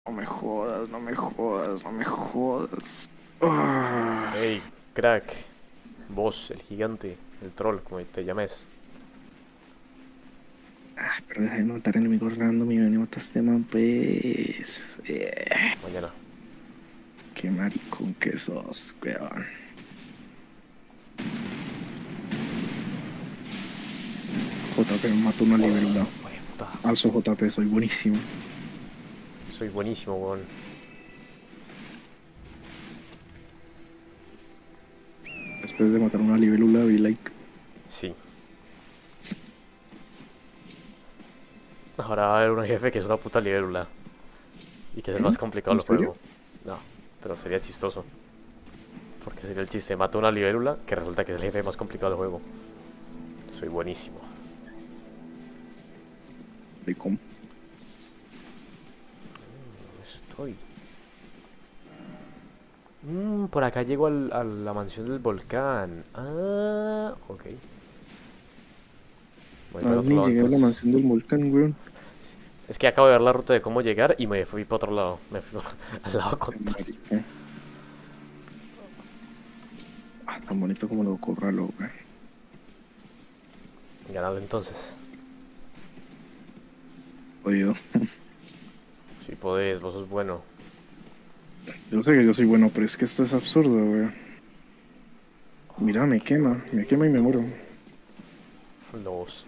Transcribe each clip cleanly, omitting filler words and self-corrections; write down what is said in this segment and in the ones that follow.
No me jodas, no me jodas, no me jodas. Ah, Hey, crack, vos, el gigante, el troll, como te llames. pero deja de matar enemigos random y ven y mata a este man, pues. Mañana. Qué maricón que sos, weón. JP me mató una libélula. Puta, Alzo JP, soy buenísimo. soy buenísimo, weón. Después de matar una libélula, vi like. Sí. Ahora va a haber un jefe que es una puta libélula. Y que es el ¿Eh? más complicado ¿En del serio? juego. No, pero sería chistoso. Porque sería el chiste, mato una libélula que resulta que es el jefe más complicado del juego. Soy buenísimo. Ricón. Estoy. Por acá llego a la mansión del volcán. Ah, ok. Voy para Ah, el otro ni lado llegué a la entonces. mansión del volcán, weón. Es que acabo de ver la ruta de cómo llegar y me fui para otro lado. Me fui al lado Qué contrario. marica. Tan bonito como lo corralo, weón. Ganado entonces. Jodido. Si podés, vos sos bueno. Yo sé que yo soy bueno, pero es que esto es absurdo, weón. Mira, me quema y me muero. Los.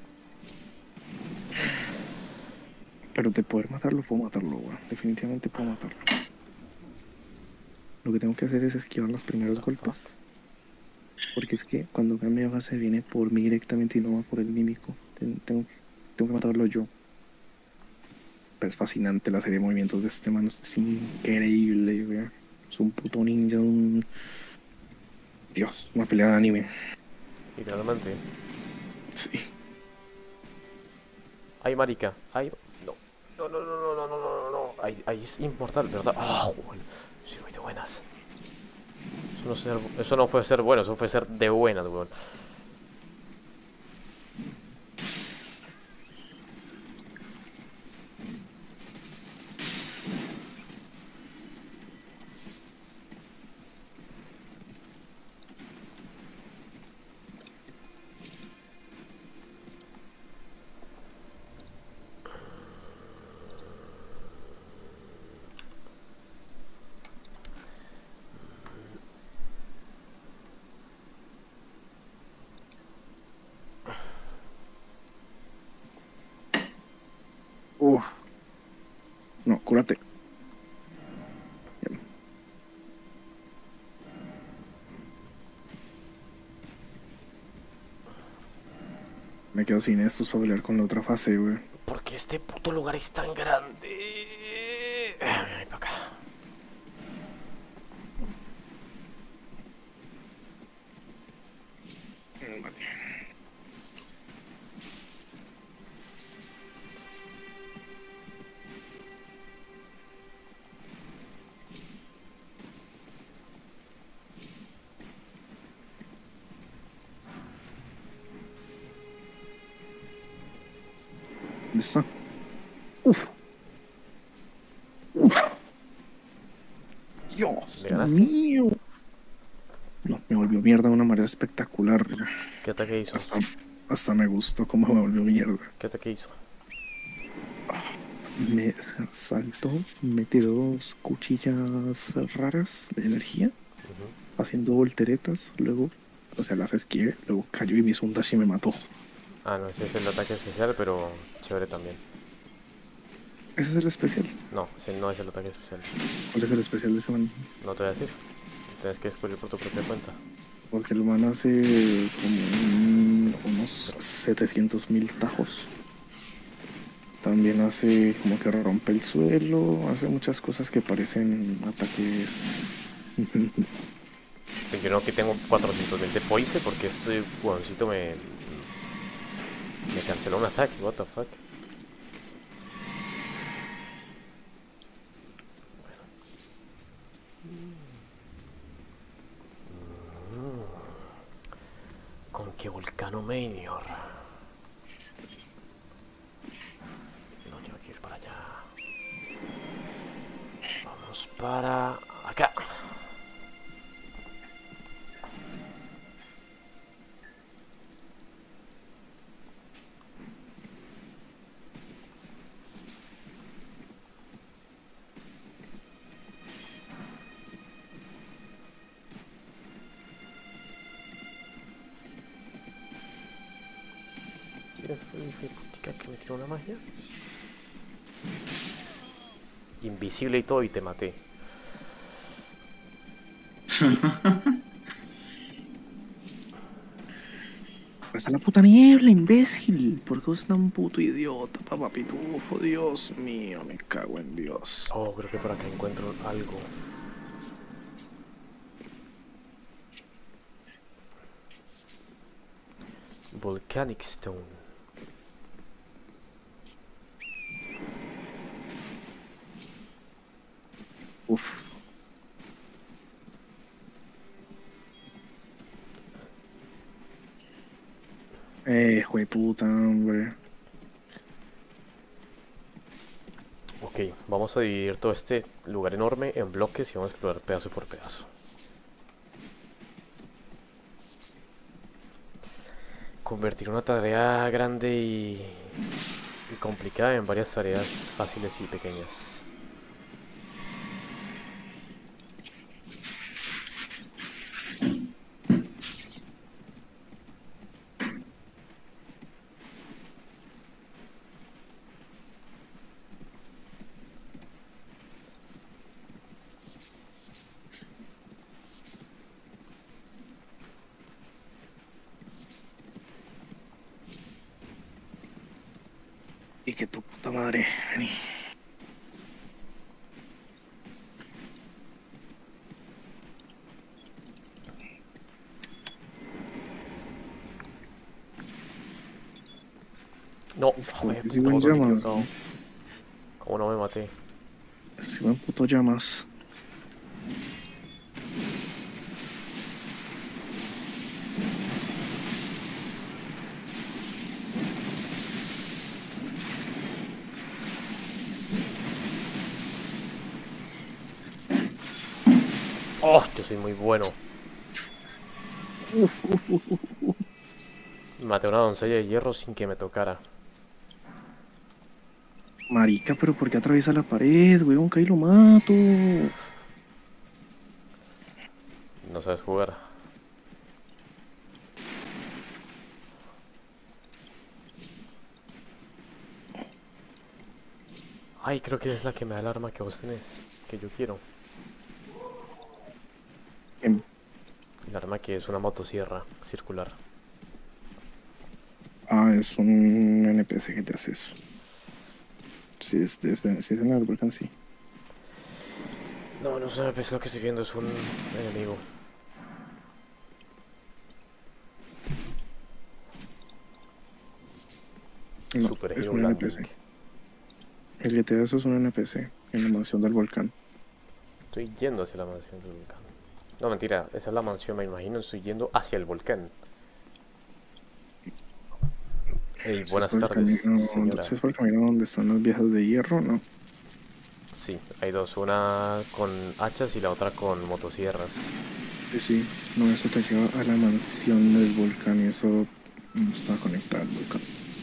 Pero de poder matarlo, puedo matarlo, weón. Definitivamente puedo matarlo. Lo que tengo que hacer es esquivar los primeros The fuck? golpes. Porque es que cuando cambia de base viene por mí directamente y no va por el mímico. Tengo que matarlo yo. Pero es fascinante la serie de movimientos de este man. Es increíble, weón. Es un puto ninja, un... Dios, una pelea de anime. Literalmente. Sí. Ay, marica. Ay, no. No, no, no, no, no, no, no, no, no. Ahí es inmortal, ¿verdad? Ah, bueno. Sí, muy de buenas. Eso no fue ser bueno, eso fue ser de buenas, weón. Uf, no, cúrate. Me quedo sin estos para pelear con la otra fase, weón. Porque este puto lugar es tan grande. Ay, para acá. Vale. ¿Dónde está? Uf, uf, ¿Le Dios ganaste? mío. No, me volvió mierda de una manera espectacular, weón. ¿Qué ataque hizo? Hasta, hasta me gustó cómo me volvió mierda. ¿Qué ataque hizo? Me saltó, me tiró dos cuchillas raras de energía, haciendo volteretas, luego, o sea, las esquivé, luego cayó y me hizo un dash y me mató. Ah, no, ese es el ataque especial, pero chévere también. Ese es el especial. No, ese no es el ataque especial. ¿Cuál es el especial de ese man? No te voy a decir. Tienes que descubrir por tu propia cuenta. Porque el man hace como unos Pero, 700.000 tajos. También hace como que rompe el suelo, hace muchas cosas que parecen ataques. yo no que tengo 420 poise porque este huevoncito me canceló un ataque. What the fuck. ¿Con qué volcano Manior? No, tengo que ir para allá. Vamos para acá. ¿Quién fue mi putica que me tiró una magia? Invisible y todo y te maté. Está la puta niebla, imbécil. ¿Por qué sos tan puto idiota, papá pitufo? Dios mío, me cago en Dios. Oh, creo que por acá encuentro algo. Volcanic Stone. Uf. Jueputa, hombre. Ok, vamos a dividir todo este lugar enorme en bloques y vamos a explorar pedazo por pedazo. Convertir una tarea grande y complicada en varias tareas fáciles y pequeñas. Y que tu puta madre. Vení. No, ¿Por joder, qué puta, sigo en botón llamas? equivocado. ¿Cómo no me maté? Sigo en puto llamas. Oh, yo soy muy bueno. Maté a una doncella de hierro sin que me tocara. Marica, pero ¿por qué atraviesa la pared, weón? Que ahí lo mato. No sabes jugar. Ay, creo que es la que me da el arma que vos tenés. Que yo quiero. Em, El arma que es una motosierra circular. Ah, es un NPC que te hace eso. Si es en el volcán, sí. No, no sé, pues lo que estoy viendo es un enemigo. No, Super es Hero un Landing. NPC. El que te da eso es un NPC en la mansión del volcán. Estoy yendo hacia la mansión del volcán. No, mentira, esa es la mansión, me imagino. Estoy yendo hacia el volcán. Hey, Si es buenas por el tardes, camino, señora. si es por el camino donde están las viejas de hierro, no. Sí, hay dos, una con hachas y la otra con motosierras. Sí, sí. No, eso te lleva a la mansión del volcán y eso no está conectado al volcán.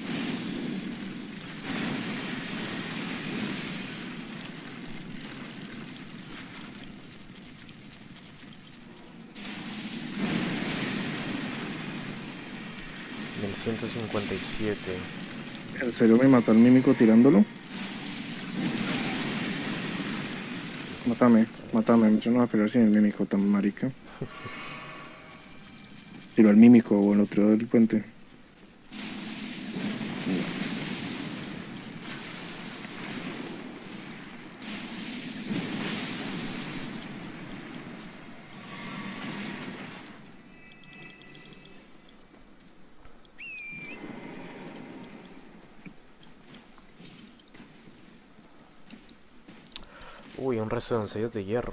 En el 157. ¿En serio me mató al mímico tirándolo? Mátame, mátame. Yo no voy a pelear sin el mímico tan marica. Tiro al mímico o el otro del puente. Uy, un resto de doncellas de hierro.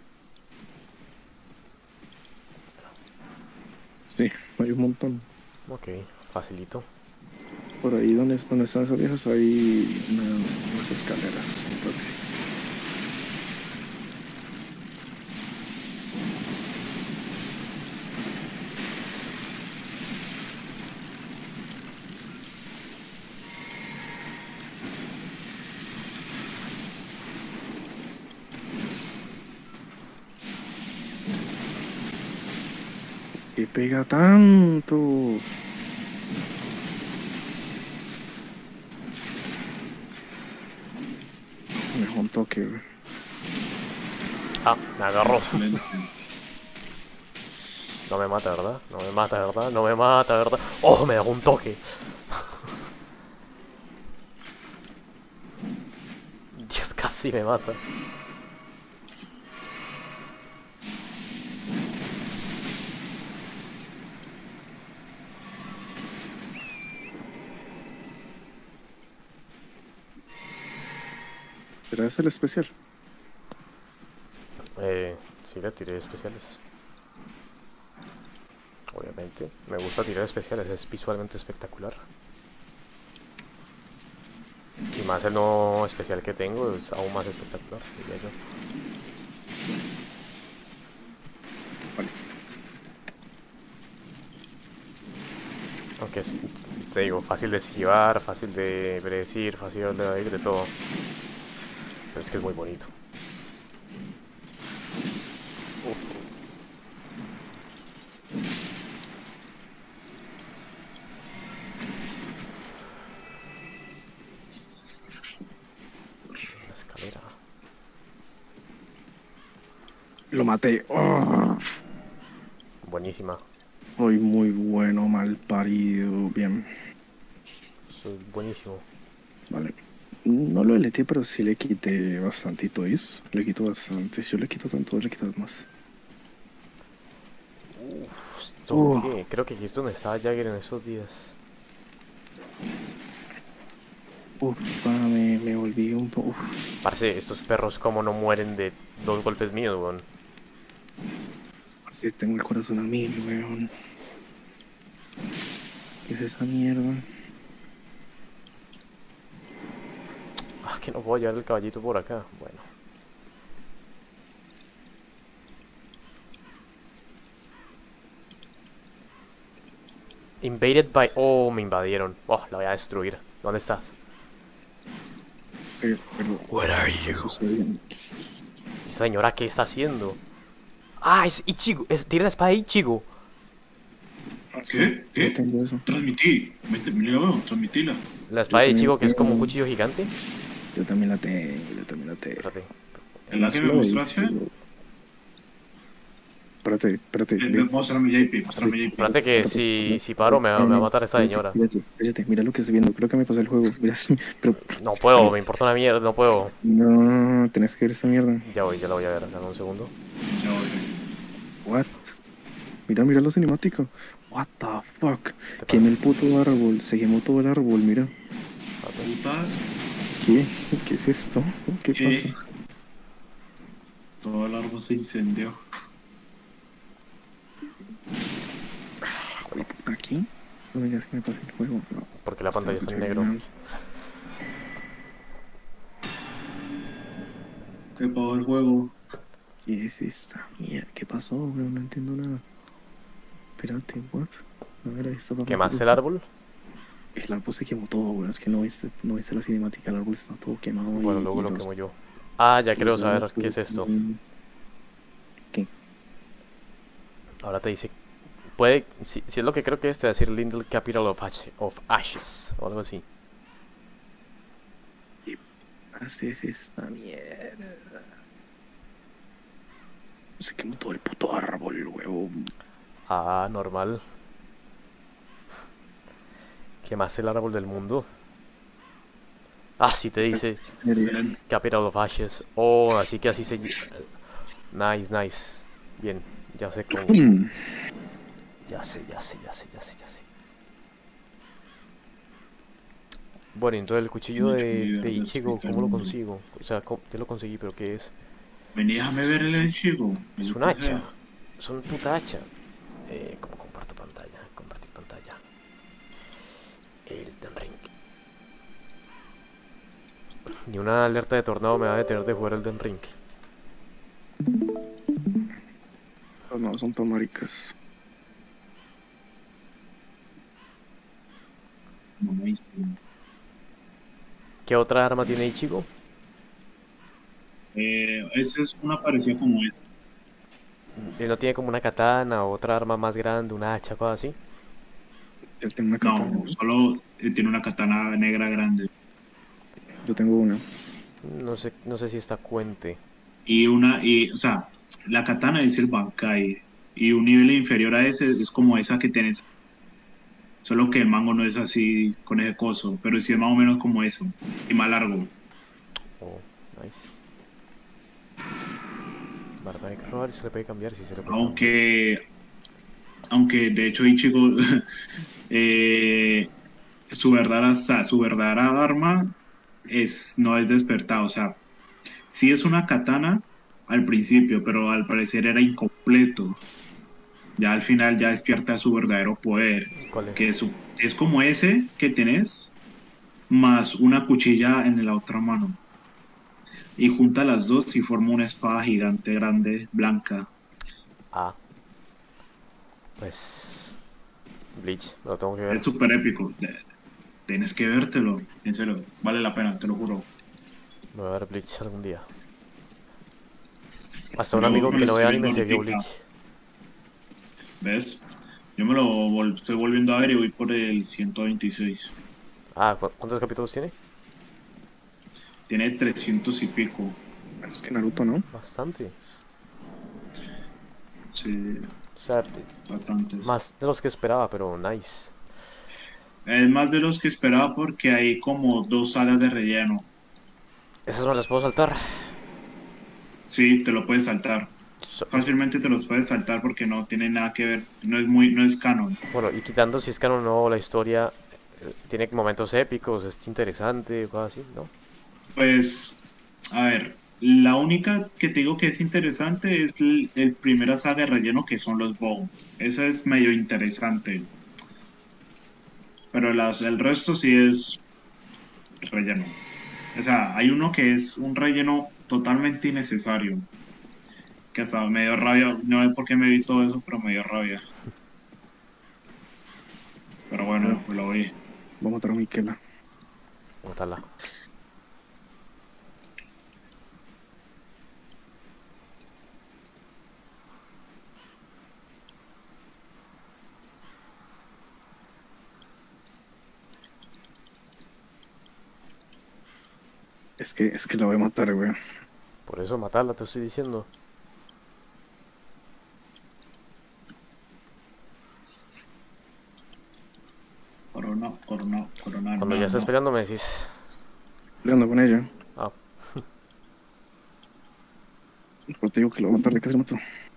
Sí, hay un montón. Ok, facilito. Por ahí donde están esas viejas hay unas escaleras. Espérate. qué pega tanto? Me dejó un toque, güey. Ah, me agarró. Excelente. No me mata, ¿verdad? No me mata, ¿verdad? No me mata, ¿verdad? ¡Oh, me dejó un toque! Dios, casi me mata. ¿Será ese el especial? Sí, le tiré especiales. Obviamente. Me gusta tirar especiales, es visualmente espectacular. Y más el nuevo especial que tengo es aún más espectacular, diría yo. Vale. Aunque es, te digo, fácil de esquivar, fácil de predecir, fácil de todo. Pero es que es muy bonito. La escalera. Lo maté. ¡Oh! Buenísima. Soy muy bueno, mal parido. Bien. Eso es buenísimo. Vale. No lo deleté, pero sí le quité bastantito, ¿is? Le quito bastante. Si yo le quito tanto, le quitas más. ¿Esto qué? Creo que aquí es donde estaba Jagger en esos días. Me volví un poco. Parce, estos perros como no mueren de 2 golpes míos, weón. Sí, tengo el corazón a mil, weón. ¿Qué es esa mierda? Ah, que no puedo llevar el caballito por acá. Bueno. Invaded by... Oh, me invadieron. Oh, la voy a destruir. ¿Dónde estás? Sí, pero. Where are ¿Qué está you? sucediendo? ¿Esta señora qué está haciendo? Ah, es Ichigo. Tiene la espada de Ichigo. Ah, sí, ¿Qué? yo ¿Qué? tengo eso. Transmití. Me la veo, transmitila. La espada de también Ichigo que es como un tengo. cuchillo gigante. Yo también la tengo, yo también la tengo. Espérate. ¿En la que me Solo de mostraste? Ichigo. Espérate, ve. Mostrame JP, mostrame JP. Espérate que si paro me va a matar esta señora. Cállate, mira lo que estoy viendo. Creo que me pasé el juego. Mira, sí, pero. No puedo, me importa una mierda, no puedo. No, tenés que ver esta mierda. Ya voy, ya la voy a ver, dame un segundo. Ya voy. What? Mira lo cinemático. What the fuck. ¿Te Quemé el parece? puto árbol. Se quemó todo el árbol, mira. Espérate. Putas. ¿Qué? ¿Qué es esto? ¿Qué ¿Qué? pasa? Todo el árbol se incendió. ¿Aquí? No me digas que me pasé el juego. No. Porque la pantalla está en negro. terminando. Se apagó el juego. ¿Qué es esta mierda? ¿Qué pasó, weón? No entiendo nada. Espérate, what? A ver, ahí está. ¿Quemaste el árbol? El árbol se quemó todo, weón. Es que no viste la cinemática. El árbol está todo quemado. Bueno, y luego lo los- quemo yo. Ah, ya y creo los saber árboles, qué es esto. ¿Qué? Ahora te dice... Puede... Si es lo que creo que es, te va a decir Lindel Capital of Ashes. O algo así. Haces esta mierda. Se quemó todo el puto árbol, huevón. Ah, normal. ¿Quemaste el árbol del mundo? Ah, sí te dice Bien. Capital of Ashes. Oh, así que así se... Nice, nice. Bien, ya sé cómo... Ya sé. Bueno, entonces el cuchillo de Ichigo, ¿cómo lo consigo? O sea, yo lo conseguí, pero ¿qué es? Vení, déjame ver el chico. Es un hacha. Es una puta hacha. ¿Cómo comparto pantalla? Compartir pantalla. Elden Ring. Ni una alerta de tornado me va a detener de jugar Elden Ring. No, son para maricas. ¿Qué otra arma tiene Ichigo? Esa es una parecida como esta. Él no tiene como una katana o otra arma más grande, una hacha, cosas así. Él tiene una katana. No, solo tiene una katana negra grande. Yo tengo una. No sé si esta cuente. O sea, la katana es el Bankai. Y un nivel inferior a ese es como esa que tenés. Solo que el mango no es así con ese coso, pero sí es más o menos como eso. Y más largo. Oh, nice. Verdad, hay que robar y se le puede cambiar, si se le puede cambiar. Aunque, aunque de hecho Ichigo, eh, o sea, su verdadera arma no es despertada. O sea, sí es una katana al principio, pero al parecer era incompleto. Ya al final ya despierta su verdadero poder, ¿Y cuál que es? es como ese que tenés, más una cuchilla en la otra mano. Y junta las dos y forma una espada gigante, grande, blanca. Ah, pues... Bleach, me lo tengo que ver. Es súper épico. Tienes que vértelo, en serio, vale la pena, te lo juro. Me voy a ver Bleach algún día. Hasta un Yo amigo me que lo no estoy ve viendo anime se vio ahorita, Bleach. ¿ves? Yo me lo estoy volviendo a ver y voy por el 126. Ah, ¿cuántos capítulos tiene? Tiene 300 y pico. Menos que Naruto, ¿no? Bastante. Sí, O sea, bastantes. más de los que esperaba, pero nice. Es más de los que esperaba porque hay como dos sagas de relleno. Esas me las puedo saltar. Sí, te lo puedes saltar. So- y qui- Fácilmente te los puedes saltar porque no tiene nada que ver, no es canon. bueno, y quitando si es canon o no, la historia tiene momentos épicos, es interesante, cosas así, ¿no? Pues, a ver, la única que te digo que es interesante es el primera saga de relleno que son los Bow. Esa es medio interesante, pero el resto sí es relleno. O sea, hay uno que es un relleno totalmente innecesario, que hasta me dio rabia, no sé por qué me vi todo eso, pero me dio rabia. Pero Bueno, bueno, pues lo vi. voy a matar a Miquela. Matarla. Es que la voy a matar, güey. Por eso matarla, te estoy diciendo. Corona, corona, corona, Cuando no, ya estés no. peleando me decís. Peleando con ella. Ah, Pero te digo que lo voy a matar, ¿de qué se lo mató?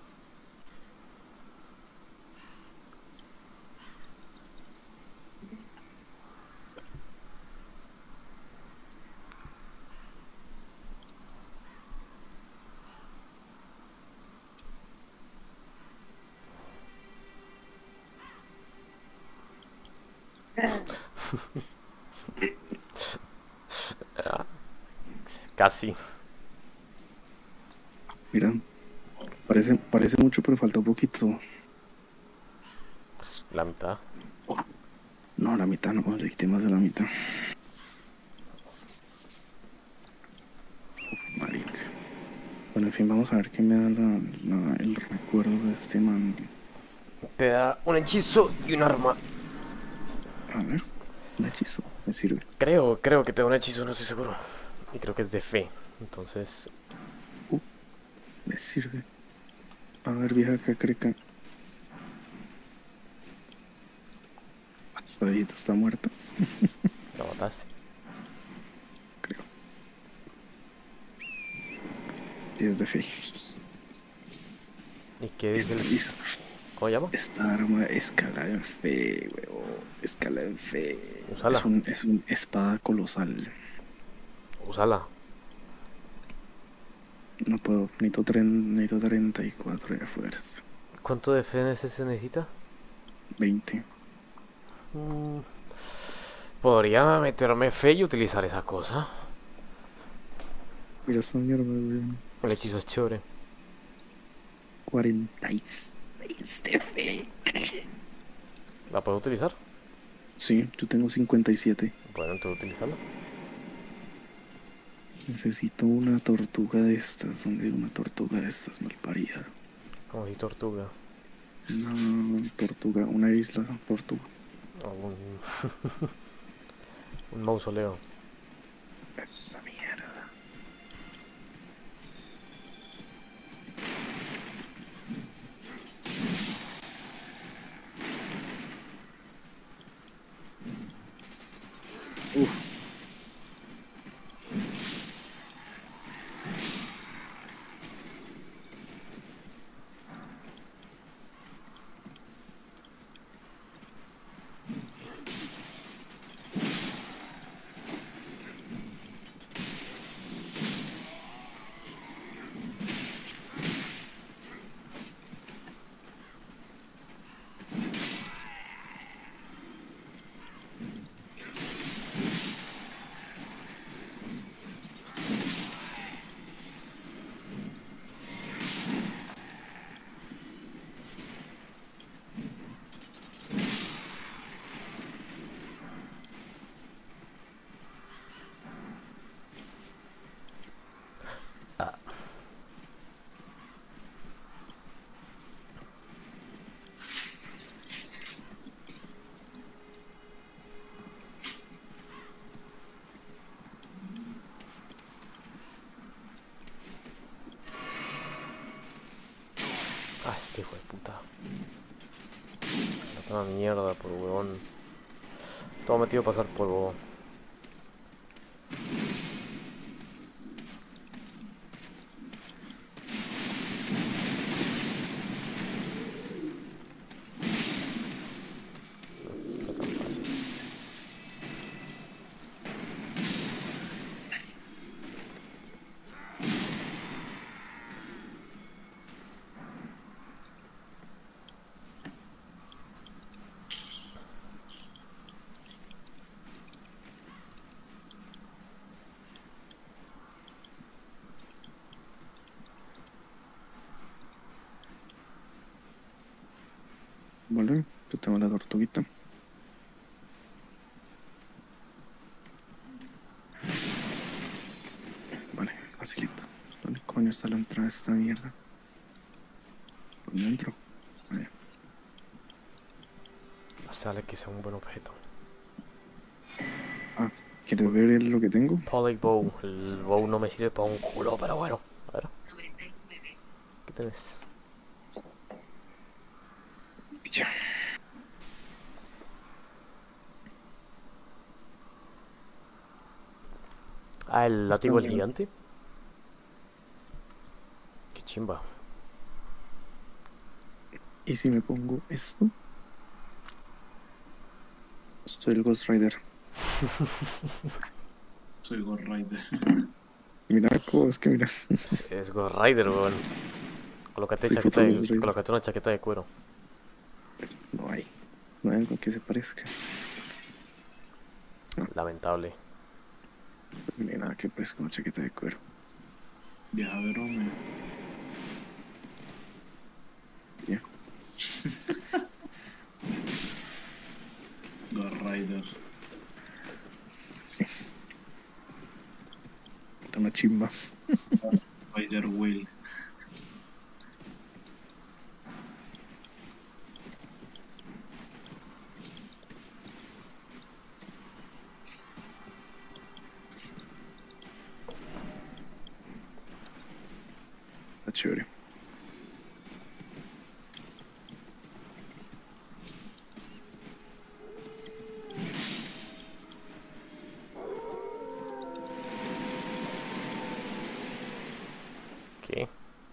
casi. Mira, parece mucho, pero falta un poquito. Pues, la mitad. No, la mitad no, le quité más de la mitad. Marica. Bueno, en fin, vamos a ver qué me da el recuerdo de este man. Te da un hechizo y un arma. A ver, un hechizo, me sirve. Creo que te da un hechizo, no estoy seguro. Y creo que es de fe. Entonces, Me sirve. A ver, vieja cacreca. Esta viejita está muerta, la mataste. creo. Sí, es de fe. ¿Y qué dice el... Esta, ¿Cómo se llama? esta arma escala en fe, weón. Escala en fe. Úsala. Es un espada colosal. Úsala. No puedo, necesito 34 de fuerza. ¿Cuánto de fe se necesita? 20. Mm, Podría meterme fe y utilizar esa cosa. Mira esta mierda, weón. El hechizo es chévere. 46 de fe. ¿La puedo utilizar? Sí, yo tengo 57. Bueno, entonces utilizarla. Necesito una tortuga de estas. ¿Dónde hay una tortuga de estas malparidas? Como si tortuga. Una tortuga, una isla tortuga. O un mausoleo. Esa mierda. Uf. Ah, este hijo de puta. No tengo mierda por huevón. Todo metido a pasar polvo. No tan fácil. Vale, yo tengo la tortuguita. Vale, facilito. ¿Dónde coño está la entrada de esta mierda? ¿Dónde entro? Vale. Sale que sea un buen objeto. Ah, ¿quieres ver lo que tengo? Poly bow. El bow no me sirve para un culo, pero bueno. A ver. ¿Qué tenés? Ya. Ah, el látigo el bien. gigante. Qué chimba. ¿Y si me pongo esto? Soy el Ghost Rider. Soy Ghost Rider. Mira, es que mira. Es Ghost Rider, weón. Colócate, Soy puto Ghost Rider. colócate una chaqueta de cuero. No hay. No hay algo que se parezca. Lamentable. No hay nada que parezca una chaqueta de cuero. Viajadero, me. Ya. Ghost Rider. Sí. Una chimba. Rider Will. Está chévere. ¿Qué?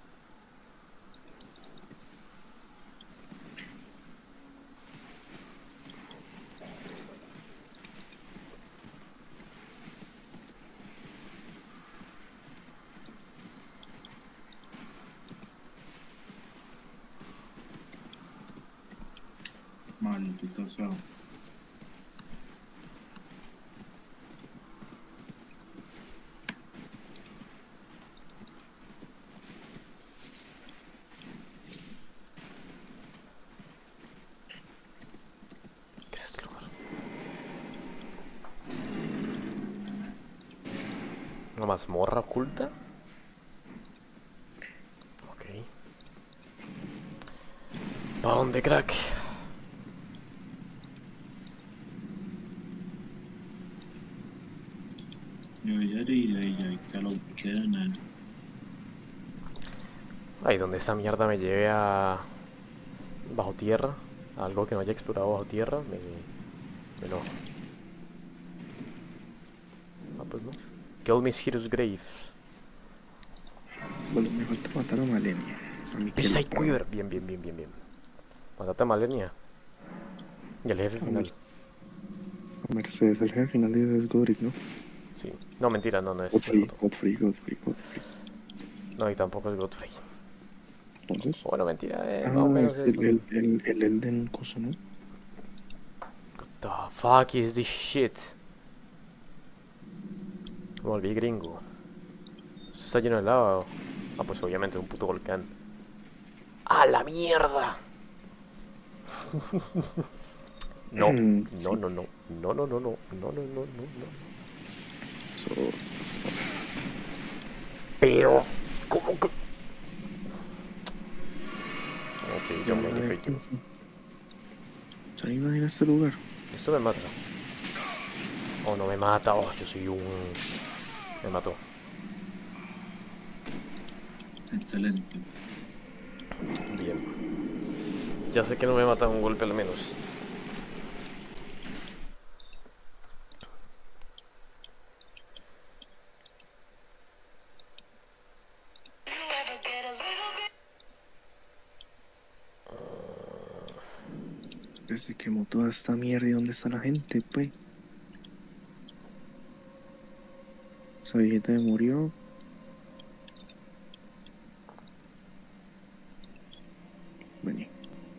Maldito sea. ¿Qué es este lugar? ¿Una mazmorra oculta? Ok. ¿Pa' dónde, crack? Ay, donde esta mierda me lleve a... bajo tierra. A algo que no haya explorado bajo tierra. Me enojo. Ah, pues no. Kill Miss Hero's Grave. Bueno, me falta matar a Malenia. A mi Pisa y Kelpra. Quiver. Bien, bien, bien, bien, bien. Matate a Malenia. Y el jefe final. A Mercedes, el jefe final es Godric, ¿no? Sí. No, mentira, no, no es. Godfrey, Godfrey, Godfrey, Godfrey. No, y tampoco es Godfrey. Entonces. Bueno, mentira, más o Ah, menos es es Godfrey. el Elden coso, ¿no? What the fuck is this shit? Me volví gringo. ¿Esto está lleno de lava? Ah, pues obviamente es un puto volcán. ¡A la mierda! No, Sí. no, no, no, no, no, no, no, no, no, no, no, no. So. Pero, ¿cómo que? Ok, yo me defeito. ¿Se imagina este lugar? Esto me mata. Oh, no me mata. Oh, yo soy un... Me mató. Excelente. Bien. Ya sé que no me mata un golpe al menos. Desde que quemó toda esta mierda y dónde está la gente, pues. Esa viejita me murió. Vení.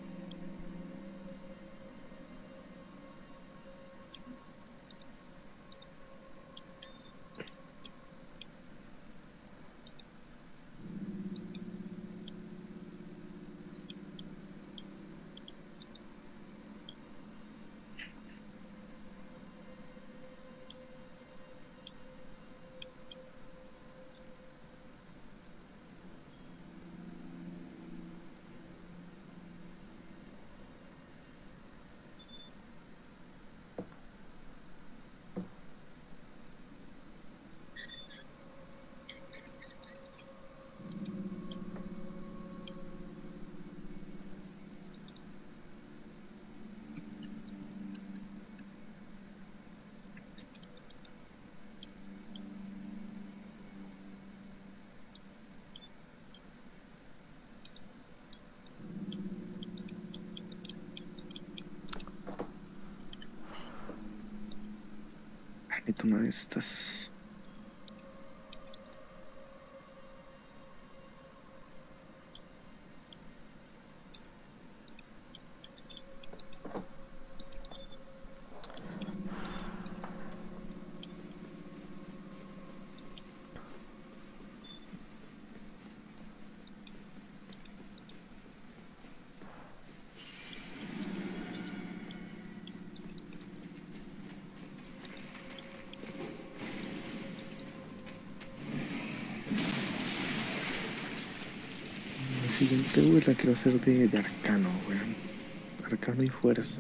Necesito una de estas. La siguiente build la quiero hacer de arcano, weón. Arcano y fuerza.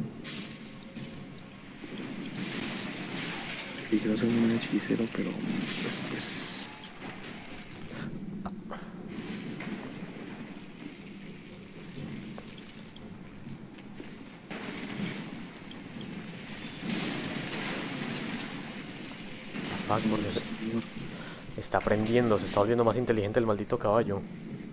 Y quiero hacer un hechicero, pero después. Fuck, por Dios. Está aprendiendo, se está volviendo más inteligente el maldito caballo.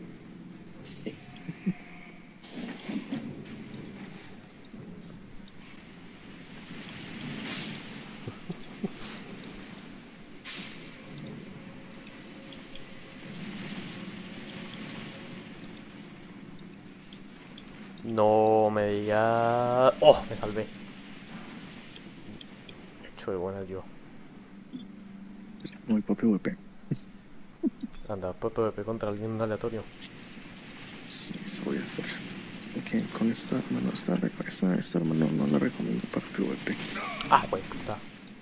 No me diga... ¡Oh! Me salvé. Hecho de buenas yo. No, el propio VP. Anda, PvP contra alguien aleatorio. Sí, eso voy a hacer. Ok, con esta arma no esta arma no la recomiendo para PvP. Ah, wey, puta.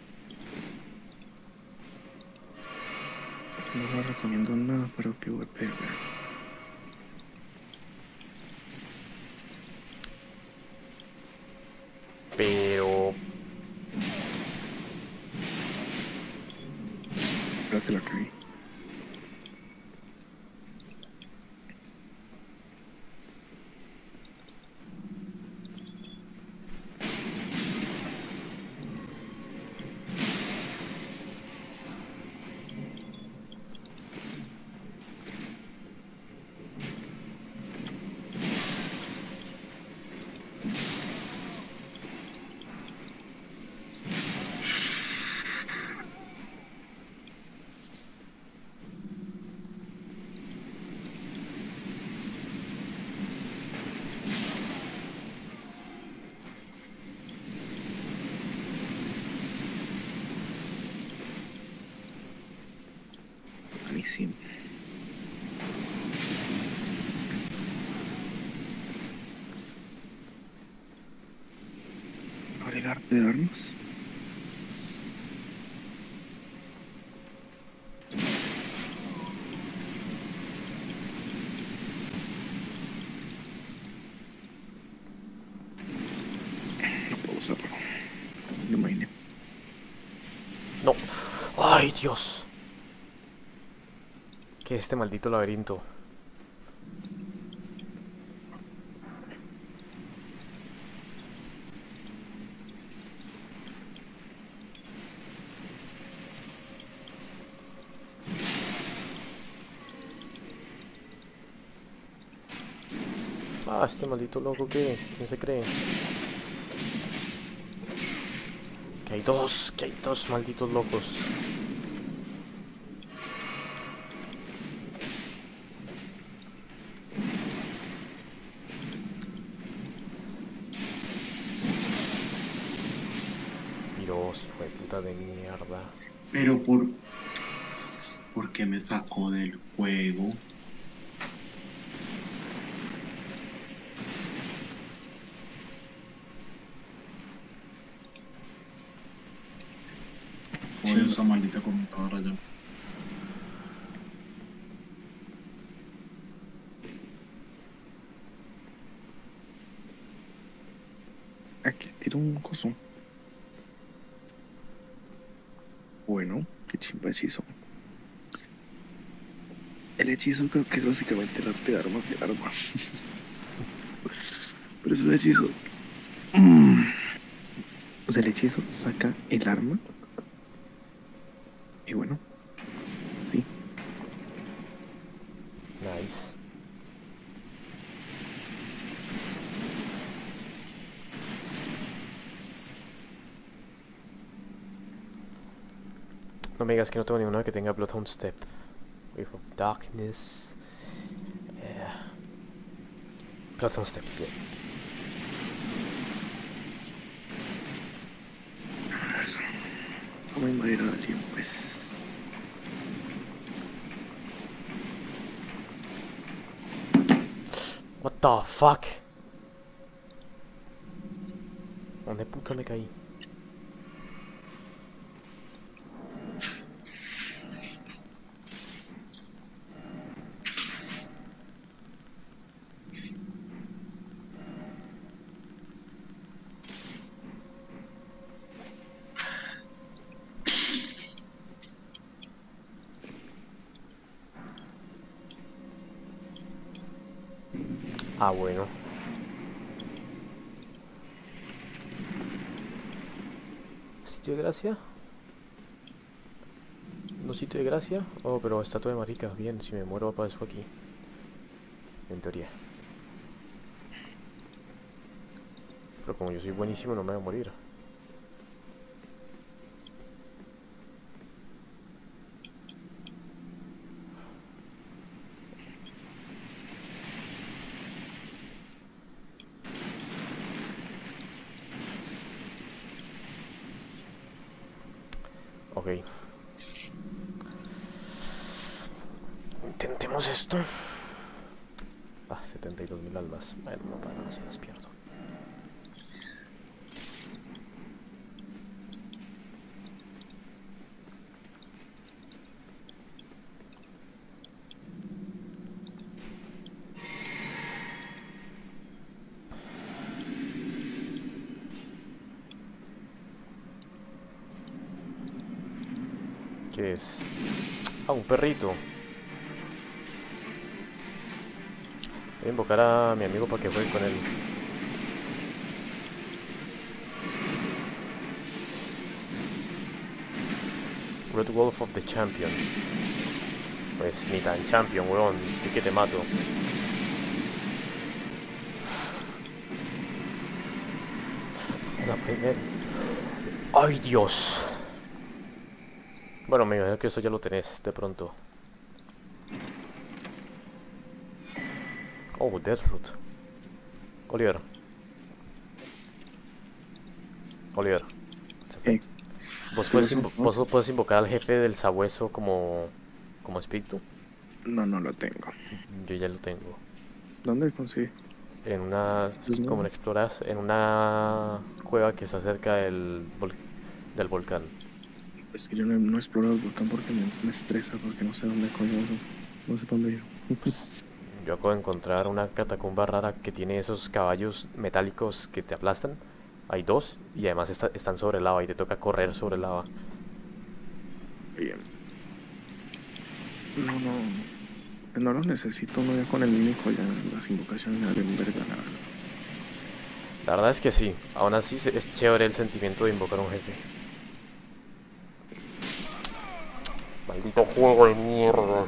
No la recomiendo nada para PvP, weón. sí. Abrir arte de armas. No puedo usarlo. No imaginé. No. ¡Ay, Dios! ¿Qué es este maldito laberinto? Ah, este maldito loco, ¿quién se cree? Que hay dos malditos locos. Dios, hijo de puta de mierda. Pero ¿por qué me sacó del juego? Odio esa maldita computadora ya. Aquí tiro un coso. Bueno, qué chimba hechizo. El hechizo creo que es básicamente el arte de armas del arma. Pero es un hechizo. O sea, el hechizo saca el arma. Y bueno, sí. Nice. No me digas que no tengo ninguna que tenga Bloodhound Step. Wave of Darkness. Bloodhound Step, bien. Vamos a invadir a alguien, pues. What the fuck? ¿Dónde puta me caí? Ah, bueno. ¿Sitio de gracia? ¿No sitio de gracia? Oh, pero estatua de marica. Bien, si me muero aparezco aquí. En teoría. Pero como yo soy buenísimo no me voy a morir. Ok. Intentemos esto. Ah, 72.000 almas. Bueno, no para nada si las pierdo. ¿Qué es? Ah, un perrito. Voy a invocar a mi amigo para que juegue con él. Red Wolf of the Champion. Pues ni tan champion, weón. Sí que te mato. La primera. ¡Ay, Dios! Bueno, me imagino que eso ya lo tenés de pronto. Oh, Deathroot. Oliver. Oliver. Se fue. ¿Qué? Vos puedes invocar al jefe del sabueso como como Spiritu. No, no lo tengo. Yo ya lo tengo. ¿Dónde conseguí? En una, Pues no. como lo exploras, en una cueva que está cerca del volcán. Es que yo no exploro el volcán porque me estresa, porque no sé dónde coño, no sé dónde ir. Yo acabo de encontrar una catacumba rara que tiene esos caballos metálicos que te aplastan. Hay dos y además están sobre lava y te toca correr sobre lava. Bien. No lo necesito, no ya con el mímico, ya las invocaciones me valen verga, la verdad. La verdad es que sí, aún así es chévere el sentimiento de invocar a un jefe. Maldito juego de mierda.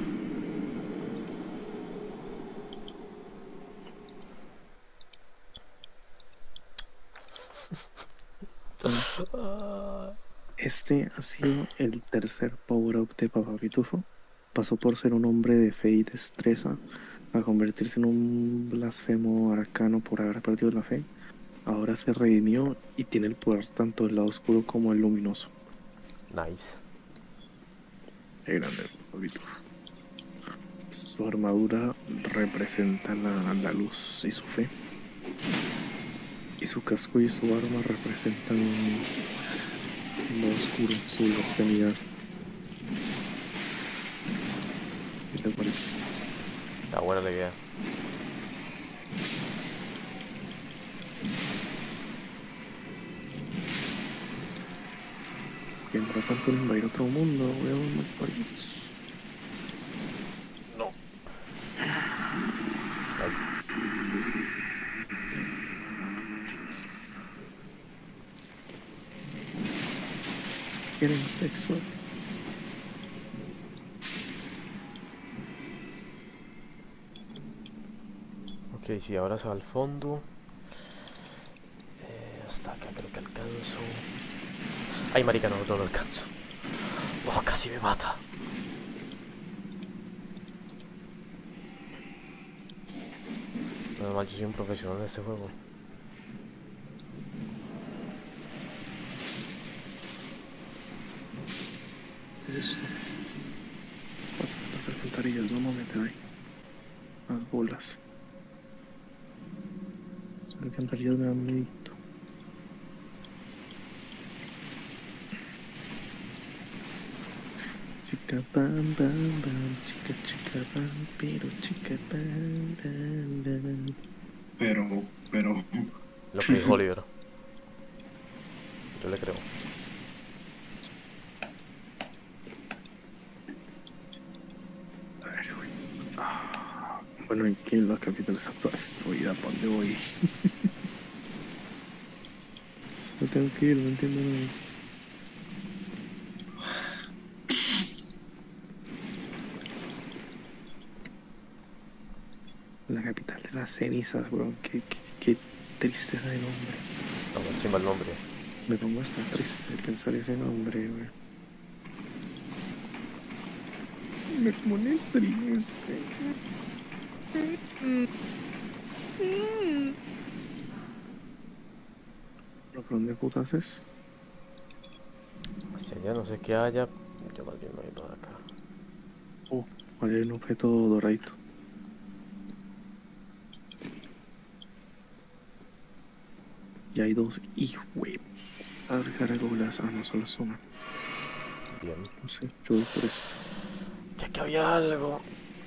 Este ha sido el tercer power-up de Papá Pitufo. Pasó por ser un hombre de fe y destreza a convertirse en un blasfemo arcano por haber perdido la fe. Ahora se redimió y tiene el poder tanto del lado oscuro como el luminoso. Nice. Qué grande Papá Pitufo. Su armadura representa la luz y su fe. Y su casco y su arma representan lo oscuro, su blasfemidad. ¿Qué te parece? Está buena la idea. Mientras tanto invadir otro mundo, weón, más paridos. No. Quieren sexo. Ok, si ahora se va al fondo. Hasta acá creo que alcanzo. Ay, marica, no lo alcanzo. Oh, casi me mata. Normal, yo soy un profesional en este juego. ¿Qué es eso? Las alcantarillas, no me meter ahí. Las bolas. Las alcantarillas me dan miedo. Chica bam bam bam, chica vampiro, chica bam bam bam. Pero, Lo que dijo Oliver. Yo le creo. A ver, güey. Bueno, ¿en qué la capital está toda destruida? ¿Para dónde voy? No tengo que ir, no entiendo nada. La capital de las cenizas, weón. Qué tristeza de nombre. No, no chimba el nombre. Me pongo hasta triste de pensar ese nombre, weón. Me pone triste. ¿Pero por dónde putas es? Hacia allá no sé qué haya. Yo más bien me voy para acá. Vale, un objeto doradito. Y hay dos. ¡Hijo, güey! Las gárgolas. Ah, no, solo es una. Bien. No sé, yo voy por esto. Que aquí había algo.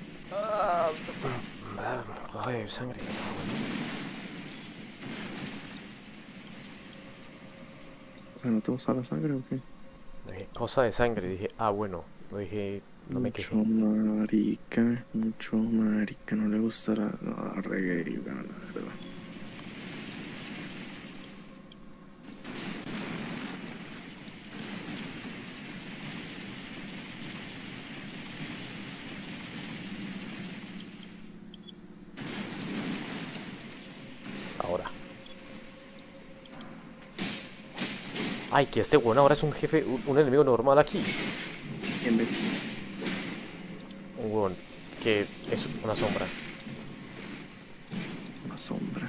Ay, sangre. O sea, ¿no te gusta la sangre o qué? Dije, cosa de sangre. Dije, ah, bueno. No dije, no me quejé. Mucho marica, no le gustará. No, reggae, la verdad. Ahora. Ay, que este bueno ahora es un jefe, un enemigo normal aquí. ¿Quién ve? Un huevón que es una sombra. Una sombra.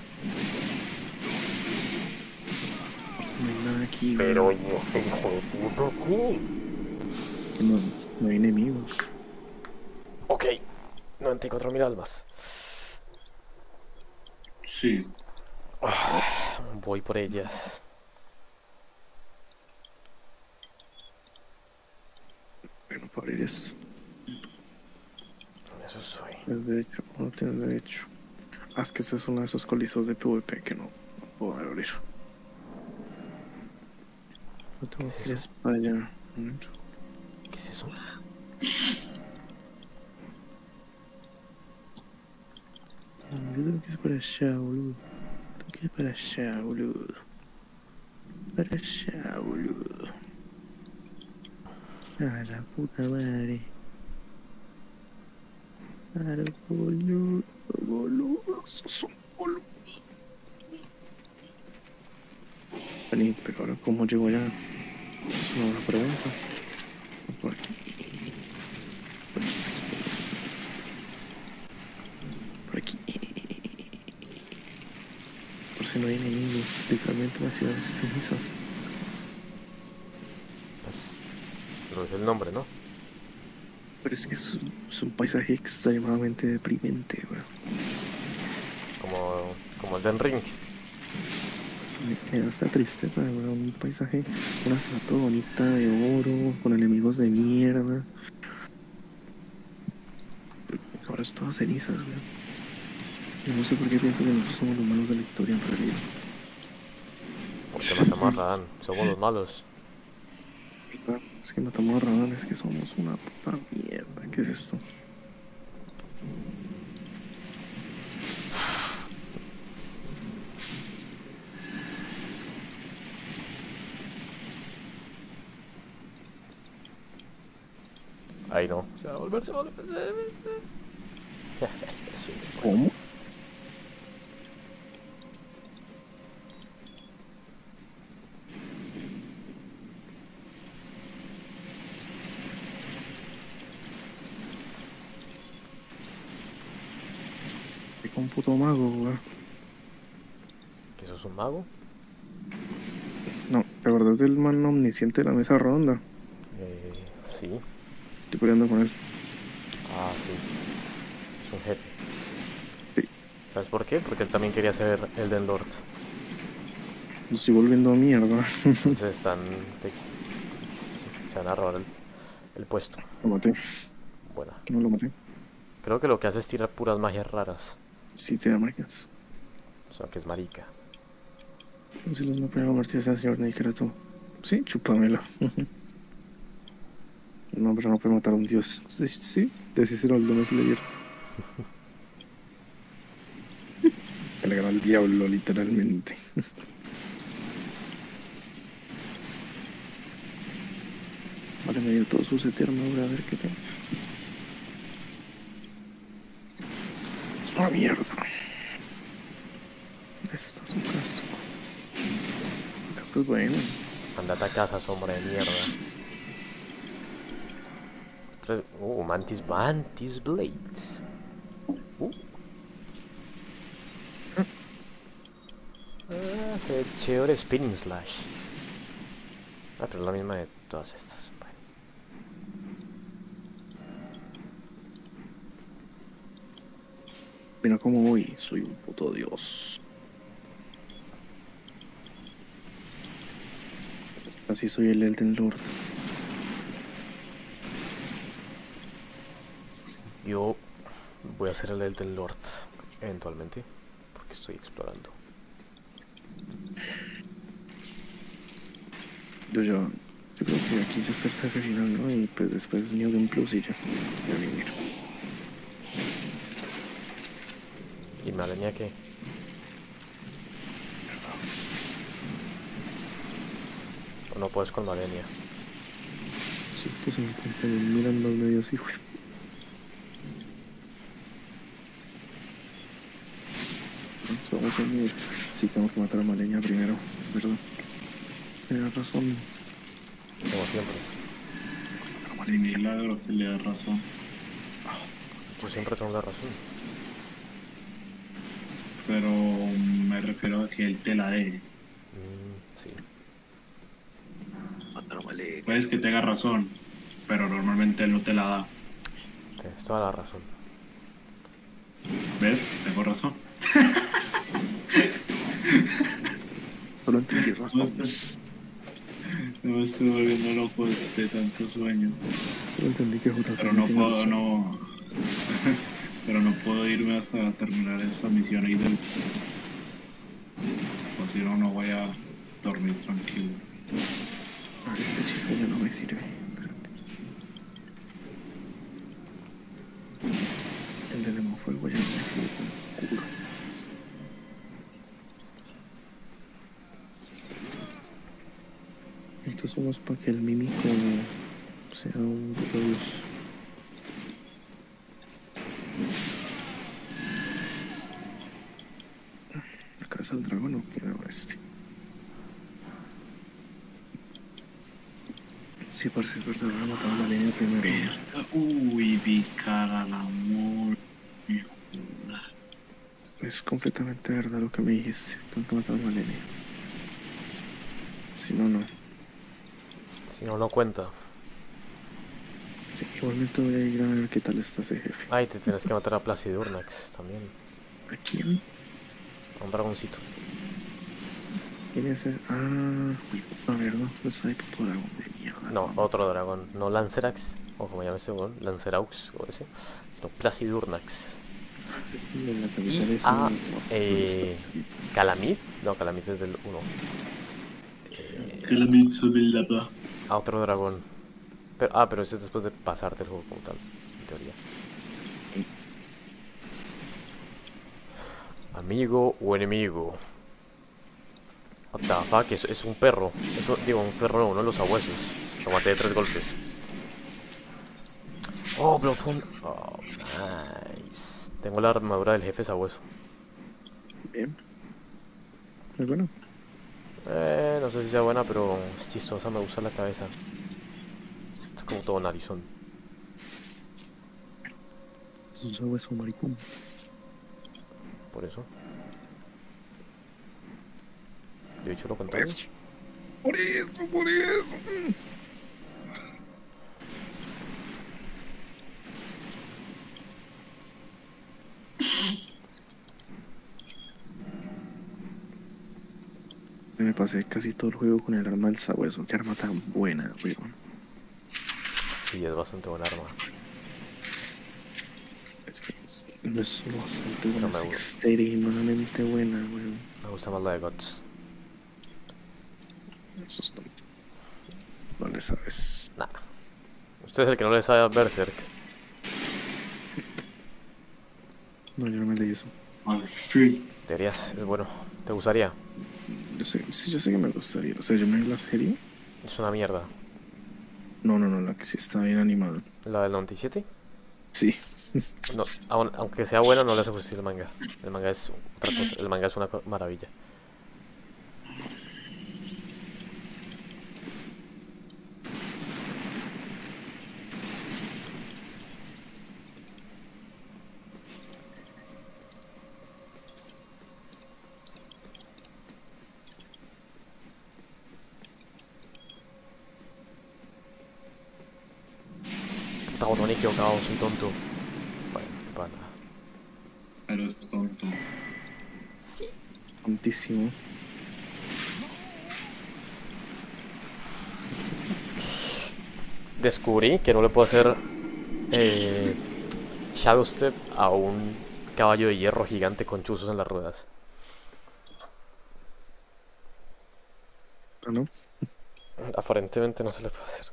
No hay nada aquí, Pero, güey. ¿y este hijo de puta qué? No hay enemigos. 94.000 almas. Sí. Voy por ellas. Bueno, para abrir esto. Eso soy. Tienes derecho, no tienes derecho. Ah, es que ese es uno de esos colisos de PvP que no puedo abrir. No tengo ¿Qué es que ir eso? para allá. ¿Qué es eso? Yo tengo que ir para allá, boludo. Tengo que ir para allá, boludo. Para allá, boludo. A la puta madre. Claro, boludo, boludo, sos un boludo. Vení, pero ahora, ¿cómo llego allá? Es una buena pregunta. Por aquí. Por aquí. Por si no hay enemigos. Literalmente la ciudad es cenizas. Pues, lo es el nombre, ¿no? Pero es que es un paisaje extremadamente deprimente, weón. Como el Den Ring. Me da esta tristeza, weón. Un paisaje, una ciudad toda bonita de oro, con enemigos de mierda. Ahora es todas cenizas, weón. Yo no sé por qué pienso que nosotros somos los malos de la historia en realidad. Porque matamos a Radán. Somos los malos. Es que matamos a Radán, es que somos una puta mierda. ¿Qué es esto? Ahí no. Se va a volver, se va a volver. ¿Cómo? ¿Qué con puto mago, weón? ¿Que sos un mago? No, la verdad es el man omnisciente de la mesa ronda. Sí. Estoy peleando con él. Ah, sí. Es un jefe. Sí. ¿Sabes por qué? Porque él también quería ser Elden Lord. Lo estoy volviendo a mierda. Entonces se van a robar el puesto. Lo maté. Bueno, No lo maté. creo que lo que hace es tirar puras magias raras. Sí, te da marcas. O sea, que es marica. Si los no pueden convertirse en señor Negrato. Sí, chúpamelo. No, pero no puede matar a un dios. Sí, sí, decíselo al Demon Slayer. El gran diablo, literalmente. Vale, me dio todo su eterno, a ver qué tal. Es una mierda. Esta es un casco. El casco es bueno. Andate a casa, sombra de mierda. Mantis Blade. Se ve chévere Spinning Slash. Ah, pero es la misma de todas estas. Bueno. Mira cómo voy, soy un puto dios. Así soy el Elden Lord. Yo voy a ser el Elden Lord eventualmente, porque estoy explorando. Yo creo que aquí ya está el jefe final, ¿no? Y pues después New Game Plus y ya. Ya vivir. ¿Y Malenia qué? ¿O no puedes con Malenia? 150.000 miran los medios, hijo. Vamos a unir. Sí, tengo que matar a Maleña primero, es verdad. Tienes razón. Como siempre. El milagro que le da razón. Yo siempre tengo la razón. Pero me refiero a que él te la dé. Sí. Matar a Maleña. Puedes que tenga razón, pero normalmente él no te la da. Tienes toda la razón. ¿Ves? Tengo razón. Solo entendí No razón. me estoy volviendo loco de tanto sueño. Solo entendí que JP Pero no tiene puedo, razón. no. Pero no puedo irme hasta terminar esa misión ahí del. O si no, no voy a dormir tranquilo. Ah, este hechizo ya no me sirve. El del hemofuego ya no me sirve como culo. Estos somos para que el mímico sea un puto dios. La cabeza del dragón no quiero este. Sí, parce, es verdad, voy a matar a la línea primero. Mierda. Uy, vi cara la amor. Es completamente verdad lo que me dijiste. Tengo que matar a la línea. Si no, no. Si no, no cuenta. Sí, igualmente voy a ir a ver qué tal está ese jefe. Ay, te tienes que matar a Placidurnax también. ¿A quién? A un dragoncito. ¿Quién es ese? Ah, uy, puta mierda. No sabe que tu dragón de mierda. No, otro dragón. No Lancerax, o como llame ese weón, Lanceraux, o ese. Sino Placidurnax. En la capital Y es a un- Calamith. No, Calamith es del 1. Que la mixo de la paz. A otro dragón. Pero ese es después de pasarte el juego como tal, en teoría. Amigo o enemigo. What the fuck, es un perro. Digo, un perro no, uno de los sabuesos. Lo maté de 3 golpes. Oh, Bloodhound. Oh, nice. Tengo la armadura del jefe sabueso. Bien. Es bueno. No sé si sea buena, pero es chistosa, me gusta la cabeza. Es como todo narizón. Es un sabueso maricón. Por eso. Yo he dicho lo contrario. Por eso, por eso. Me pasé casi todo el juego con el arma del sabueso. Qué arma tan buena, weón. Sí, es bastante buena arma. Es que no es solo bastante buena, No me es gusta. extremadamente buena, weón. Me gusta más la de Guts. Eso es tonto. No le sabes. Nah. Usted es el que no le sabe a Berserk. No, yo no me leí eso. Al fin. Deberías, es bueno. ¿Te gustaría? Yo sé, sí, yo sé que me gustaría. O sea, yo me vi la serie. Es una mierda. No, la que sí está bien animada. ¿La del 97? Sí. No, aunque sea buena, no le hace justicia el manga. El manga es otra cosa. El manga es una maravilla. Puta botón equivocado, soy tonto. Bueno, para. Pero es tonto. Tontísimo. Descubrí que no le puedo hacer Shadow Step a un caballo de hierro gigante con chuzos en las ruedas. ¿Ah, no? Aparentemente no se le puede hacer.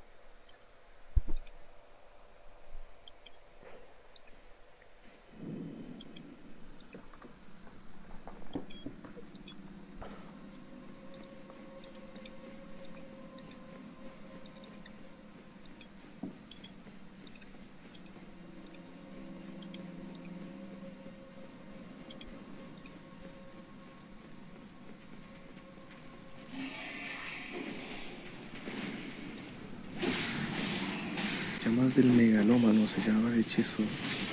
Llamas del megalómano se llama el hechizo.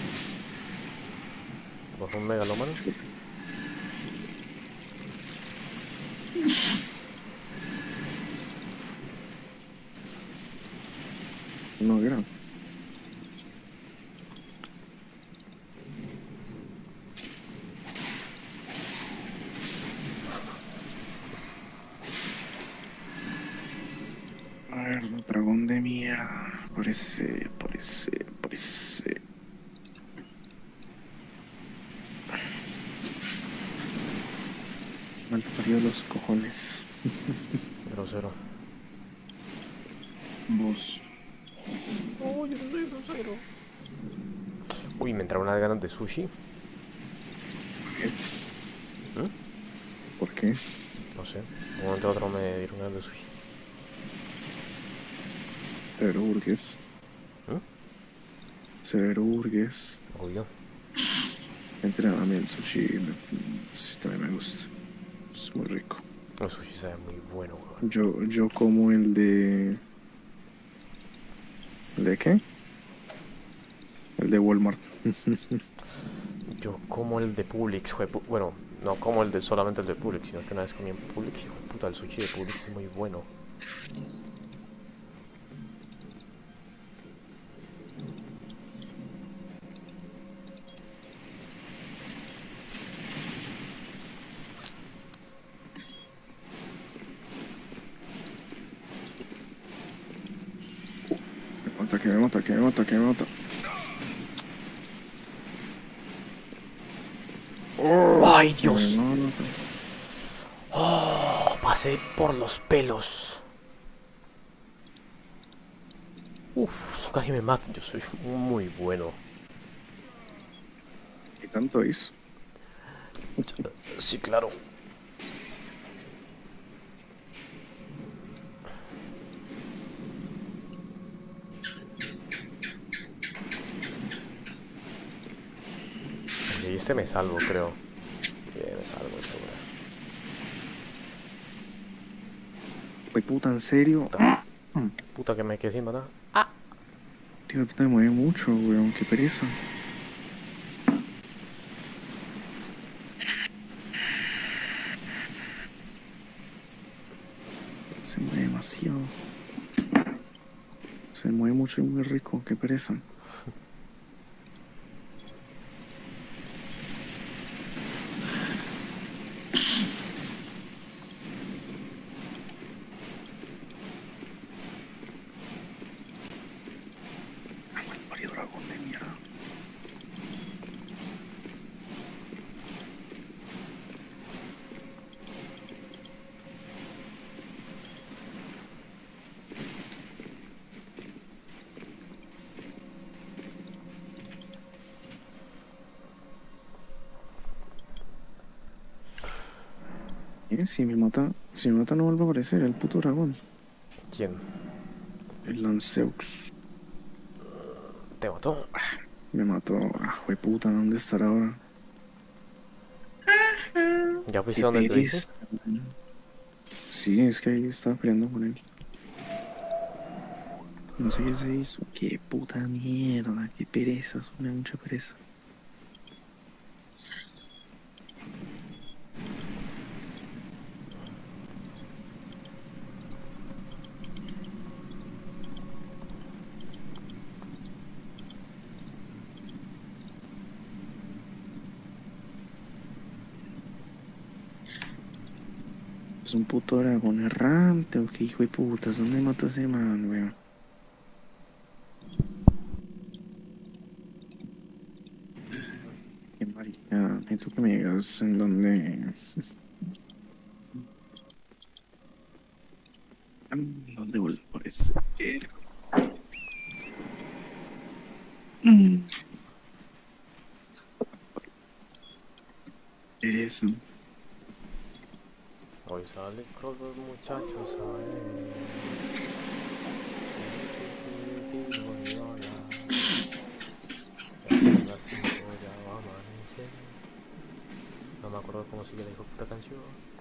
¿No es un megalómano? No, gran. por ese. Mal parido los cojones. Grosero. Vos. Uy, yo soy grosero. Uy, me entraron unas ganas de sushi. ¿Mm? ¿Por qué? No sé. De un momento a otro me dieron ganas de sushi. Severo burgués. ¿Mm? Severo burgués. Obvio. Entre a mí el sushi sí, también me gusta. Es muy rico. El sushi sabe muy bueno, weón. Yo como el de... ¿El de qué? El de Walmart. Yo como el de Publix, bueno, no como el de solamente el de Publix, sino que una vez comí en Publix, hijo de puta, el sushi de Publix es muy bueno. Que me mata. Oh, ¡Ay, Dios! no. ¡Oh! Pasé por los pelos. Uf, eso casi me mata. Yo soy muy bueno. ¿Qué tanto hizo? Sí, claro. Y este me salvo, creo. Bien, me salvo este, weón. Güey, puta, ¿en serio? Puta que me quedé sin matar. Tío, puta, me mueve mucho, weón, qué pereza. Se mueve demasiado. Se mueve mucho y muy rico, qué pereza. Mario dragón de mierda. Si me mata no vuelve a aparecer el puto dragón. ¿Quién? El Lanceux. ¿Te mató? Me mató. Ah, güey, puta, ¿dónde estará ahora? ¿Ya fuiste Qué donde te dije? pereza. Sí, es que ahí estaba peleando con él. No sé qué se hizo. Qué puta mierda, qué pereza, me da mucha pereza. Es un puto dragón errante, o qué hijo de putas, ¿dónde mató ese man, weón? Qué marica, necesito que me digas en dónde... ¿Dónde vuelve a aparecer? Eso. Hoy sale con los muchachos a No me acuerdo cómo sigue la hijo puta canción.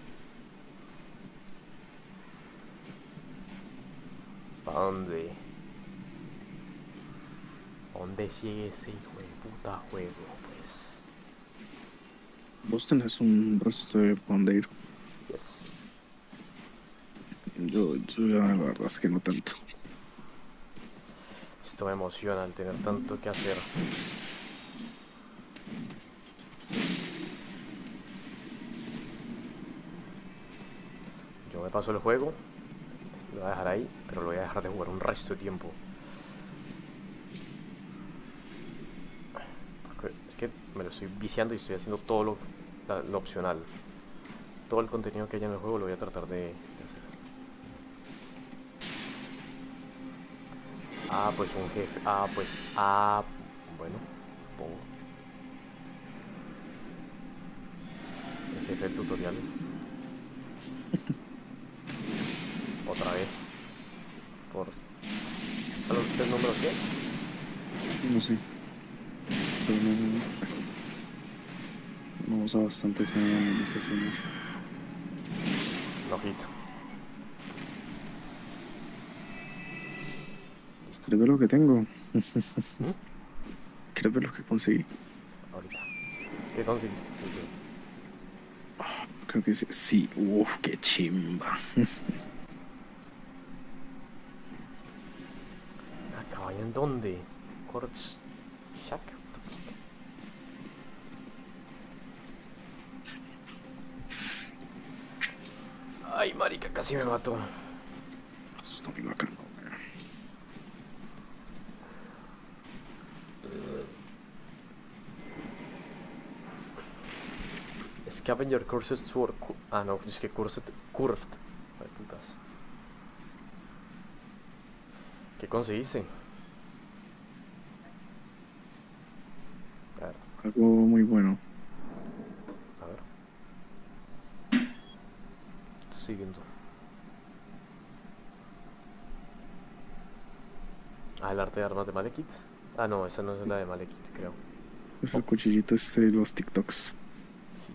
¿Para dónde? ¿Dónde sigue ese hijo de puta juego, pues? Vos tenés un resto de Pondeiro. Yes. Yo la verdad es que no tanto. Esto me emociona al tener tanto que hacer. Yo me paso el juego, lo voy a dejar ahí, pero lo voy a dejar de jugar un resto de tiempo. me lo estoy viciando y estoy haciendo todo lo opcional. Todo el contenido que hay en el juego lo voy a tratar de hacer. Ah, pues un jefe. Bueno, pongo. El jefe del tutorial. Otra vez. Por... ¿A los tres números qué? No sé. Pero no usa bastante ese señor. Ojito. ¿Quieres ver lo que tengo? ¿Quieres ver lo que conseguí? Ahorita. ¿Qué conseguiste? Creo que sí. Sí, uff, qué chimba. ¿Caballo en dónde? Corpse Shack. What the fuck? Ay, marica, casi me mató. Eso está muy bacano. Scavenger Cursed Sword. Ah, no, es que Curved. Ay, putas. ¿Qué conseguiste? A ver, Algo muy bueno. a ver. Estoy viendo. Ah, el arte de armas de Malekith. Ah, no, esa no es la de Malekith, creo. Es el cuchillito este de los TikToks. Sí.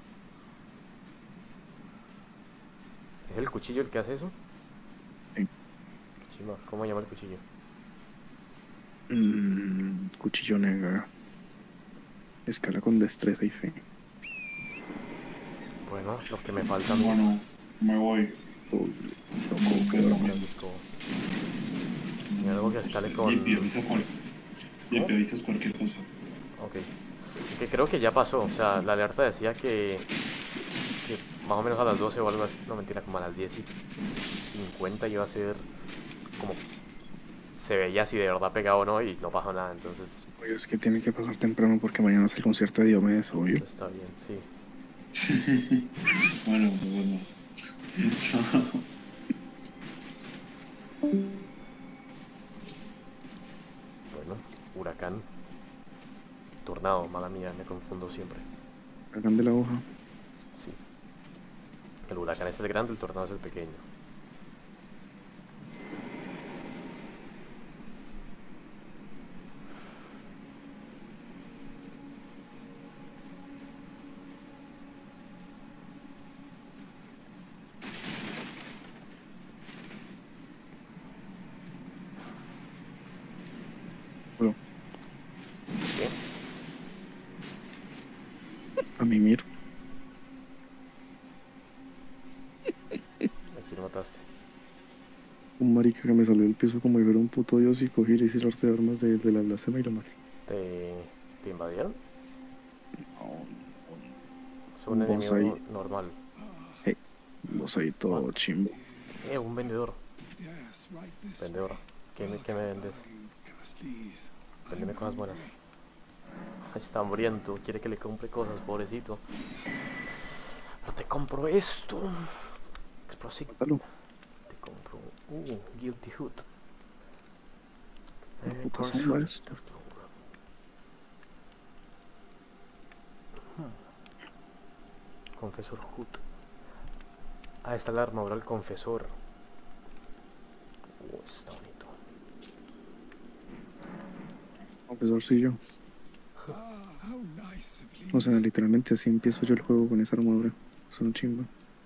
¿Es el cuchillo el que hace eso? Sí. Qué chimba. ¿Cómo se llama el cuchillo? Cuchillo negro. Escala con destreza y fe. Bueno, lo que me falta a mí. Bueno, me voy. Y algo que escale con... Y avisas cualquier cosa. Ok. Que creo que ya pasó. O sea, la alerta decía que más o menos a las 12 o algo así. No, mentira, como a las 10:50 iba a ser como... Se veía si de verdad pegaba o no y no pasó nada. Entonces, Oye, es que tiene que pasar temprano porque mañana es el concierto de Diomedes, obvio. está bien, sí. Bueno, nos vemos. Chao. Bueno, huracán. Tornado, mala mía, me confundo siempre. Hagan de la hoja. Sí. El huracán es el grande, el tornado es el pequeño. Bueno, ¿Qué? a mimir. Aquí lo mataste. Un marica que me salió del piso como si fuera un puto dios y cogí y le hice el arte de armas de la blasfema y lo maté. ¿Te invadieron? Es un Vos enemigo ahí, normal. vos ahí todo chimbo. Un vendedor. Vendedor. ¿Qué me vendes? Véndeme cosas buenas. Está hambriento, quiere que le compre cosas, pobrecito. Pero te compro esto. Explosivo. Mátalo. Te compro. Guilty Hood. Puta sombra esto. Confesor Hood. Ah, está la armadura del confesor. Está bonito. Profesorcillo. O sea, literalmente así empiezo yo el juego con esa armadura. Es un chimba.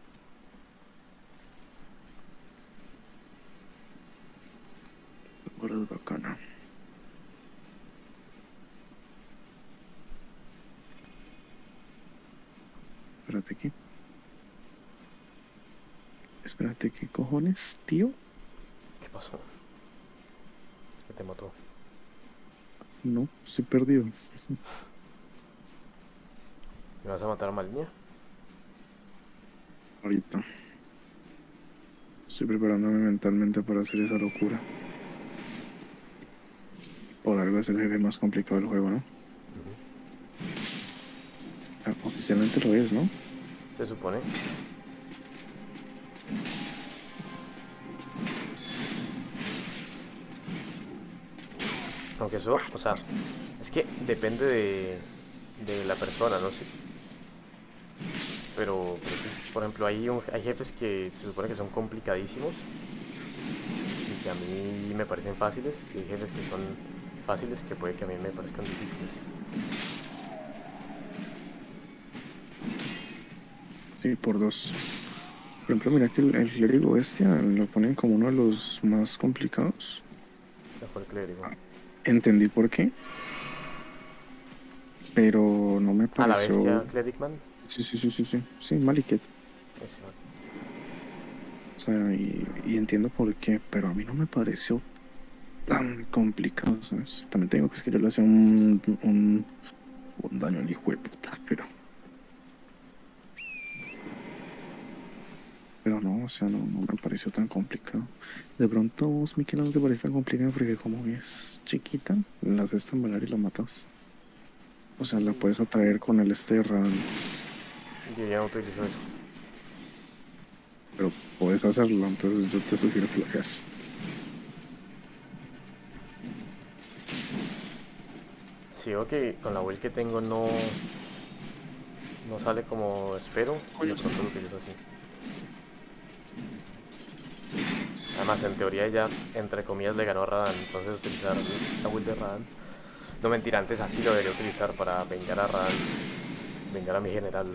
Ahora es bacana. Espérate aquí. Espérate, ¿qué cojones, tío? ¿Qué pasó? ¿Qué te mató? No, estoy perdido. ¿Me vas a matar a Malinia? Ahorita. Estoy preparándome mentalmente para hacer esa locura. Por algo es el jefe más complicado del juego, ¿no? Oficialmente lo es, ¿no? Se supone. Aunque eso, o sea, es que depende de la persona, no sé. Pero sí, por ejemplo, hay jefes que se supone que son complicadísimos y que a mí me parecen fáciles, y hay jefes que son fáciles que puede que a mí me parezcan difíciles. Sí, por dos. Por ejemplo, mira que el clérigo bestia lo ponen como uno de los más complicados. Mejor el clérigo. Entendí por qué, pero no me Ah, la pareció. bestia Clericman. Sí, sí, sí, sí, sí. Sí, Maliket. Ese, O sea, y entiendo por qué, pero a mí no me pareció tan complicado, ¿sabes? También tengo que es que yo le hacía un daño al hijo de puta, pero no, o sea, no me pareció tan complicado. De pronto vos, Miquel, no te parece tan complicado porque como es chiquita, la haces tambalear y la matas. O sea, la puedes atraer con el Radant, yo ya no utilizo eso. pero puedes hacerlo, entonces yo te sugiero que lo hagas. Si veo que con la build que tengo no sale como espero, de pronto lo utilizo así. Además, en teoría ya, entre comillas, le ganó a Radan, entonces utilizar la build de Radan. No, mentira, antes así lo debería utilizar para vengar a Radan, vengar a mi general.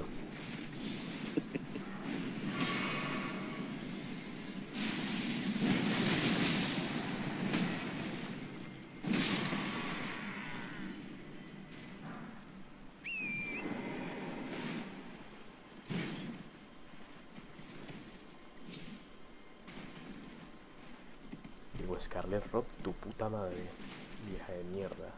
Digo, Scarlet Rock, tu puta madre, vieja de mierda.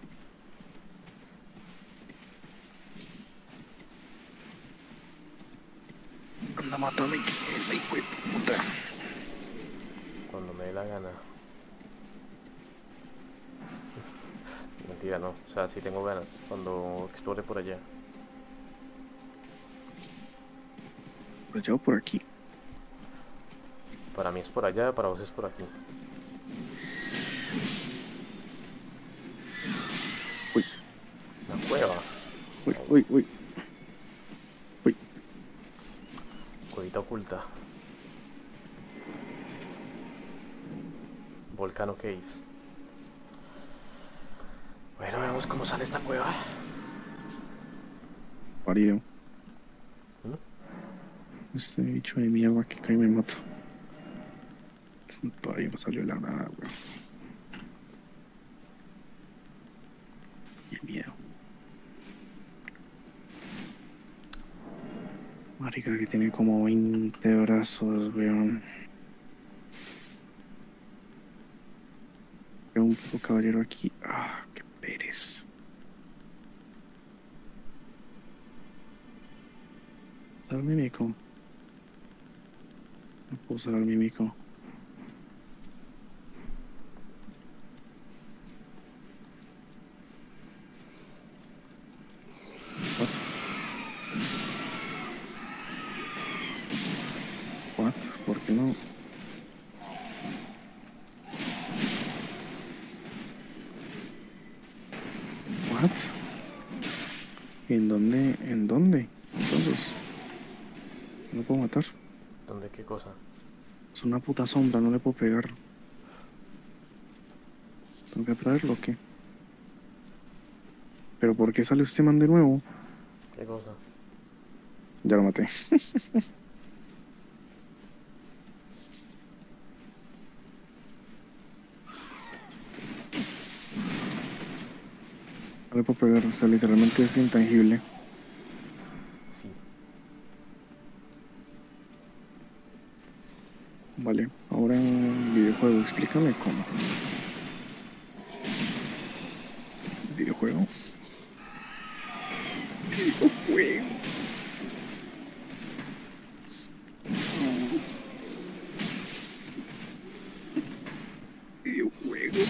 Anda, mátame, que hijo de puta. Cuando me dé la gana. Mentira, no. O sea, sí tengo ganas. Cuando explore por allá. Lo llevo por aquí. Para mí es por allá, para vos es por aquí. Uy, La cueva. uy, uy, Nice. uy, uy. Cuevita oculta. Volcano Cave. Bueno, veamos cómo sale esta cueva. Parido. ¿Mm? Este bicho de mierda que cae me mata. Todavía no salió de la nada, weón. Qué miedo. Marica, que tiene como 20 brazos, weón. Veo un puto caballero aquí. Ah, qué pereza. Usar mímico. No puedo usar mímico. What? What? ¿Por qué no? What? ¿En dónde? ¿En dónde? Entonces, no puedo matar. ¿Dónde qué cosa? Es una puta sombra, no le puedo pegar. Tengo que traerlo, ¿o qué? ¿Pero por qué sale este man de nuevo? ¿Qué cosa? Ya lo maté. No le puedo pegar, o sea, literalmente es intangible. Sí. Vale, ahora videojuego, explícame cómo. Videojuego. Videojuego. Videojuego.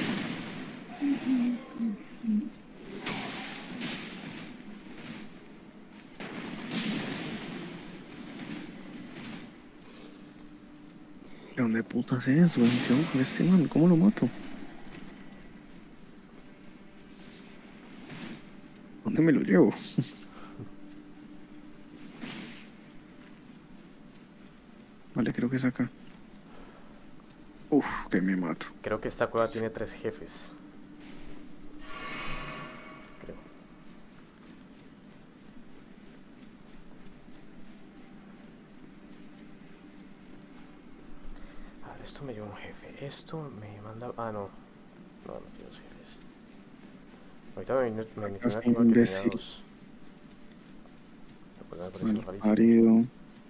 ¿De dónde putas es, güey? ¿Qué hago con este man? ¿Cómo lo mato? ¿Dónde me lo llevo? Vale, creo que es acá. Uf, que me mato. Creo que esta cueva tiene 3 jefes. Creo. A ver, esto me lleva un jefe. Esto me manda... Ah, no. No, no tiene 2 jefes. Ahorita me metí Así, una cueva que tenía imbécil. 2. Me pareció Mal rarísimo. parido.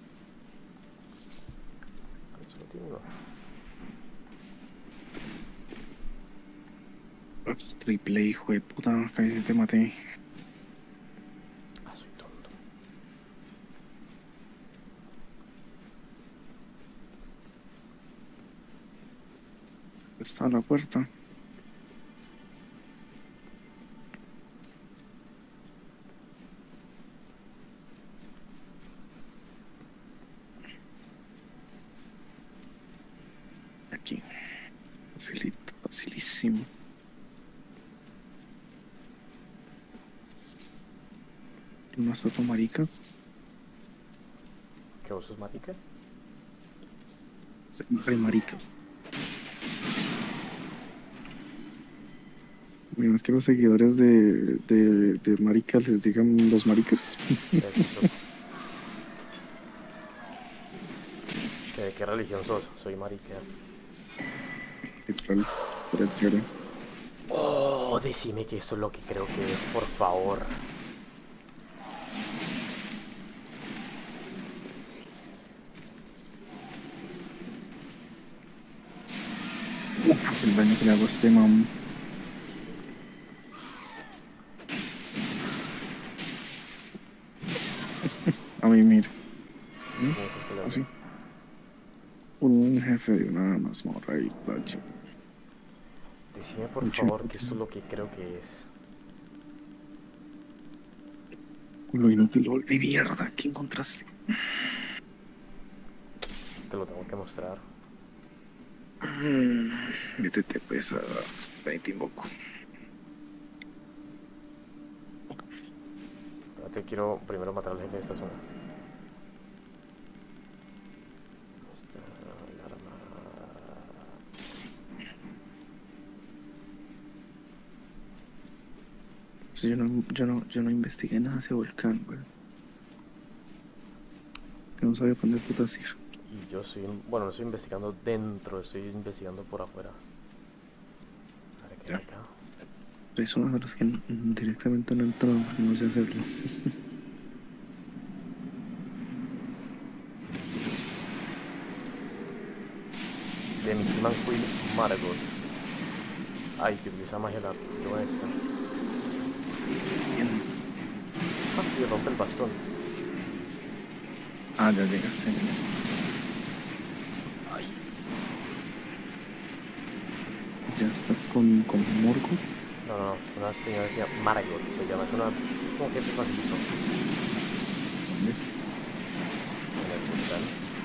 Solo tiene uno. Triple hijo de puta, casi te maté. Ah, soy tonto. Está la puerta. Aquí. Facilito, facilísimo. Una estatua marica. ¿Qué vos sos marica? Siempre marica. Menos que los seguidores de marica les digan los maricas. Eso. ¿De qué religión sos? Soy marica. Literal, pero chévere. Oh, decime que esto es lo que creo que es, por favor. El daño que le hago a este man. A mí, mira. ¿Quién es el que le Así. habla? Un jefe de una mazmorra y tacho. Decime por Mucho favor que esto es lo que creo que es. lo inútil, lo de mierda. ¿Qué encontraste? Te lo tengo que mostrar. Métete pues a 20 invoco. Espérate, quiero primero matar al jefe de esta zona. Esta el arma. Pues yo no investigué nada de ese volcán, güey. Que no sabía para dónde putas ir. Y yo soy, bueno, no estoy investigando dentro, estoy investigando por afuera. A ver qué hay acá. Es uno de los que directamente no entró, no sé hacerlo. De mi Quill Margot. Ay, que utiliza magia la prueba esta. Bien. Ah, y rompe el bastón. Ah, ya llegaste. Ay. Ya estás con Morgoth. No, no, es una señora que se llama Margot, se llama, es un jefe facilito. ¿Dónde? En el volcán.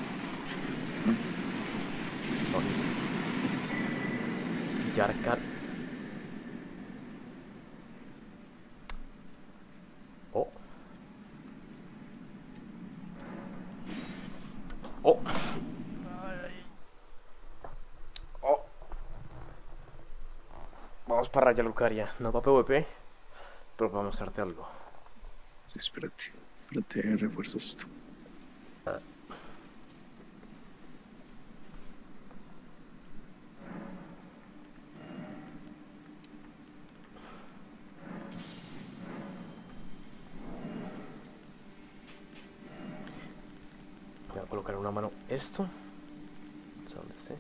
Yarkat. Oh. Oh. Oh. Vamos para Raya Lucaria, no para PvP, pero para mostrarte algo. Sí, espérate. Espérate, refuerzos. Voy a colocar en una mano esto. No sé dónde esté.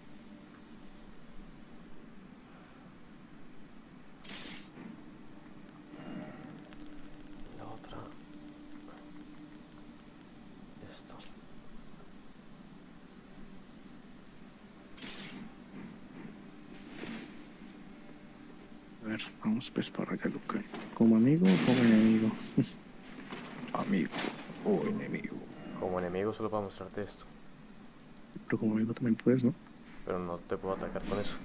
La otra. Esto. A ver, vamos pues para allá, Luca. ¿Como amigo o como enemigo? Amigo o enemigo. Como enemigo solo para mostrarte esto. pero como amigo también puedes, ¿no? Pero no te puedo atacar con eso.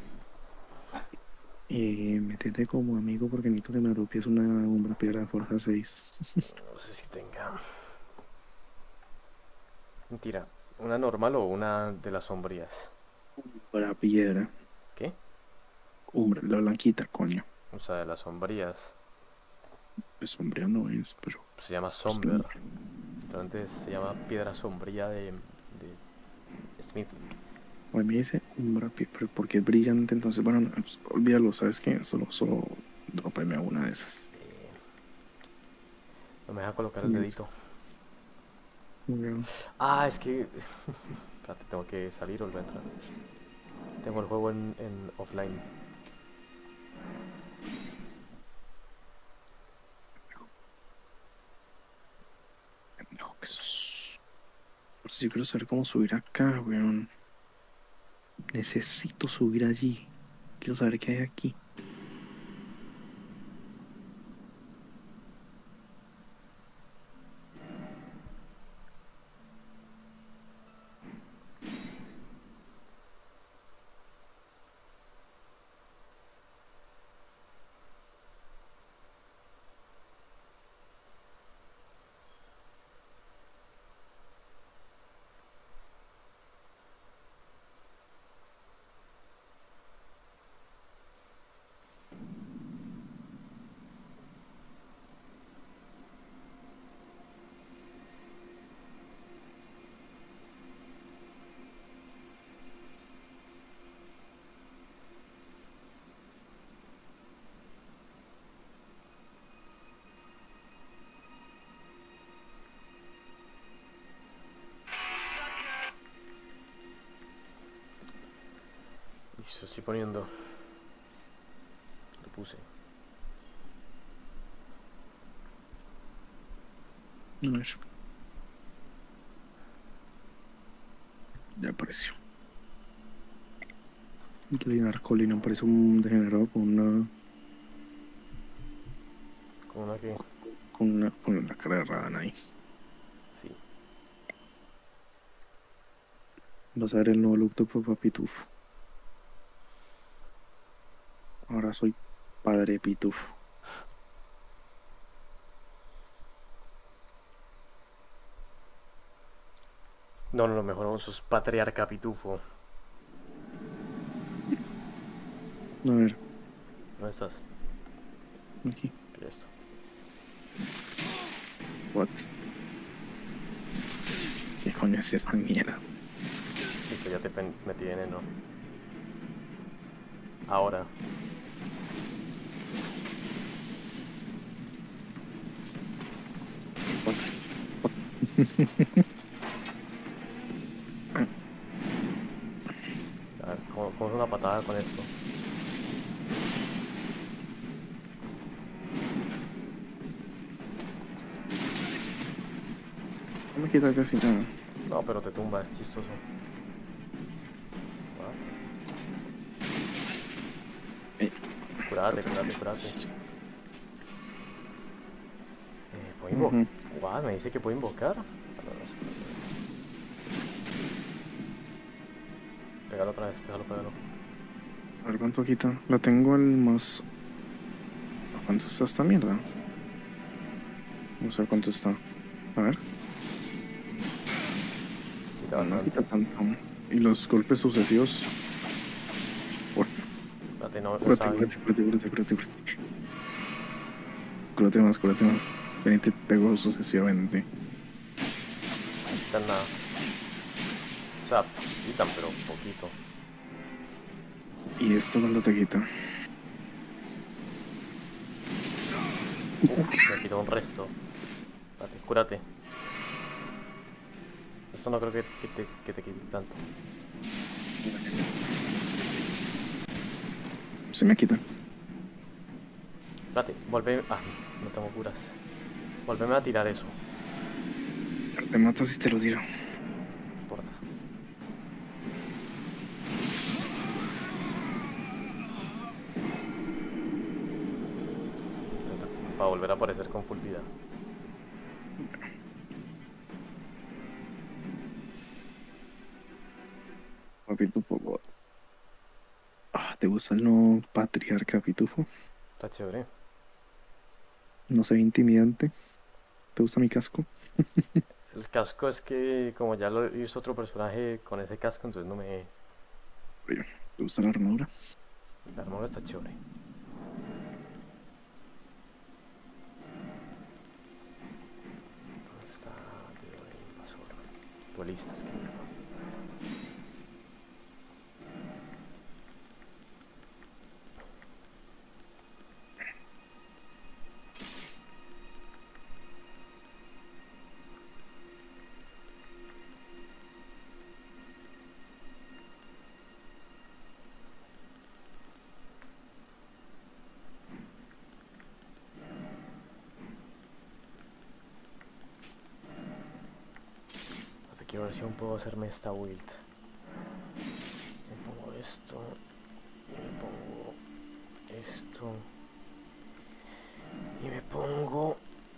Y métete como amigo porque necesito que me dropies una umbra piedra forja 6. No sé si tenga. Mentira. ¿Una normal o una de las sombrías? Para piedra. ¿Qué? Umbra, la blanquita, coño. O sea, de las sombrías. Pues sombría no es, pero... Se llama pues, Somber. Literalmente se llama piedra sombría de Smith. a mí me dice umbra, pero porque es brillante, entonces, bueno, no, pues, olvídalo, ¿sabes qué? Solo dropeme una de esas. No me deja colocar el Yes. dedito. Muy bien. Ah, es que... Espérate, tengo que salir o volver a entrar. Tengo el juego en offline. No, eso es... Por si yo quiero saber cómo subir acá, weón. Necesito subir allí. Quiero saber qué hay aquí. Listo, estoy poniendo. Lo puse. A ver. Ya apareció. Linar Colina parece un degenerado ¿Con una que? con la cara de Radana ahí. Sí. Vas a ver el nuevo look de Papá Pitufo. Ahora soy Padre Pitufo. No, lo mejor aún sos patriarca pitufo. A ver, ¿Dónde estás? aquí. Pilla esto. What? ¿Qué coño es esa mierda? Listo, ya te metí veneno. Ahora. What? A ver, ¿cómo es una patada con esto? No me quita casi nada. No, pero te tumba, es chistoso. What? Curate. ¿Puedo invocar? Ujú. What, ¿me dice que puedo invocar? Pégalo otra vez, pégalo. A ver cuánto quita. La tengo al más. ¿A cuánto está esta mierda? Vamos a ver cuánto está. A ver. Quita No, no bastante. quita tanto. Y los golpes sucesivos. Por... Espérate, no Cúrate, sabe. cúrate. Cúrate más. Ven y te pego sucesivamente. No quitan nada. O sea, quitan, pero poquito. Y esto cuando te quita. Me quitó un resto. Espérate, cúrate. Esto no creo que te quite tanto. Se me quita. Espérate, vuelve. Ah, no tengo curas. Volveme a tirar eso. Te mato si te lo tiro. No importa. Para volver a aparecer con full vida. Pitufo God. ¿Te gusta el nuevo patriarca Pitufo? Está chévere. No se ve intimidante. ¿Te gusta mi casco? El casco es que como ya lo hizo otro personaje con ese casco, entonces no me... Oye, ¿te gusta la armadura? La armadura está chévere. ¿Dónde está? Invasor. Duelistas, que mierda. Hasta que ver si aún puedo hacerme esta build. Me pongo esto. Y me pongo esto. Y me pongo...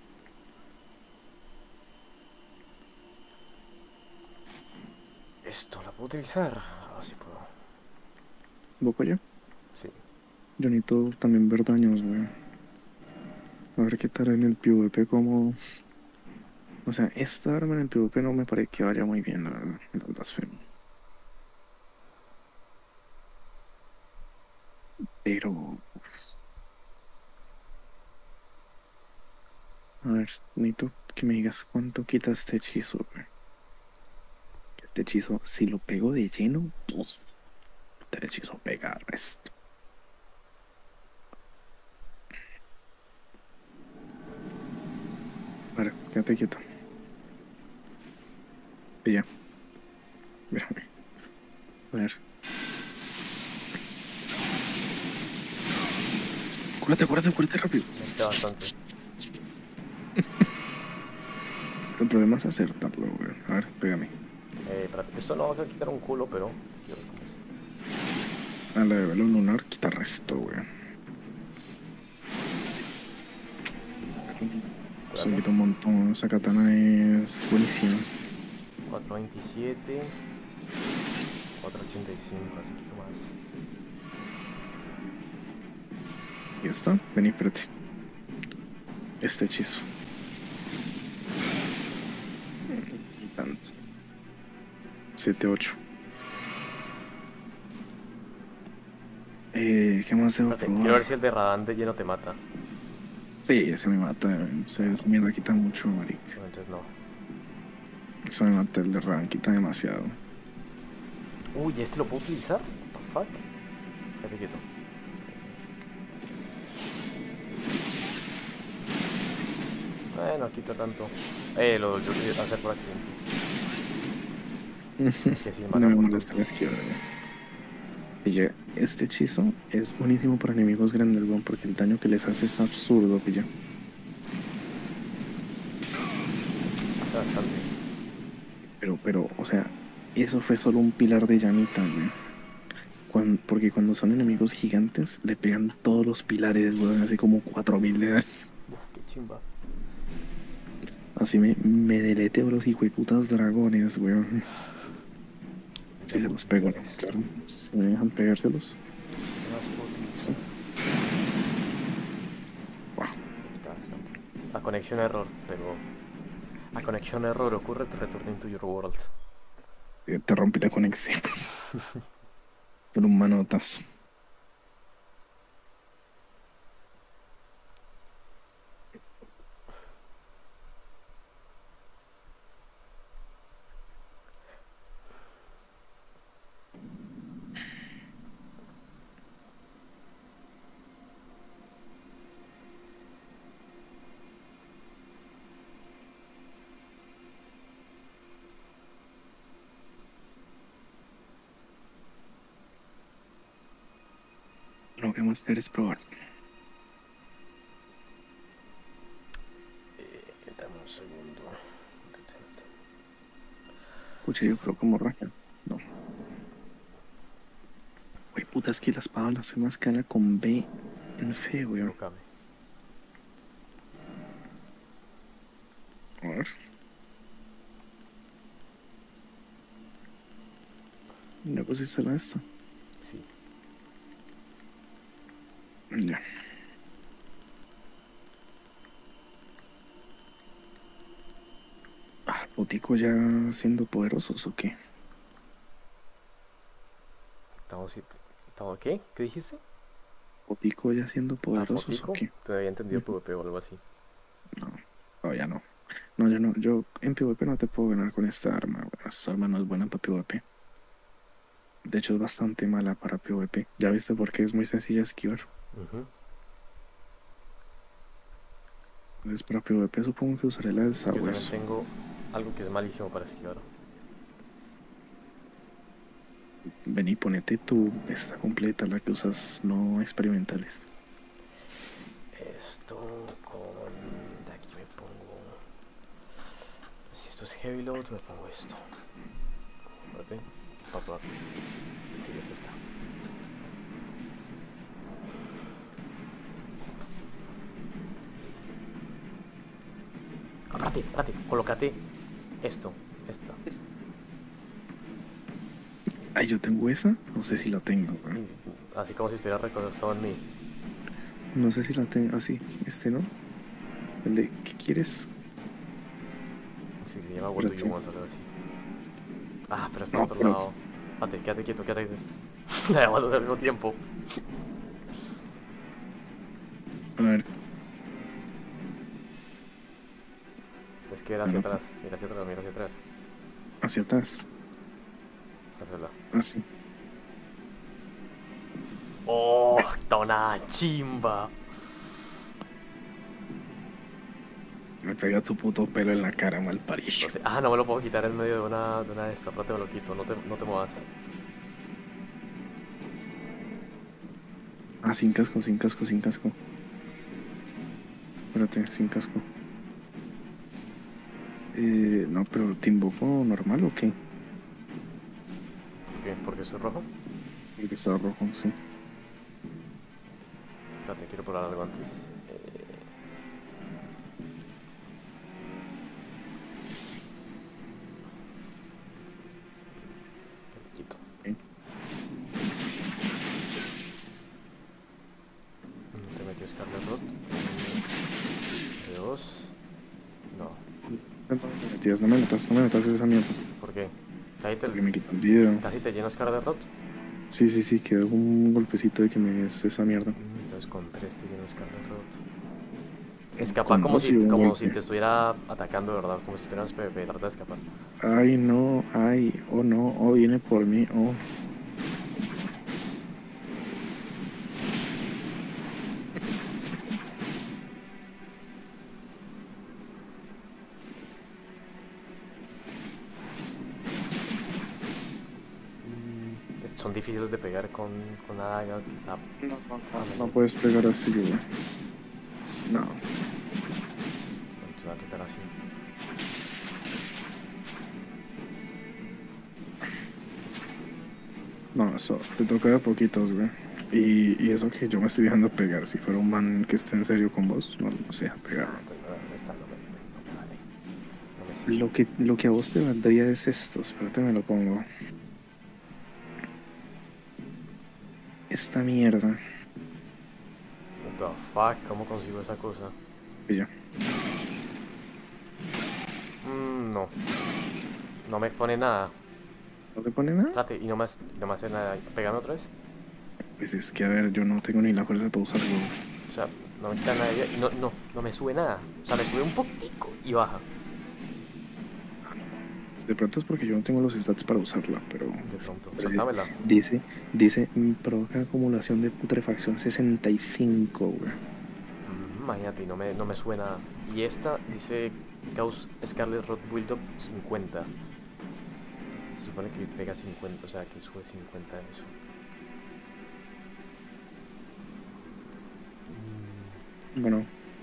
Esto, ¿la puedo utilizar? Ah, sí puedo. ¿Boco yo? Sí. Yo necesito también ver daños, güey. A ver qué tal en el PvP como... O sea, esta arma en el PvP no me parece que vaya muy bien, la verdad, en la blasfemia. Pero... A ver, necesito que me digas cuánto quita este hechizo, güey. Este hechizo, si lo pego de lleno, pues, este hechizo pega resto. A ver, quédate quieto. Pilla, déjame. A ver. Cúrate rápido. Me queda bastante. El problema es acertarlo, güey. A ver, pégame. Espérate, esto no va a quitar un culo, pero... quiero ver cómo es. A la de velo lunar quita resto, güey. Se Curarme. quita un montón. Esa katana es buenísima. 427. 485, así quito más. Y está. Vení, espérate. Este hechizo. Y tanto. 7-8. ¿Qué más debo Espérate, quiero probar? ver si el de Radán de lleno te mata. Sí, ese me mata. Esa mierda quita mucho, marica. No, entonces no. Eso me mata. El de Ran quita demasiado. Uy, ¿este lo puedo utilizar? What the fuck? Quédate quieto. No quita tanto. Yo quería hacer por accidente. Es que sí, No mata me por molesta la tonto. izquierda, Pilla, este hechizo es buenísimo para enemigos grandes, weón, porque el daño que les hace es absurdo, pilla. Mata bastante. Pero, o sea, eso fue solo un pilar de llamita, güey. Porque cuando son enemigos gigantes, le pegan todos los pilares, weón, así como 4000 de daño. Uf, qué chimba. Así me deleteo los hijueputas dragones, weón. Si se los pego, ¿no? Esto. Claro, si me dejan pegárselos. ¿Qué más puedo Sí. utilizar? Wow. Está bastante. A connection error, pero... A connection error ocurre to return to your world. Te rompí la conexión. Por un manotazo. Lo que más quieres probar. Dame un segundo. Cuchillo creo como raja. No. Güey, puta, es que la espada blasfema escala con B en fe, weón. Rukame. A ver. Ya pusiste la esta. Sí. Ya. Potico ya siendo poderosos o qué. Estamos, ¿qué? ¿Qué dijiste? Potico ya siendo Ah, poderosos o fotico. qué. Te había entendido Ujú. PvP o algo así. No, todavía no. No, yo no. Yo en PvP no te puedo ganar con esta arma. Bueno, esta arma no es buena para PvP. De hecho, es bastante mala para PvP. Ya viste por qué es muy sencilla esquivar. Ujú. Entonces, para PvP supongo que usaré la del Yo también sabueso. tengo algo que es malísimo para esquivar. Ven y ponete tu esta completa, la que usas no experimentales. Esto con... De aquí me pongo... Si esto es heavy load, me pongo esto. Espérate. Para probar. Sí, es esta. Espérate. Colócate esto. Esta. Ay, yo tengo esa. No sé Sí. si la tengo, güey. Así como si estuviera recostado en mí. No sé si la tengo. Así, ¿no? El de, ¿qué quieres? Sí, se llama What Do You Espérate. Want o algo así. Ah, pero es para No, otro pero. lado. Espérate, quédate quieto, quédate quieto. La llamando al mismo tiempo. A ver. Es que ver hacia Bueno, atrás. Mira hacia atrás, mira hacia atrás. hacia atrás. Hazla. Así. Oh, está una chimba. Me pega tu puto pelo en la cara, mal parido. Ah, no me lo puedo quitar en medio de una de estas. Espérate, me lo quito. No te muevas. Ah, sin casco, sin casco, sin casco. Espérate, sin casco. No, pero ¿te invoco normal o qué? ¿Por qué? ¿Porque soy rojo? Porque está rojo, sí. Espérate, quiero probar algo antes. Casi quito. Ok. Te metió Scarlet Rot. De dos. No. No me metías, no me metas esa mierda. ¿Por qué? Casi Porque me quita el video. te lleno Scarlet Rot. Sí, quedó un golpecito de que me des esa mierda. Entonces con tres te lleno Scarlet Rot. Escapa Con dos y un como si golpe. te estuviera atacando de verdad. Como si estuvieras PvP. Trata de escapar. Ay, no, ay, oh no, oh, viene por mí, oh. Son difíciles de pegar con adagas. Que está... No puedes pegar así, güey. No, Se va a tocar así. no, eso, te toca de poquitos, güey. Y eso que yo me estoy dejando pegar, si fuera un man que esté en serio con vos, no se deja pegar. Entonces, esta no me vale. No me sirve. Lo que a vos te valdría es esto, espérate me lo pongo. Esta mierda. What the fuck, ¿cómo consigo esa cosa? Y ya. No. No me pone nada. ¿No te pone nada? Trate, y no me hace nada. Pégame otra vez. Pues es que a ver, yo no tengo ni la fuerza para usarlo. O sea, no me quita nada. Y no me sube nada. O sea, me sube un poquitico y baja. De pronto es porque yo no tengo los stats para usarla, pero... De pronto. Saltámela. Dice, provoca acumulación de putrefacción 65, güey. Imagínate, y no me sube nada. Y esta dice Gauss Scarlet Rot Build Up 50. Se supone que pega 50, o sea que sube 50 eso. Bueno.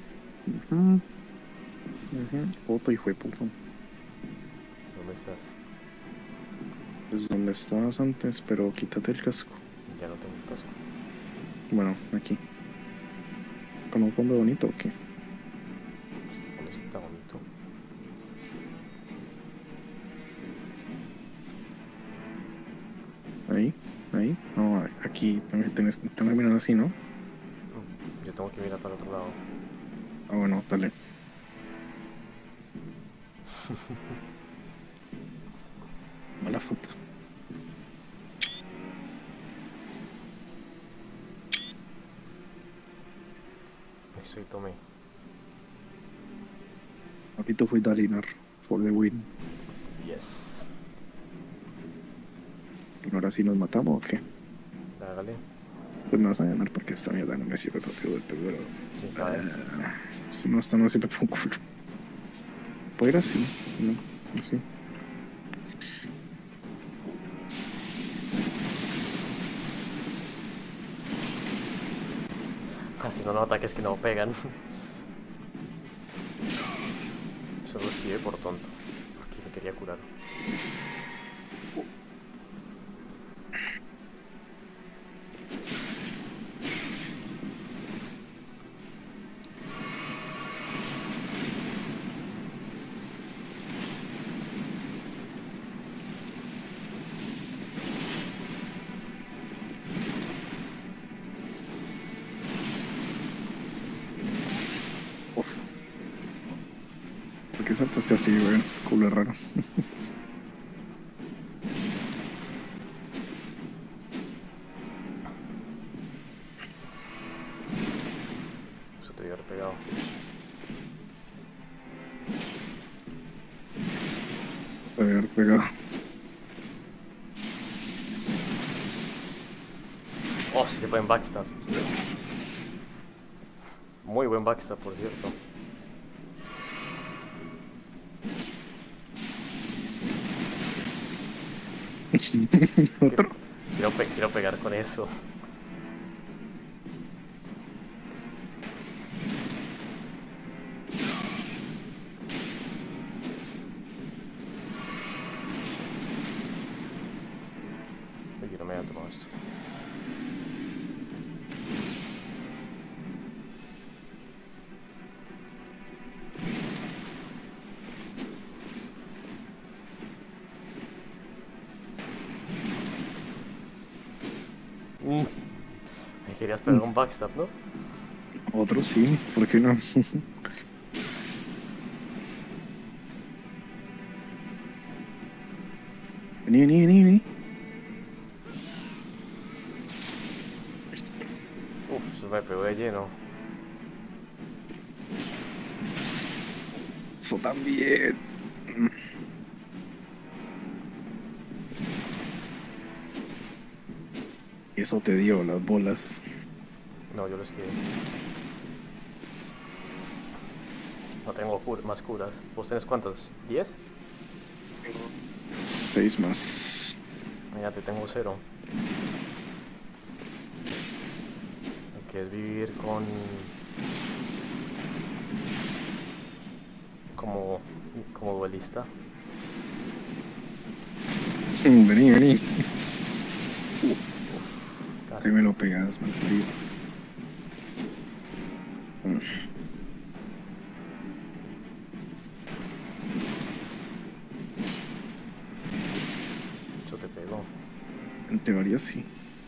Otro hijo de puto. ¿Dónde estás? Pues donde estabas antes, pero quítate el casco. Ya no tengo el casco. Bueno, aquí. ¿Con un fondo bonito o qué? Este está bonito. Ahí, ahí. No, aquí tengo que mirar así, ¿no? Yo tengo que mirar para el otro lado. Ah, bueno, dale. Mala foto. Eso y tomé. Ahorita fui Dalinar for the win. Yes. ¿Y ahora sí nos matamos o qué? Hágale. Pues me vas a ganar porque esta mierda no me sirve para el pero ¿Quién sabe? si no, esta no sirve para un culo. Puede ir así, no, así. Si no, no ataques que no pegan. Eso lo esquivé por tonto. Porque me quería curar. ¿Por qué saltaste así, güey? Culo raro. Eso te debió haber pegado. Debe haber pegado. Oh, sí se puede en backstab. Muy buen backstab, por cierto. ¿Otro? Quiero pegar con eso. Oye, no me había tomado esto. Me querías pegar un backstab, ¿no? Otro sí, ¿por qué no? Vení, vení, vení, vení. Uf, eso me pegó de lleno. Eso también. Eso te dio las bolas. No, yo lo esquivé. No tengo más curas. ¿Vos tenés cuántas? ¿10? 6 más. Ya te tengo 0. Hay que vivir con... como duelista. Vení, vení. Casi. Ahí me lo pegas, mal parido. Eso te pegó. En teoría sí.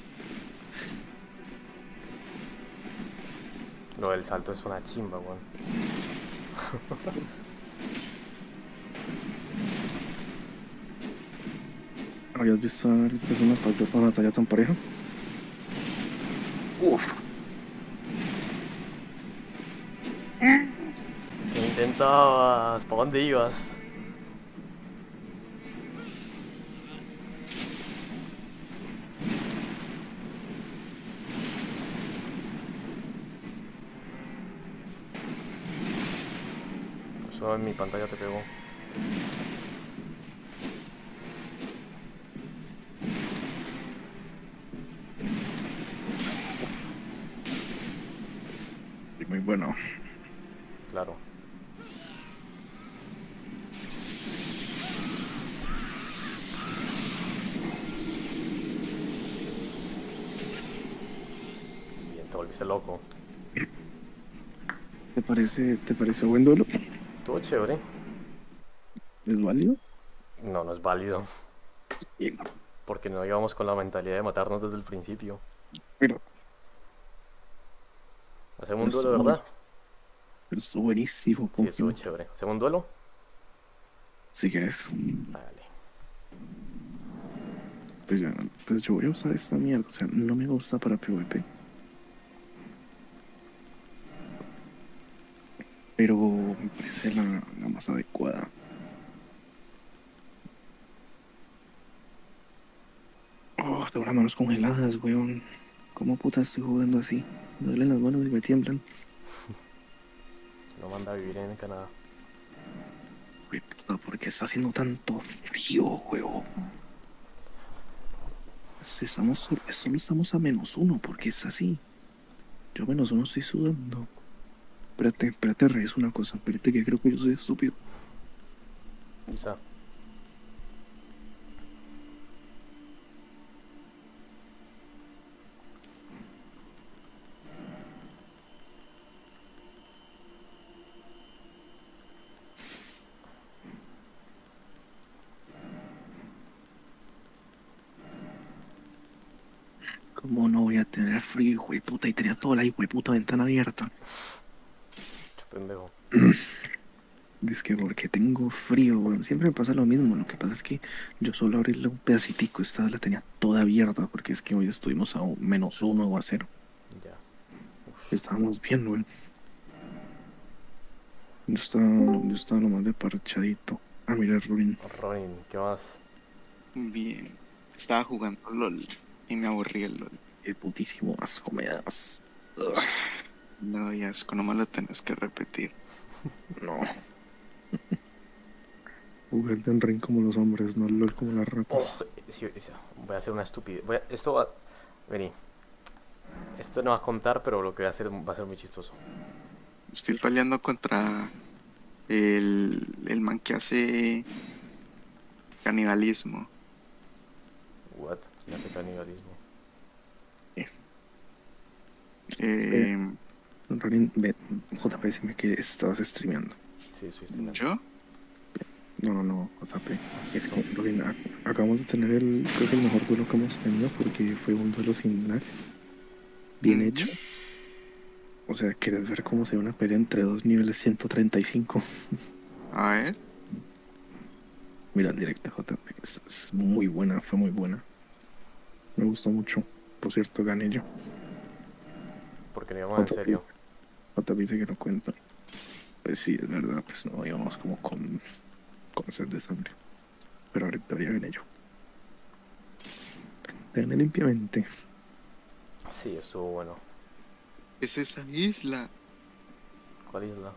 Lo del salto es una chimba, weón. ¿Habías visto ahorita una batalla tan pareja? Uf. ¿Qué intentabas? ¿Para dónde ibas? Eso en mi pantalla te pegó. Muy bueno. Claro. Bien, te volviste loco. Te parece buen duelo? Estuvo chévere. ¿Es válido? No, no es válido. Y Porque no íbamos con la mentalidad de matarnos desde el principio. Pero, Hacemos un pero duelo, ¿verdad? pero estuvo buenísimo, Sí, estuvo confío. chévere. ¿Hacemos un duelo? Si quieres, Dale. pues, pues yo voy a usar esta mierda. O sea, no me gusta para PvP. Pero me parece la más adecuada. Oh, tengo las manos congeladas, weón. ¿Cómo puta estoy jugando así? Me duelen las manos y me tiemblan. Se lo manda a vivir en Canadá. Güey, puta, ¿por qué está haciendo tanto frío, weón? Si solo estamos a -1, ¿por qué es así? Yo -1 estoy sudando. Espérate, reviso una cosa. Espérate que creo que yo soy estúpido. Quizá. ¿Cómo no voy a tener frío, hijo de puta? Y tenía toda la hijo de puta ventana abierta. Pendejo. Dice que porque tengo frío, weón. Siempre me pasa lo mismo. Lo que pasa es que yo solo abrí un pedacitico. Esta vez la tenía toda abierta porque es que hoy estuvimos a -1 o a 0. Ya. Estábamos bien, weón. Yo estaba lo más de parchadito. Ah, mira, Rubin. Ronin, ¿qué más? Bien. Estaba jugando LOL y me aburrí el LOL. Qué putísimo asco me das. Ugh, No, y asco, no me lo tenés que repetir. no. Jugar en ring como los hombres, no LOL como las Oh, ratas. sí, voy a hacer una estupidez. Esto va. Vení. Esto no va a contar, pero lo que voy a hacer va a ser muy chistoso. Estoy peleando contra el man que hace canibalismo. What? ¿Qué hace canibalismo? Ronin, ve, JP, decime que estabas streameando. Sí, estoy streamando. ¿Yo? No, JP. Es que, Ronin, acabamos de tener creo que el mejor duelo que hemos tenido porque fue un duelo sin lag. Bien Ujú. hecho. O sea, ¿quieres ver cómo se ve una pelea entre dos niveles 135? A ver. Mira el directo, JP. Es muy buena, fue muy buena. Me gustó mucho. Por cierto, gané yo. Porque no íbamos en serio. JP dice que no cuenta. Pues sí, es verdad, pues no íbamos como con sed de sangre. Pero ahorita ya gané yo. Gané limpiamente. Sí, estuvo bueno. Es esa isla. ¿Cuál isla?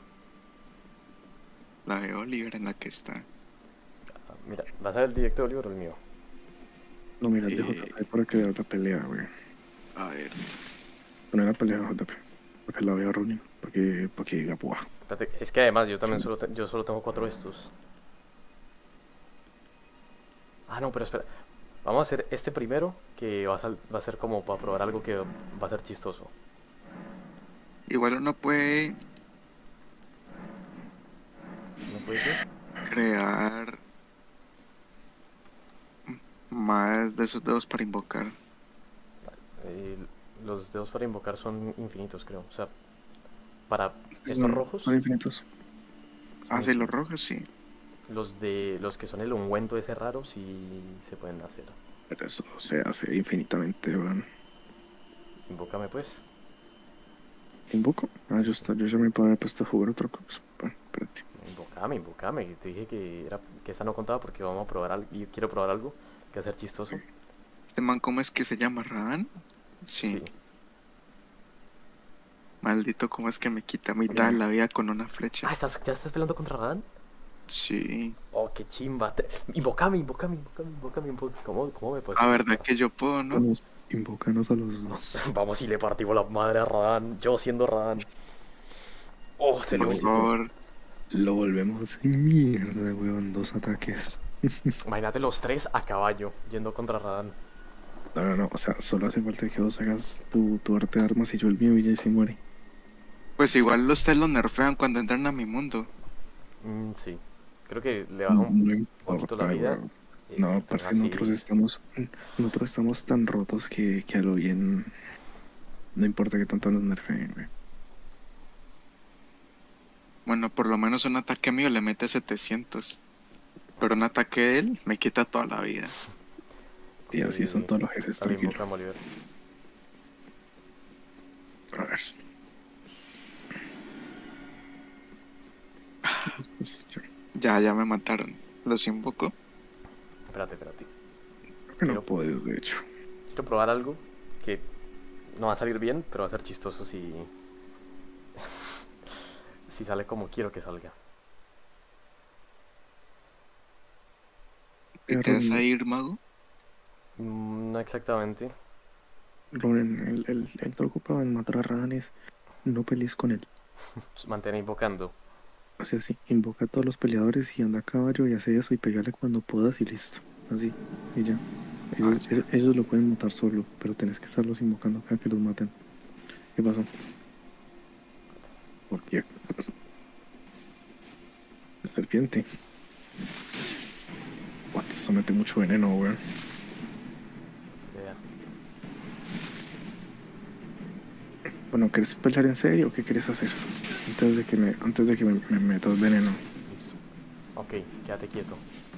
La de Oliver en la que está. Ah, mira, ¿vas a ver el directo de Oliver o el mío? No, mira, el de Eh. JP para que vea la pelea, güey. A ver. Poner la pelea de JP. Para que la vea Ronin. Para que diga, buah. Espérate, es que además yo también yo solo tengo 4 de estos. Ah, no, pero espera. Vamos a hacer este primero, que va a ser como para probar algo que va a ser chistoso. Igual uno puede ¿No puede ser? crear más de esos dedos para invocar. Eh, los dedos para invocar son infinitos, creo. O sea, para estos Bueno, rojos, son infinitos. Ah, sí, los rojos sí. los que son el ungüento ese raro, sí se pueden hacer. Pero eso se hace infinitamente, weón. Invócame pues. ¿Invoco? Ah, yo ya me había puesto a jugar otra cosa. Bueno, espérate. Invócame. Te dije que esa no contaba porque vamos a probar algo. Y quiero probar algo que va a ser chistoso. Este man, ¿cómo es que se llama? ¿Radán? Sí. Maldito, ¿cómo es que me quita mitad de la vida con una flecha? Ah, ¿ya estás peleando contra Radán? Sí. Oh, qué chimba. Invócame. ¿Cómo me puedes La invocar? verdad que yo puedo, ¿no? Vamos, invocanos a los dos. Vamos y le partimos la madre a Radán. Yo siendo Radán. Oh, sería Por muy chistoso. favor. Lo volvemos mierda, weón. 2 ataques. Imagínate los 3 a caballo yendo contra Radán. No. O sea, solo hace falta que vos hagas tu arte de armas y yo el mío y ya se muere. Pues igual ustedes lo nerfean cuando entran a mi mundo. Sí. Creo que le baja un No poquito importa, la vida. weón. No, Pero parce, así, nosotros estamos tan rotos que a lo bien no importa que tanto nos nerfeen, güey. Bueno, por lo menos un ataque mío le mete 700. Pero un ataque de él me quita toda la vida. Sí, así son todos los jefes, Dale, tranquilo. invoca a Oliver. A ver. Pues, yo Ya me mataron. Los invoco. Espérate. creo que no Quiero- puedo, de hecho. Quiero probar algo que no va a salir bien, pero va a ser chistoso si... si sale como quiero que salga. ¿Y te vas a ir, mago? No exactamente. Loren, el truco para matar a Radan es no pelees con él. Mantén invocando. O sea, sí, invoca a todos los peleadores y anda a caballo y hace eso y pégale cuando puedas y listo. Así, y ya. Ellos lo pueden matar solo, pero tenés que estarlos invocando acá que los maten. ¿Qué pasó? ¿Por qué? La serpiente. What, eso mete mucho veneno, weón. Idea. Bueno, ¿querés pelear en serio o qué quieres hacer? Antes de que me metas veneno. Listo. Ok, quédate quieto.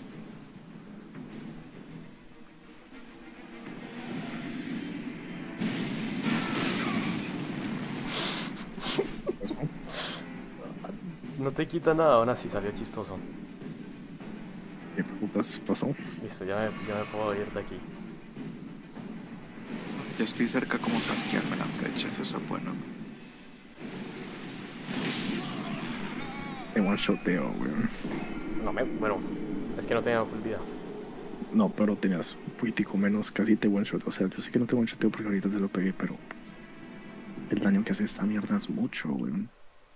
No te quita nada, aún así salió chistoso. ¿Qué putas pasó? Listo, ya me puedo ir de aquí. Yo estoy cerca como casquearme la flecha, eso es bueno. Te one-shoteo, weón. Bueno, es que no tenía full vida. No, pero tenías un poquitico menos, casi te one-shot. O sea, yo sé que no te one-shoteo porque ahorita te lo pegué, pero pues, el daño que hace esta mierda es mucho, weón.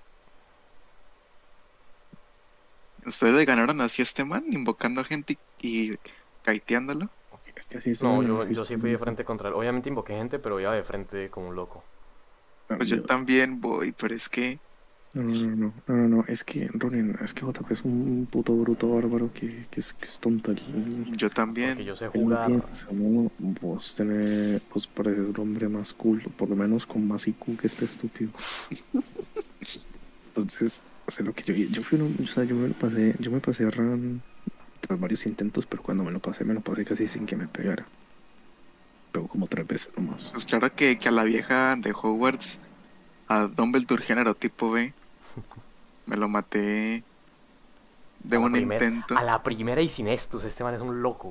¿Ustedes le ganaron así a este man, invocando a gente y kaiteándolo? Es que así No, son, yo sí fui de frente contra él. Obviamente invoqué gente, pero iba de frente como un loco. Pues yo también voy, pero es que No, es que, Ronin, es que JP es un puto bruto bárbaro que es tonto. yo Porque también. yo sé Él no jugar. piensa, ¿no? Vos pareces un hombre más cool, o por lo menos con más IQ que este estúpido. Entonces, hace lo que yo fui o sea, yo me pasé a Ran tras varios intentos, pero cuando me lo pasé casi sin que me pegara. Pegó como 3 veces nomás. Pues claro que a la vieja de Hogwarts, a Dumbledore género tipo B, me lo maté de un intento A la primera y sin estos, este man es un loco.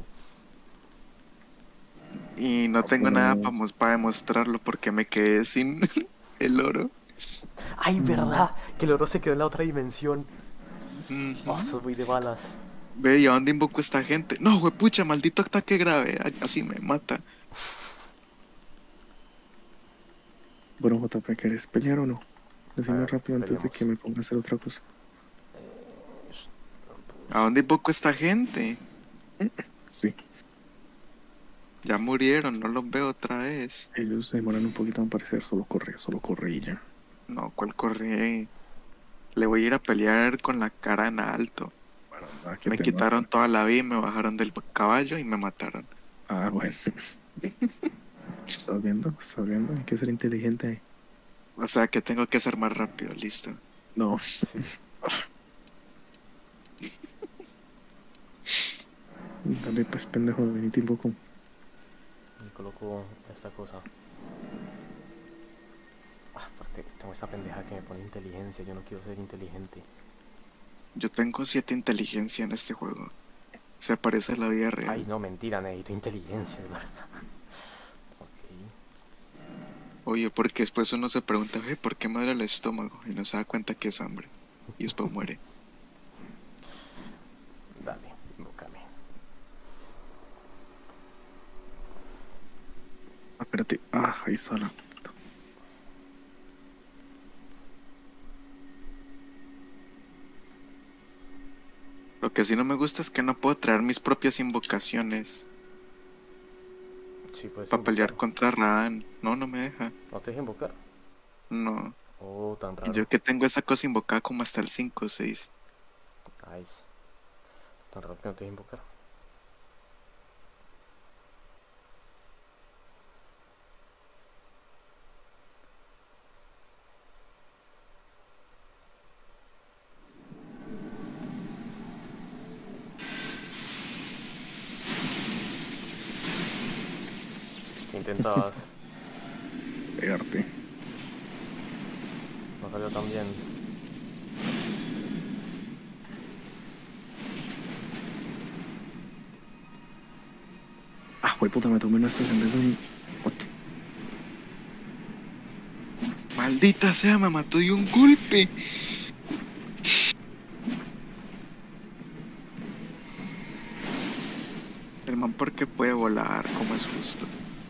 y no tengo nada para demostrarlo porque me quedé sin el oro. Ay, verdad, que el oro se quedó en la otra dimensión. Ujú. Oh, soy muy de balas. Ve, ¿y a dónde invoco esta gente? No, pucha, maldito ataque grave. Así me mata. Bueno, JP, ¿querés pelear o no? Decime ver, rápido antes de peleemos. que me ponga a hacer otra cosa. ¿A dónde invoco esta gente? Sí, Ya murieron, no los veo otra vez. ellos se demoran un poquito en aparecer, solo corre y ya. No, ¿cuál corre? Le voy a ir a pelear con la cara en alto. Bueno, nada, que Me te quitaron mata. toda la vida y me bajaron del caballo y me mataron. Ah, bueno. ¿Estás viendo? ¿Estás viendo? Hay que ser inteligente ahí. O sea que tengo que ser más rápido, listo. No, Sí. dale pues pendejo, venite un poco. Y coloco esta cosa. Ah, aparte, tengo esta pendeja que me pone inteligencia. Yo no quiero ser inteligente. Yo tengo 7 inteligencia en este juego. Se parece a la vida real. Ay, no, mentira, necesito inteligencia, de verdad. Ok. Oye, porque después uno se pregunta, ¿por qué me duele el estómago? Y no se da cuenta que es hambre. Y después muere. Dale, invócame. Ah, espérate. Ah, ahí está la. Lo que sí no me gusta es que no puedo traer mis propias invocaciones Sí, puedes para pelear invocar. contra Radan. No, no me deja. ¿No te deja invocar? No. Oh, tan Y raro. yo que tengo esa cosa invocada como hasta el 5 o 6. Nice. Tan raro que no te deja invocar. ¿Qué intentabas? Pegarte. No salió tan bien. Ah, güey, puta, me tomé una estación de un... What? Maldita sea, me mató de un golpe. El man porque puede volar, como es justo.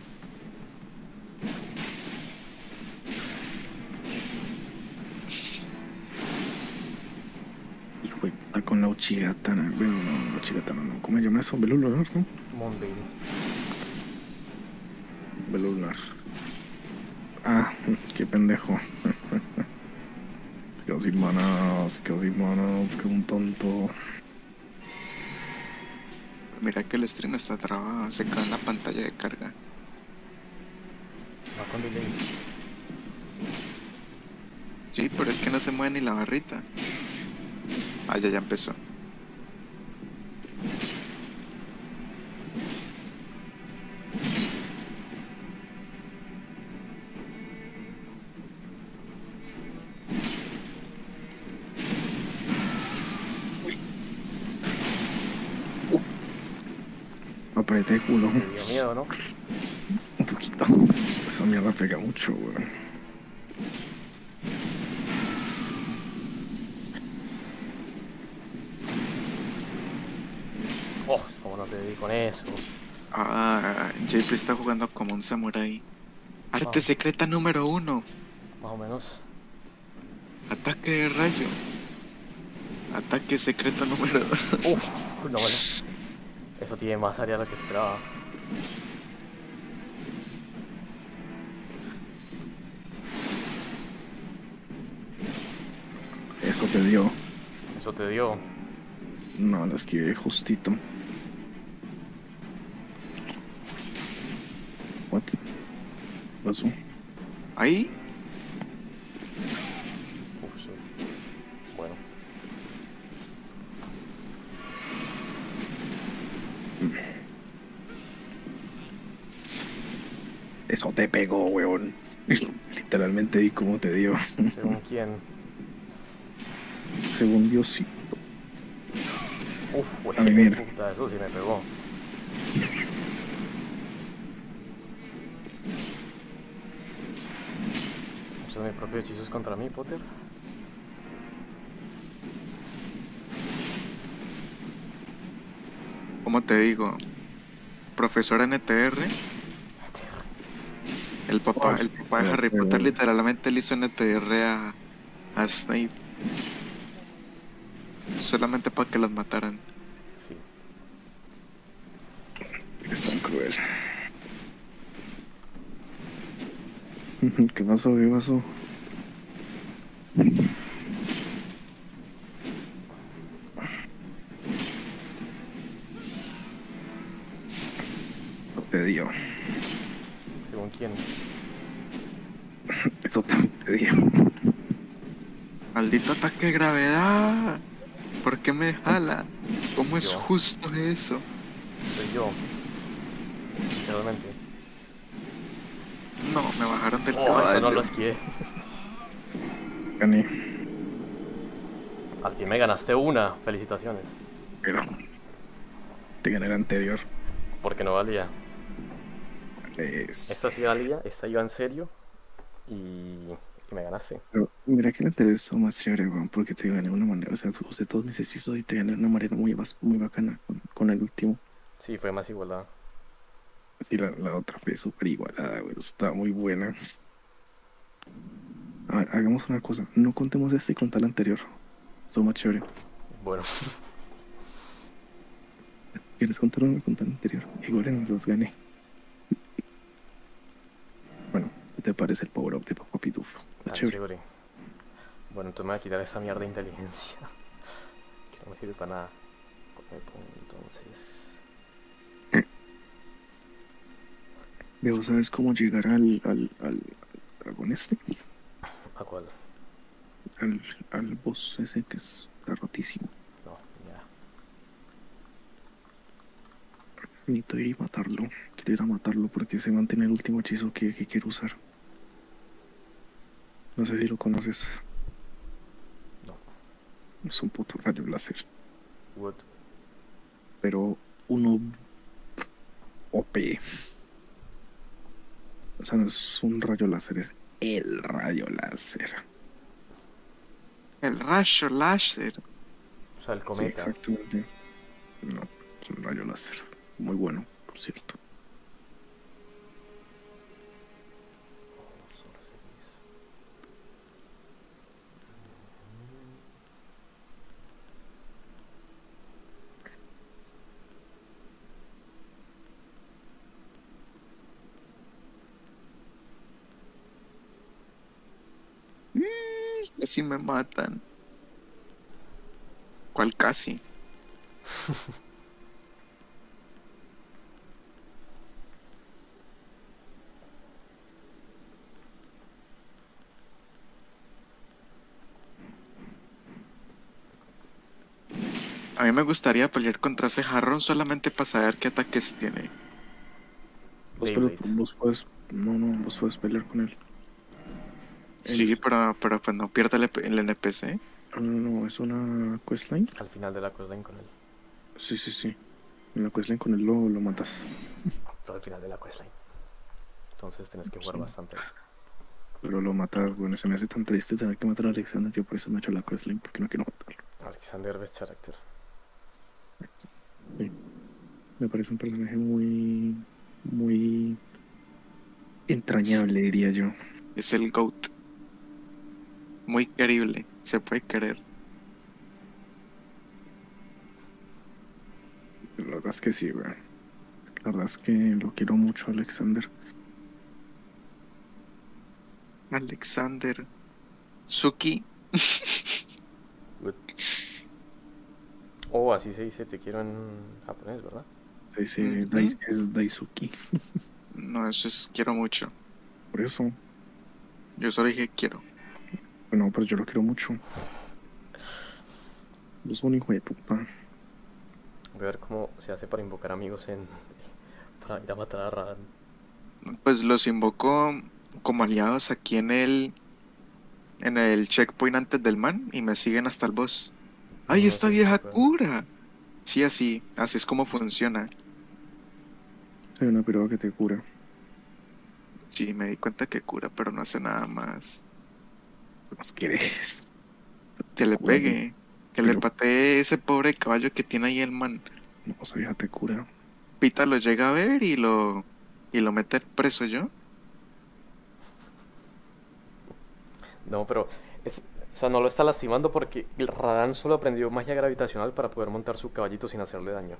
Hijo de puta, con la Uchigatana. Bueno, no, la Uchigatana no. ¿Cómo se llama eso? Velular, ¿no? Monday. Velular. Ah, qué pendejo. Quedó sin manas, que un tonto. Mira que el stream está trabado, se cae en la pantalla de carga. Va con delay. Sí, pero es que no se mueve ni la barrita. Ah, ya empezó. Apreté culo. Me dio miedo, ¿no? Un poquito. Esa mierda pega mucho, weón. Oh, cómo no te di con eso. Ah, JP está jugando como un samurái. Arte Ah. secreta número 1. Más o menos. Ataque de rayo. Ataque secreto número 2. Uf, no, bueno. Eso tiene más área de lo que esperaba. Eso te dio. Eso te dio. No, la esquivé justito. What? ¿Qué pasó? Ahí. Uf, sí. Bueno. Eso te pegó, weón. Literalmente vi cómo te dio. ¿Según quién? Según Dios, sí. Uf, A mí, güey, mira. puta, eso sí me pegó. ¿Usas mi propio hechizo es contra mí, Potter? ¿Cómo te digo? Profesor NTR. El papá de Harry Potter literalmente le hizo NTR a Snape. Solamente para que los mataran. Sí. Es tan cruel. ¿Qué pasó? ¿Qué pasó? No te dio. ¿Según quién? Eso también te dio. Maldito ataque de gravedad. ¿Por qué me jala? ¿Cómo es Yo. justo eso? Soy yo. Realmente. No, me bajaron del Oh, eso caballo. no lo esquivé. Gané. Al fin me ganaste una. Felicitaciones. Pero te gané la anterior. Porque no valía. Es... Esta sí valía, esta iba en serio. Y me ganaste. Pero mira que la anterior estuvo más chévere, weón, porque te gané de una manera. O sea, usé todos mis hechizos y te gané de una manera muy bacana con el último. Sí, fue más igualada. Sí, la otra fue súper igualada, güey. Estaba muy buena. A ver, hagamos una cosa. No contemos este y contar la anterior. Estuvo más chévere. Bueno, ¿Quieres contar una? Contar la anterior. Igual en las dos gané. Bueno, ¿qué te parece el power up de Papá Pitufo? Está tan chévere. chévere. Bueno, entonces me voy a quitar esa mierda de inteligencia. Que no me sirve para nada. Me pongo entonces. Veo, ¿sabes cómo llegar al dragón este? ¿A cuál? Al boss ese que está rotísimo. No, ya. Necesito ir y matarlo. Quiero ir a matarlo porque se mantiene el último hechizo que quiero usar. No sé si lo conoces. No. Es un puto rayo láser. What? Pero uno OP. O sea, no es un rayo láser, es el rayo láser. El rayo láser. O sea, el Sí, cometa. exactamente. No, es un rayo láser. Muy bueno, por cierto. Casi me matan. ¿Cuál casi? A mí me gustaría pelear contra ese jarrón solamente para saber qué ataques tiene. Beyblade. Vos puedes. No, vos puedes pelear con él. Sí, pero pues no pierda el NPC. No, es una questline. Al final de la questline con él. Sí. En la questline con él lo matas. Pero al final de la questline. Entonces tenés que jugar Sí. bastante. Pero lo matas, bueno, se me hace tan triste tener que matar a Alexander. Yo por eso me he hecho la questline, porque no quiero matarlo. Alexander Best Character. Sí. Me parece un personaje muy entrañable, diría yo. Es el GOAT. Muy querible. Se puede querer. La verdad es que sí, güey. La verdad es que lo quiero mucho, Alexander. Alexander. Suki. Good. Oh, así se dice te quiero en japonés, ¿verdad? Se dice Ujú. es Daisuki. No, eso es quiero mucho. Por eso, Yo solo dije quiero. bueno, pero yo lo quiero mucho. Es un hijo de puta. Voy a ver cómo se hace para invocar amigos para ir a matar a Radan. Pues los invoco como aliados aquí en el checkpoint antes del man y me siguen hasta el boss. ¡Ay, No esta sé si se vieja puede. cura! Sí, así es como funciona. Hay una piroga que te cura. Sí, me di cuenta que cura, pero no hace nada más. ¿Qué más querés? Que le Cura, pegue, que le pero patee ese pobre caballo que tiene ahí el man. no, esa vieja te cura. Pita lo llega a ver y lo mete preso yo. No, pero o sea, no lo está lastimando porque el Radan solo aprendió magia gravitacional para poder montar su caballito sin hacerle daño.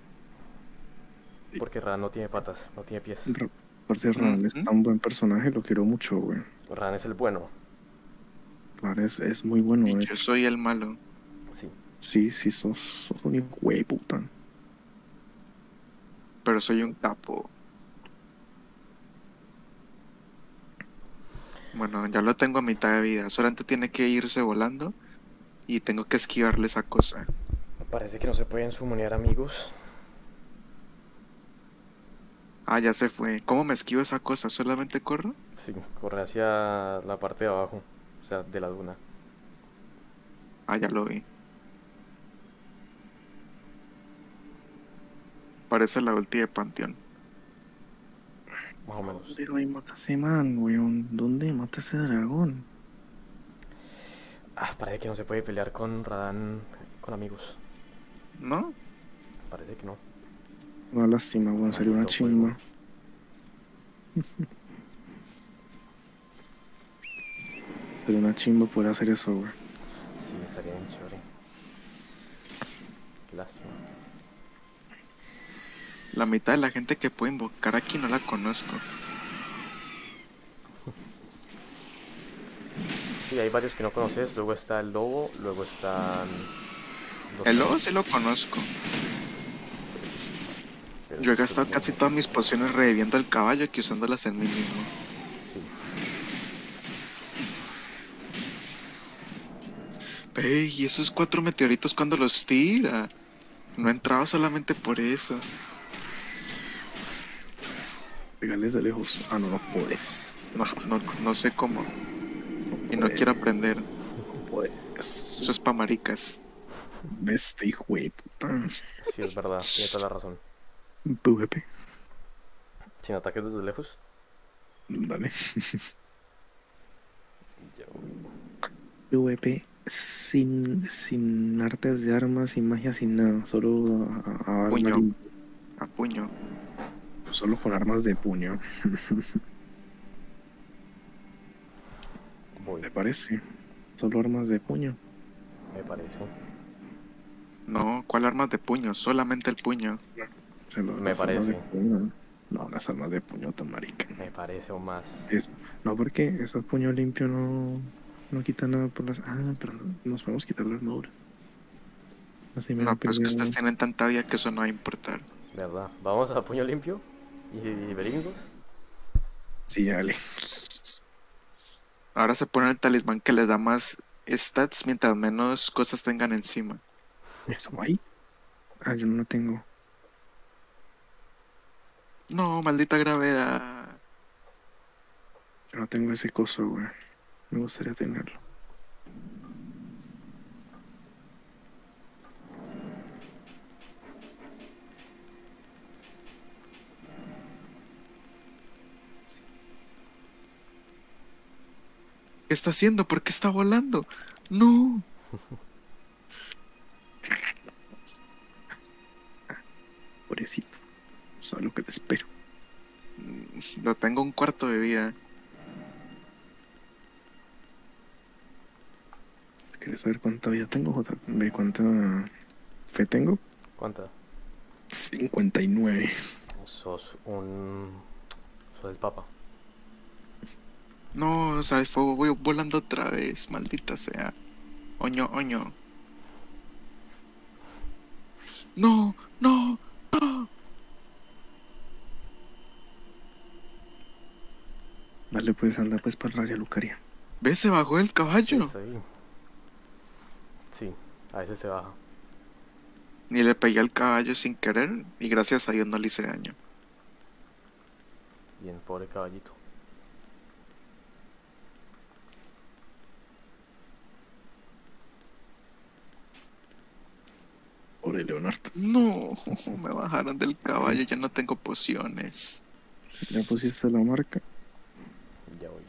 Porque Radan no tiene patas, no tiene pies. Parce, Ran es Ujú. tan buen personaje, lo quiero mucho, güey. Radan es el bueno. Ran es muy bueno, Y de yo hecho. soy el malo. Sí. Sí, sos un hijo de puta. Pero soy un capo. Bueno, ya lo tengo a mitad de vida. Solamente tiene que irse volando y tengo que esquivarle esa cosa. Parece que no se pueden summonear amigos. Ah, ya se fue. ¿Cómo me esquivo esa cosa? ¿Solamente corro? Sí, corre hacia la parte de abajo, o sea, de la duna. Ah, ya lo vi. Parece la ulti de Panteón. Más o menos. ¿Dónde ahí mata ese man, weón? ¿Dónde mata ese dragón? Parece que no se puede pelear con Radan con amigos. ¿No? Parece que no. Una lástima, weón, sería una Maldito juego. chimba. Sería una chimba poder hacer eso, güey. Sí, estaría bien chévere. Qué lástima. La mitad de la gente que puedo invocar aquí no la conozco. Sí, hay varios que no conoces. Luego está el lobo, luego están los El lobo sí lo conozco. pero Yo he estos gastado no. casi todas mis pociones reviviendo el caballo que usándolas en mí mismo. Sí. Ey, ¿y esos 4 meteoritos cuando los tira? No he entrado solamente por eso. Pégales de lejos. Ah, no, no puedes. No sé cómo. Y no Puedes, quiero aprender. no puedes. Eso es pa' maricas. Este hijo de puta. Sí, es verdad, tiene toda la razón. PvP. Sin ataques desde lejos. Dale. Ya. PvP sin artes de armas, sin magia, sin nada. Solo a arma Puño. limpia. A puño. Solo con armas de puño. Voy, ¿Te parece? Solo armas de puño. me parece. No, ¿cuál armas de puño? Solamente el puño. Me Las armas de parece. puño. No, las armas de puño tan marica. Me parece aún más. No, porque esos puño limpio no quita nada por las. Ah, pero nos podemos quitar la armadura. Así me No, han pues que peleado. ustedes tienen tanta vida que eso no va a importar. ¿Verdad? Vamos a puño limpio y beringos. Sí, dale. Ahora se pone el talismán que les da más stats mientras menos cosas tengan encima. ¿Eso hay? Ah, yo no lo tengo. No, maldita gravedad. Yo no tengo ese coso, güey. Me gustaría tenerlo. ¿Qué está haciendo? ¿Por qué está volando? No. Pobrecito. Sabes lo que te espero. Lo tengo un cuarto de vida. ¿Quieres saber cuánta vida tengo, JB? ¿Cuánta fe tengo? ¿Cuánta? 59. Sos un... Sos el papa. No, sale fuego, voy volando otra vez, maldita sea. Oño, oño. No, no, no. Dale, pues, anda pues para Raya Lucaria. ¿Ves? Se bajó el caballo. ¿Ves ahí? Sí, a veces se baja. Ni le pegué al caballo sin querer y gracias a Dios no le hice daño. Bien, pobre caballito. Pobre Leonardo. No, me bajaron del caballo, ya no tengo pociones. Ya pusiste la marca. Ya voy.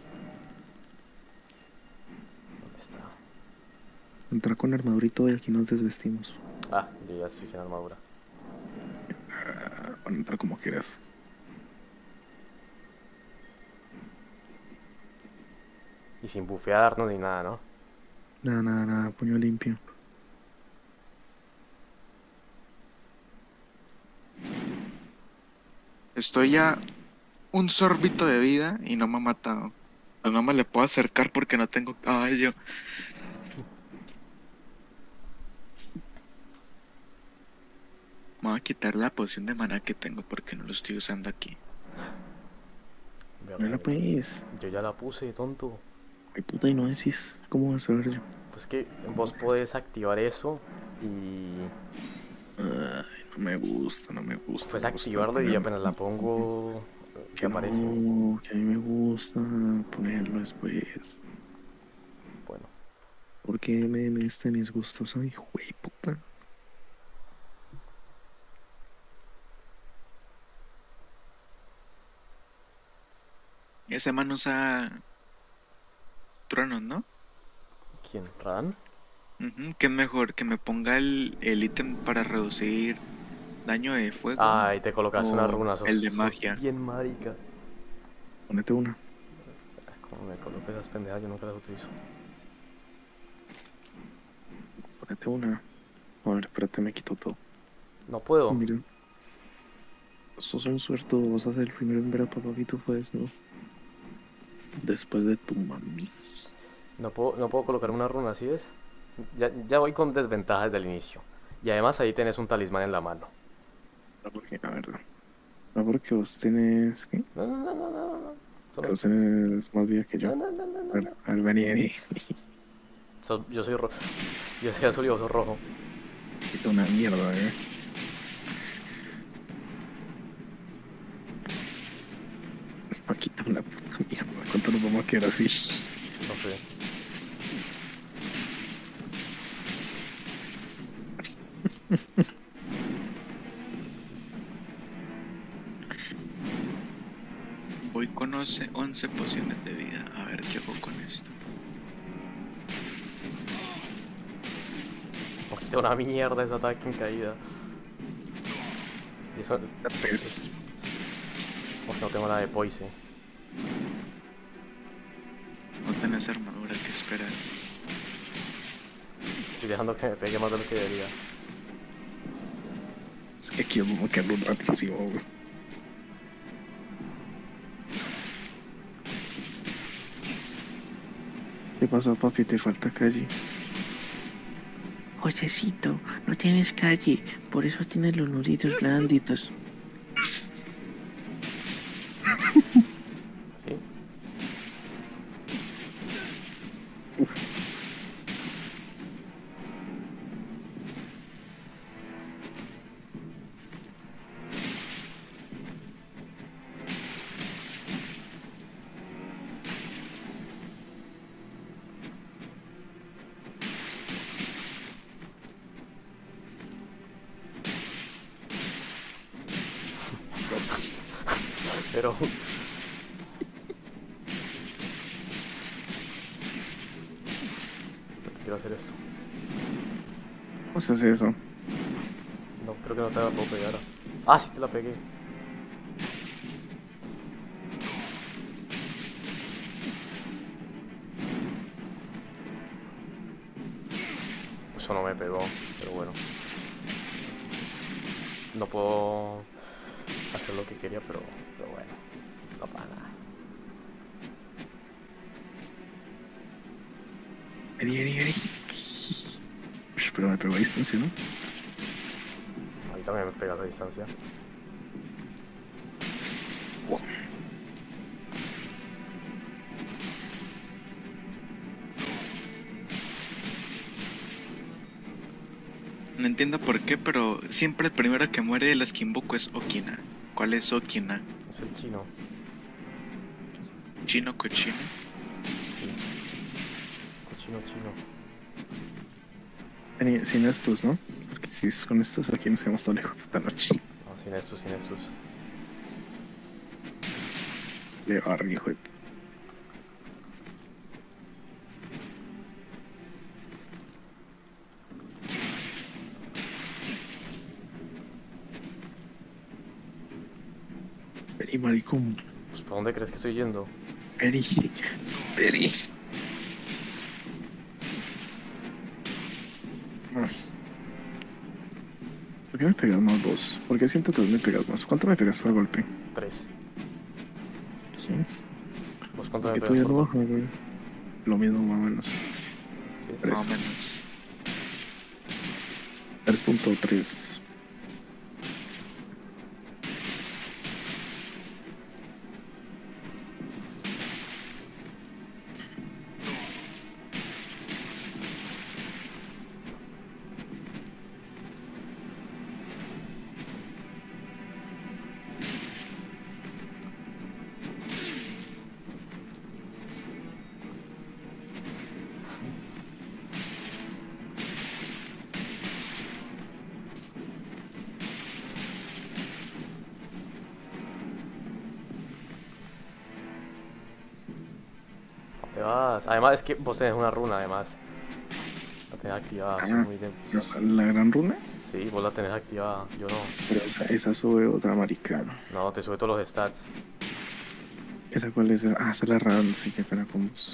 ¿Dónde está? Entra con armadurito y aquí nos desvestimos. Ah, yo ya estoy sin armadura. Bueno, entra como quieras. Y sin bufearnos ni nada, ¿no? Nada, nada, nada. Puño limpio. Estoy a un sorbito de vida y no me ha matado. Pero no me le puedo acercar porque no tengo caballo. Me voy a quitar la poción de maná que tengo porque no lo estoy usando aquí. Mira, pues. Yo ya la puse, tonto. Ay, puta, y no decís. ¿Cómo vas a ver yo? Pues que vos podés activar eso y... Ay, no me gusta, no me gusta. Pues me gusta activarlo y ponerlo. apenas la pongo... Que ¿Qué aparece? no, que a mí me gusta ponerlo después. Bueno, ¿Por qué me mis gustos? Ay, güey, puta. Ese man usa truenos, ¿no? ¿quién? ¿Radan? Ujú, ¿qué es mejor? ¿Que me ponga el ítem para reducir daño de fuego? Ay, te colocaste una O runa. el de sos magia. bien marica. Ponete una. Como me coloco esas pendejas, yo nunca las utilizo. Ponete una. A ver, espérate, me quito todo. No puedo. Mira. Sos un suertudo. Vas a ser el primero en ver a Papito fue desnudo. Después de tu mami. No puedo colocar una runa, ¿sí ves? Ya voy con desventaja desde el inicio. Y además ahí tenés un talismán en la mano. No, porque, la verdad. No, porque vos tenés. ¿Qué? No. Solo- Vos tenés más vida que yo. No. A ver, vení. Yo soy rojo. Yo soy azul y vos sos rojo. Quita una mierda, Quítame la puta mierda. ¿Cuánto nos vamos a quedar así? No sé. Voy con 11 pociones de vida. A ver qué hago con esto. Hostia, una mierda ese ataque en caída. Y eso... Tres. Hostia, no tengo nada de poise. No tenés armadura, ¿qué esperas? Estoy dejando que me pegue más de lo que debería. Es que quiero quedarlo un ratísimo, güey. ¿Qué pasó, papi? Te falta calle. Josecito, no tienes calle, por eso tienes los nuditos blanditos. ¿Sí? Pero... quiero hacer esto. ¿Cómo se hace eso? No, creo que no te la puedo pegar. Ah, sí te la pegué. Eso no me pegó, pero bueno. No puedo hacer lo que quería, pero bueno. No pasa nada. Vení. Pero me pegó a distancia, ¿no? A mí también me pega a la distancia. No entiendo por qué, pero siempre el primero que muere de las que invoco es Okina. ¿Cuál es Okina? Es el chino. ¿Chino cochino? Cochino. Vení, sin estos, ¿no? Porque si es con estos, aquí nos quedamos todo lejos esta noche. No, sin estos. Le barri, hijo de... Vení, maricón. Pues, ¿para dónde crees que estoy yendo? Vení. ¿Por qué me pegas más vos? Porque siento que vos me pegas más. ¿Cuánto me pegas por golpe? 3. ¿Sí? ¿Vos cuánto me Que tú ya pegas no por baja, güey. Lo mismo, más o menos. Sí, Tres. Más o menos. 3.3. Te vas. Además es que vos tenés una runa, además. La tenés activada. Ah, Muy bien. ¿La gran runa? Sí, vos la tenés activada. Yo no. Pero esa sube otra maricana. No, te sube todos los stats. ¿Esa cuál es? Ah, esa es la run, sí, que pena con vos.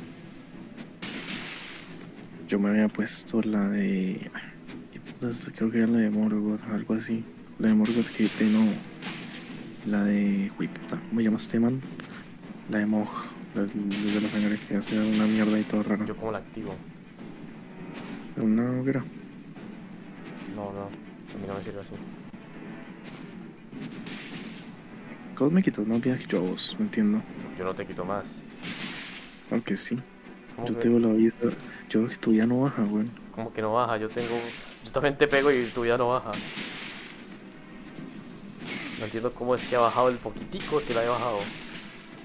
Yo me había puesto la de... ¿Qué putas? Creo que era la de Morgoth, algo así. La de Morgoth que no... La de... Uy, puta, ¿cómo se llama este man? La de Mog. La de la sangre que hace una mierda y todo raro. Yo como la activo. Una hoguera. No, a mí no me sirve así. ¿Cómo me quitas más vida que yo a vos? No entiendo. Yo no te quito más. Aunque sí. ¿Cómo Yo que, tengo la vida... Yo creo que tu vida no baja, güey. cómo que no baja? Yo también te pego y tu vida no baja. No entiendo cómo es que ha bajado el poquitico que la he bajado.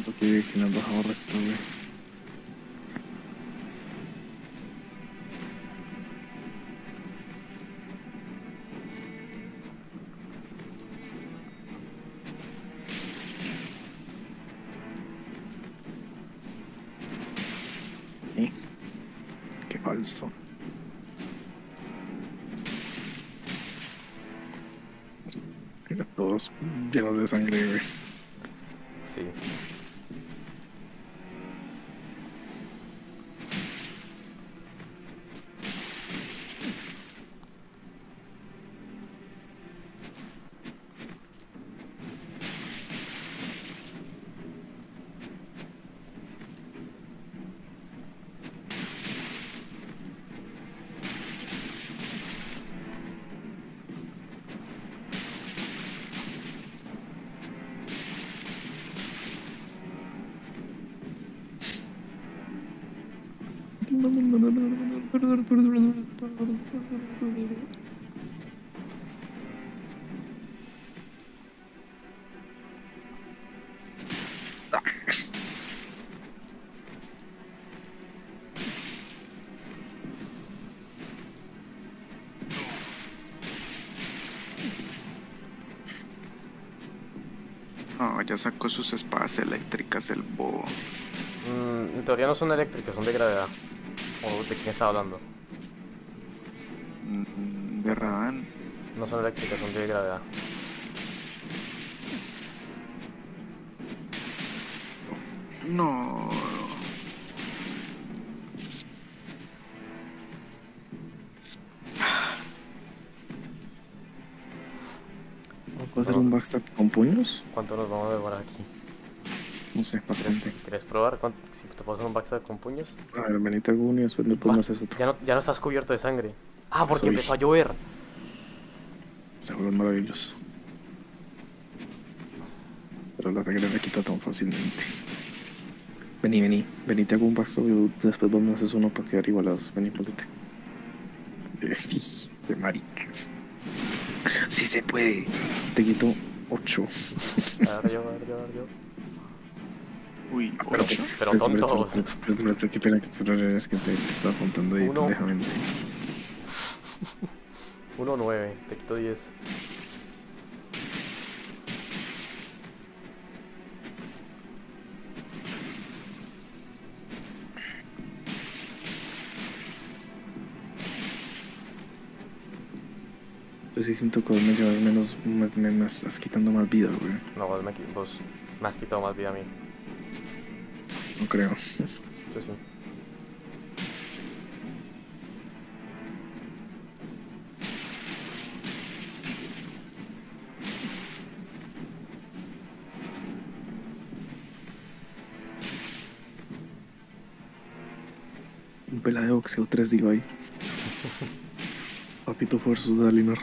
Siento que no han bajado resto, güey. ¿Eh? Qué falso. Mira, todos llenos de sangre, güey. Sí. Oh, ya sacó sus espadas eléctricas el bobo. En teoría no son eléctricas, son de gravedad. ¿O de quién está hablando? De Radán. No son eléctricas, son de gravedad. No. ¿Puedo hacer un backstab con puños? ¿Cuánto nos vamos a demorar aquí? No sé, bastante. ¿Quieres probar? Si te puedo hacer un backstab con puños. A ver, venite a uno y después Va, me haces otro. ya no estás cubierto de sangre. Ah, porque Soy- empezó a llover. Se vuelve maravilloso. Pero la sangre me quita tan fácilmente. Vení. Venite a un backstab y después vos me haces uno para quedar igualados. Vení, ponete. De maricas. Sí se puede. Te quito 8. A ver yo. Uy, Pero, 8. pero tonto. Espérate, qué pena que tú es que te está apuntando ahí Uno. pendejamente. 1-9, te quito 10. Yo sí siento que vos me llevas menos, me estás quitando más vida, güey. No, vos me has quitado más vida a mí. No creo. Yo sí. Un pelado de boxeo 3 digo ahí. Papito versus Dalinar.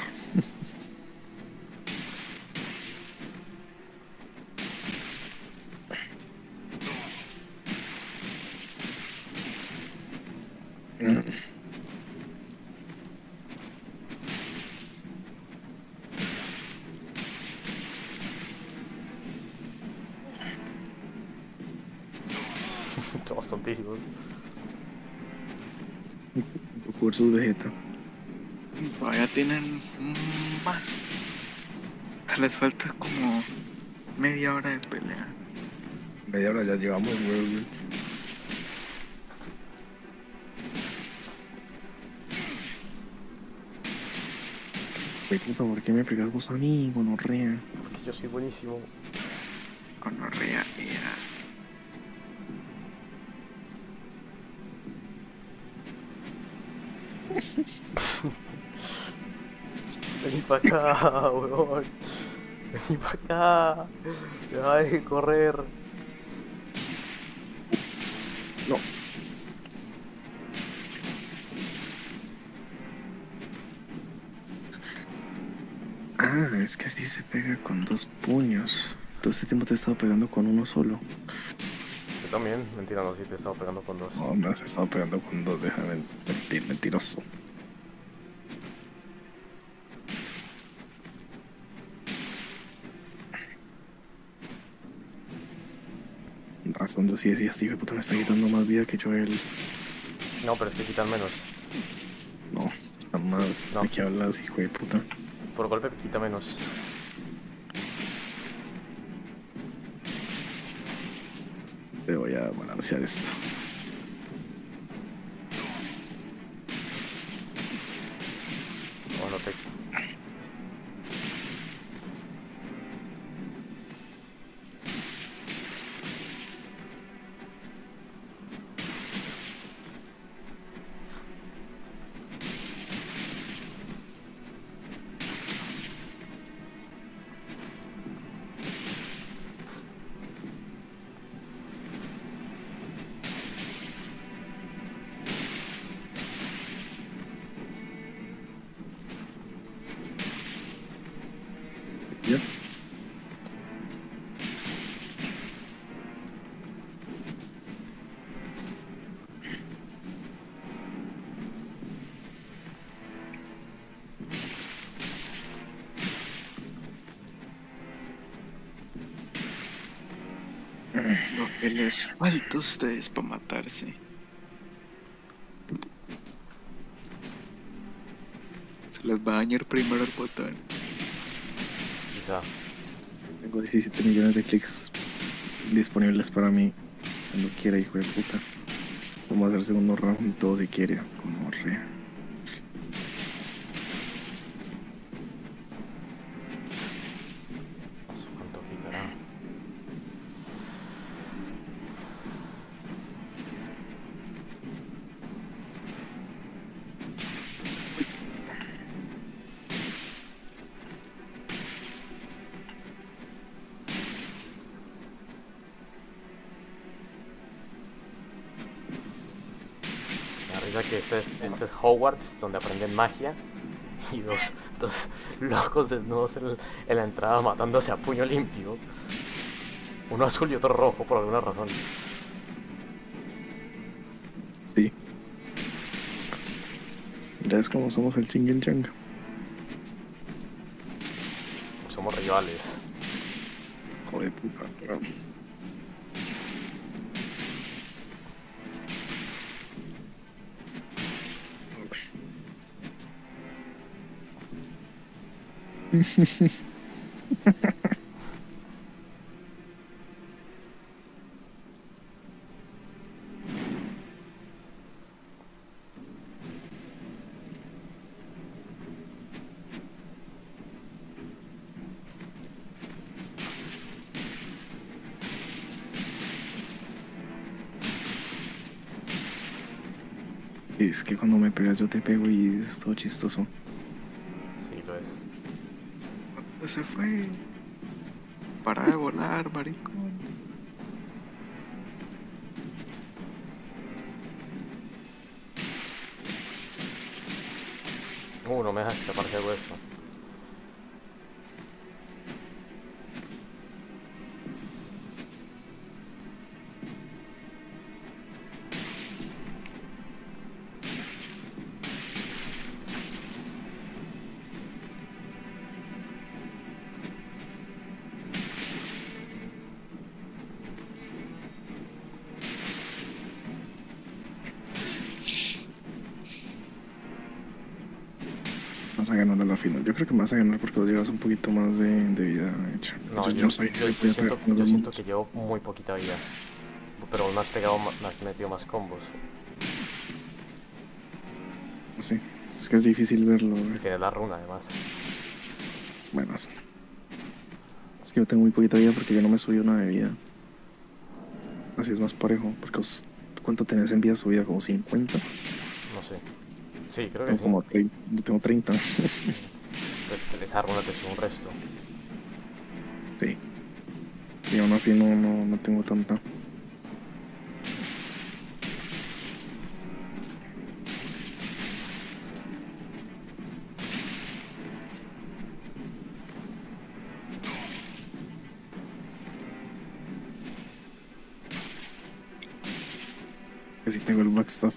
Todos tontísimos. Versus Vegeta. Todavía tienen más. Les falta como media hora de pelea. Media hora ya llevamos, güey. Güey, puta, ¿por qué me pegas vos a mí, gonorrea? Porque yo soy buenísimo. Gonorrea, ya. Vení para acá, weón. Vení para acá. Deja de correr. No. Ah, es que así se pega con 2 puños. Todo este tiempo te he estado pegando con uno solo. Yo también. Mentira, no, sí te he estado pegando con 2. No, me has estado pegando con 2, déjame mentir, mentiroso. razón, yo sí decía, este hijo de puta me está quitando más vida que yo él. No, pero es que quitan menos. No, jamás. no. ¿De qué hablas, hijo de puta? Por golpe quita menos. Te voy a balancear esto. No, no te... ¿Yes? Lo que les falta a ustedes para matarse. Se les va a dañar primero el botón. Quizá. Tengo 17 millones de clics disponibles para mí. Cuando quiera, hijo de puta. Vamos a hacer segundo round y todo si quiere. Como re. ¿Cuánto quitará? Me da risa que este es Hogwarts, donde aprenden magia. Y dos locos desnudos en la entrada matándose a puño limpio. Uno azul y otro rojo por alguna razón. Sí. Ya es como somos el ching y el chang. Somos rivales. Joder, puta. Es que cuando me pegas yo te pego y es todo chistoso. Sí, lo es. Se fue. Para de volar, maricón. No me dejas escapar de esto. Vas a ganar a la final. Yo creo que me vas a ganar porque vos llevas un poquito más de vida hecha. No, yo no sabía que podía pegar con yo los siento monos. que llevo muy poquita vida. Pero me has pegado, me has metido más combos. No sé. Es que es difícil verlo. Y tienes la runa además. Bueno, es que yo tengo muy poquita vida porque yo no me subí una de vida. Así es más parejo. Porque ¿cuánto tenés en vida subida? ¿Como 50? No sé. Sí, creo que Tengo sí. como 30. Yo tengo 30. Esa runa te sube un resto. Sí. Y aún así no tengo tanta. Que sí tengo el backstop.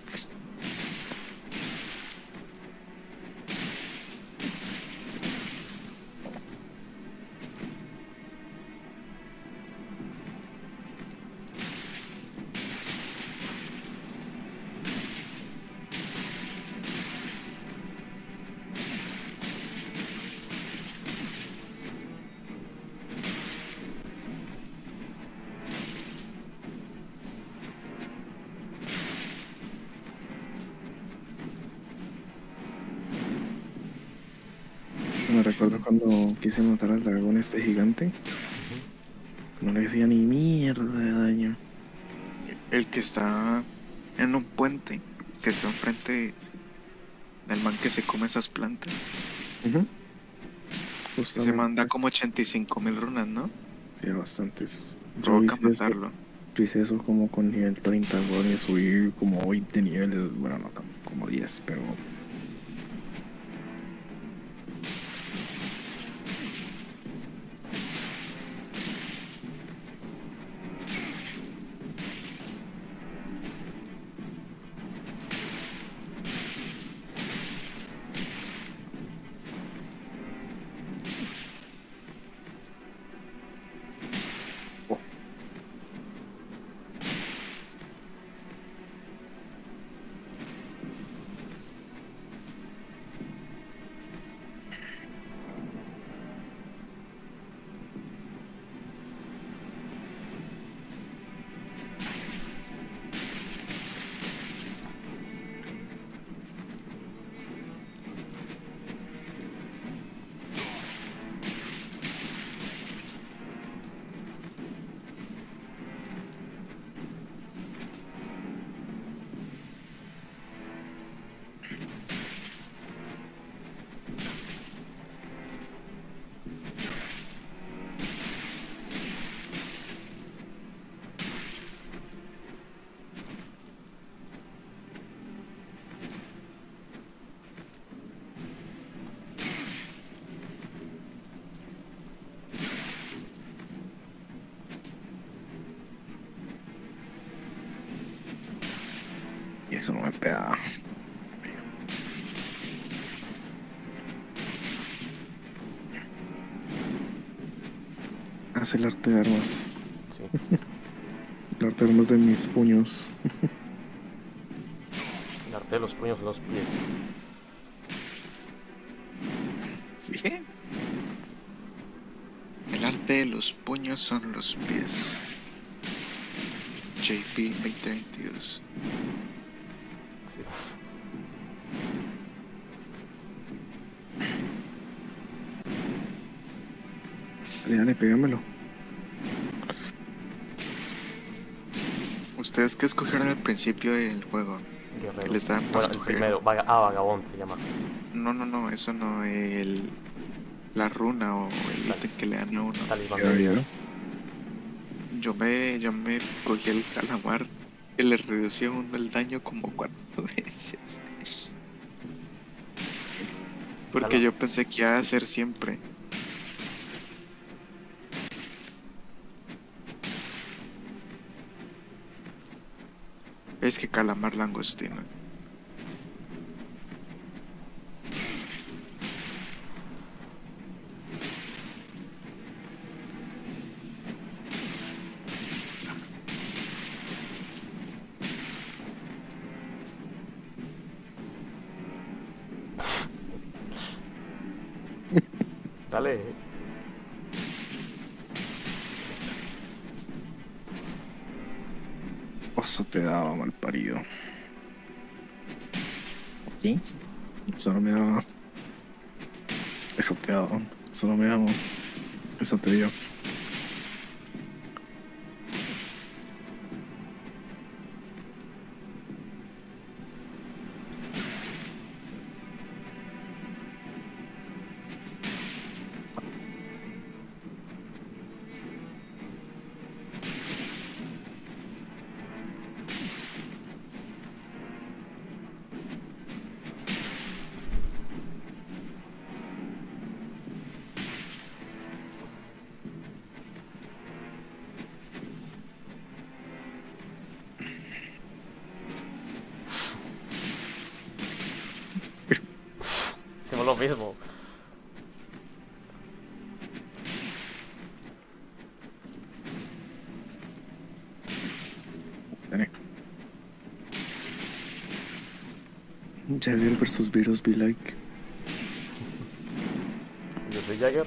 me recuerdo cuando quise matar al dragón este gigante. No le hacía ni mierda de daño. El que está en un puente, que está enfrente del man que se come esas plantas. Ujú. Ese man da Justamente. como 85.000 runas, ¿no? Sí, bastantes. Provoca matarlo. Yo hice eso como con nivel 30, weón, y subí como 20 niveles. Bueno, no, como 10, pero... Oh, y eso no me pega. Hace el arte de armas. Sí. El arte de armas de mis puños. El arte de los puños en los pies. Sí. ¿Qué? El arte de los puños son los pies. JP 2022. Sí. Dale, pégamelo. ¿Ustedes qué escogieron al principio del juego? Guerrero. Que les daban para Bueno, el escoger. primero. Vagabond se llama. No, eso no. La runa o el Tal- ítem que le dan a uno. Talismán Ya, de... ya. Yo me cogí el calamar que le reducía a uno el daño como 4 veces. Porque yo pensé que iba a ser siempre. Es que calamar langostino. Dale. Eso te daba mal parido. ¿Sí? Eso no me daba. Eso te daba. Eso no me daba. Eso te dio. Hicimos lo mismo. Dale. Jagger versus Virus Be Like. Yo soy Jagger.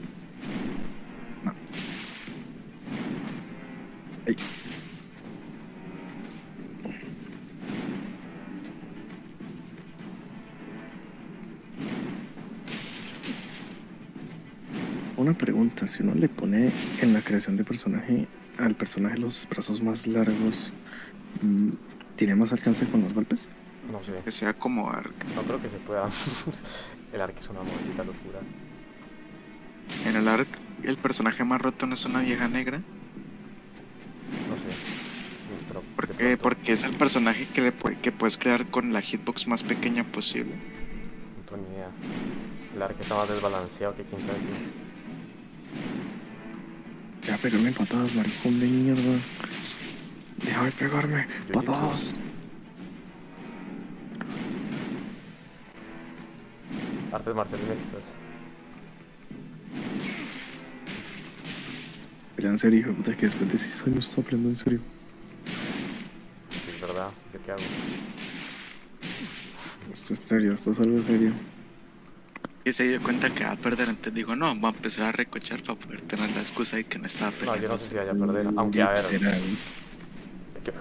Ay. Una pregunta, si uno le pone en la creación de personaje al personaje los brazos más largos, mm, ¿tiene más alcance con los golpes? No sé. Que sea como Ark. No creo que se pueda. El Ark es una maldita locura. En el Ark, el personaje más roto no es una vieja negra. No sé. Pero de Porque, pronto, porque es el personaje que puedes crear con la hitbox más pequeña posible. no tengo ni idea. El Ark está más desbalanceado que quién sabe qué. Ya, pegarme patadas, maricón de mierda. Deja de pegarme, Jiu-jitsu. patadas. Artes marciales mixtas. Pelea en serio, hijo de puta, que después de 6 años estoy aprendiendo en serio. Sí, es verdad. ¿Yo qué hago? Esto es serio, esto es algo serio. Y se dio cuenta que va a perder, entonces dijo, no, voy a empezar a recochar para poder tener la excusa de que no estaba No, peleando. yo no sé si vaya a perder. Aunque, a ver. Literal, ¿qué?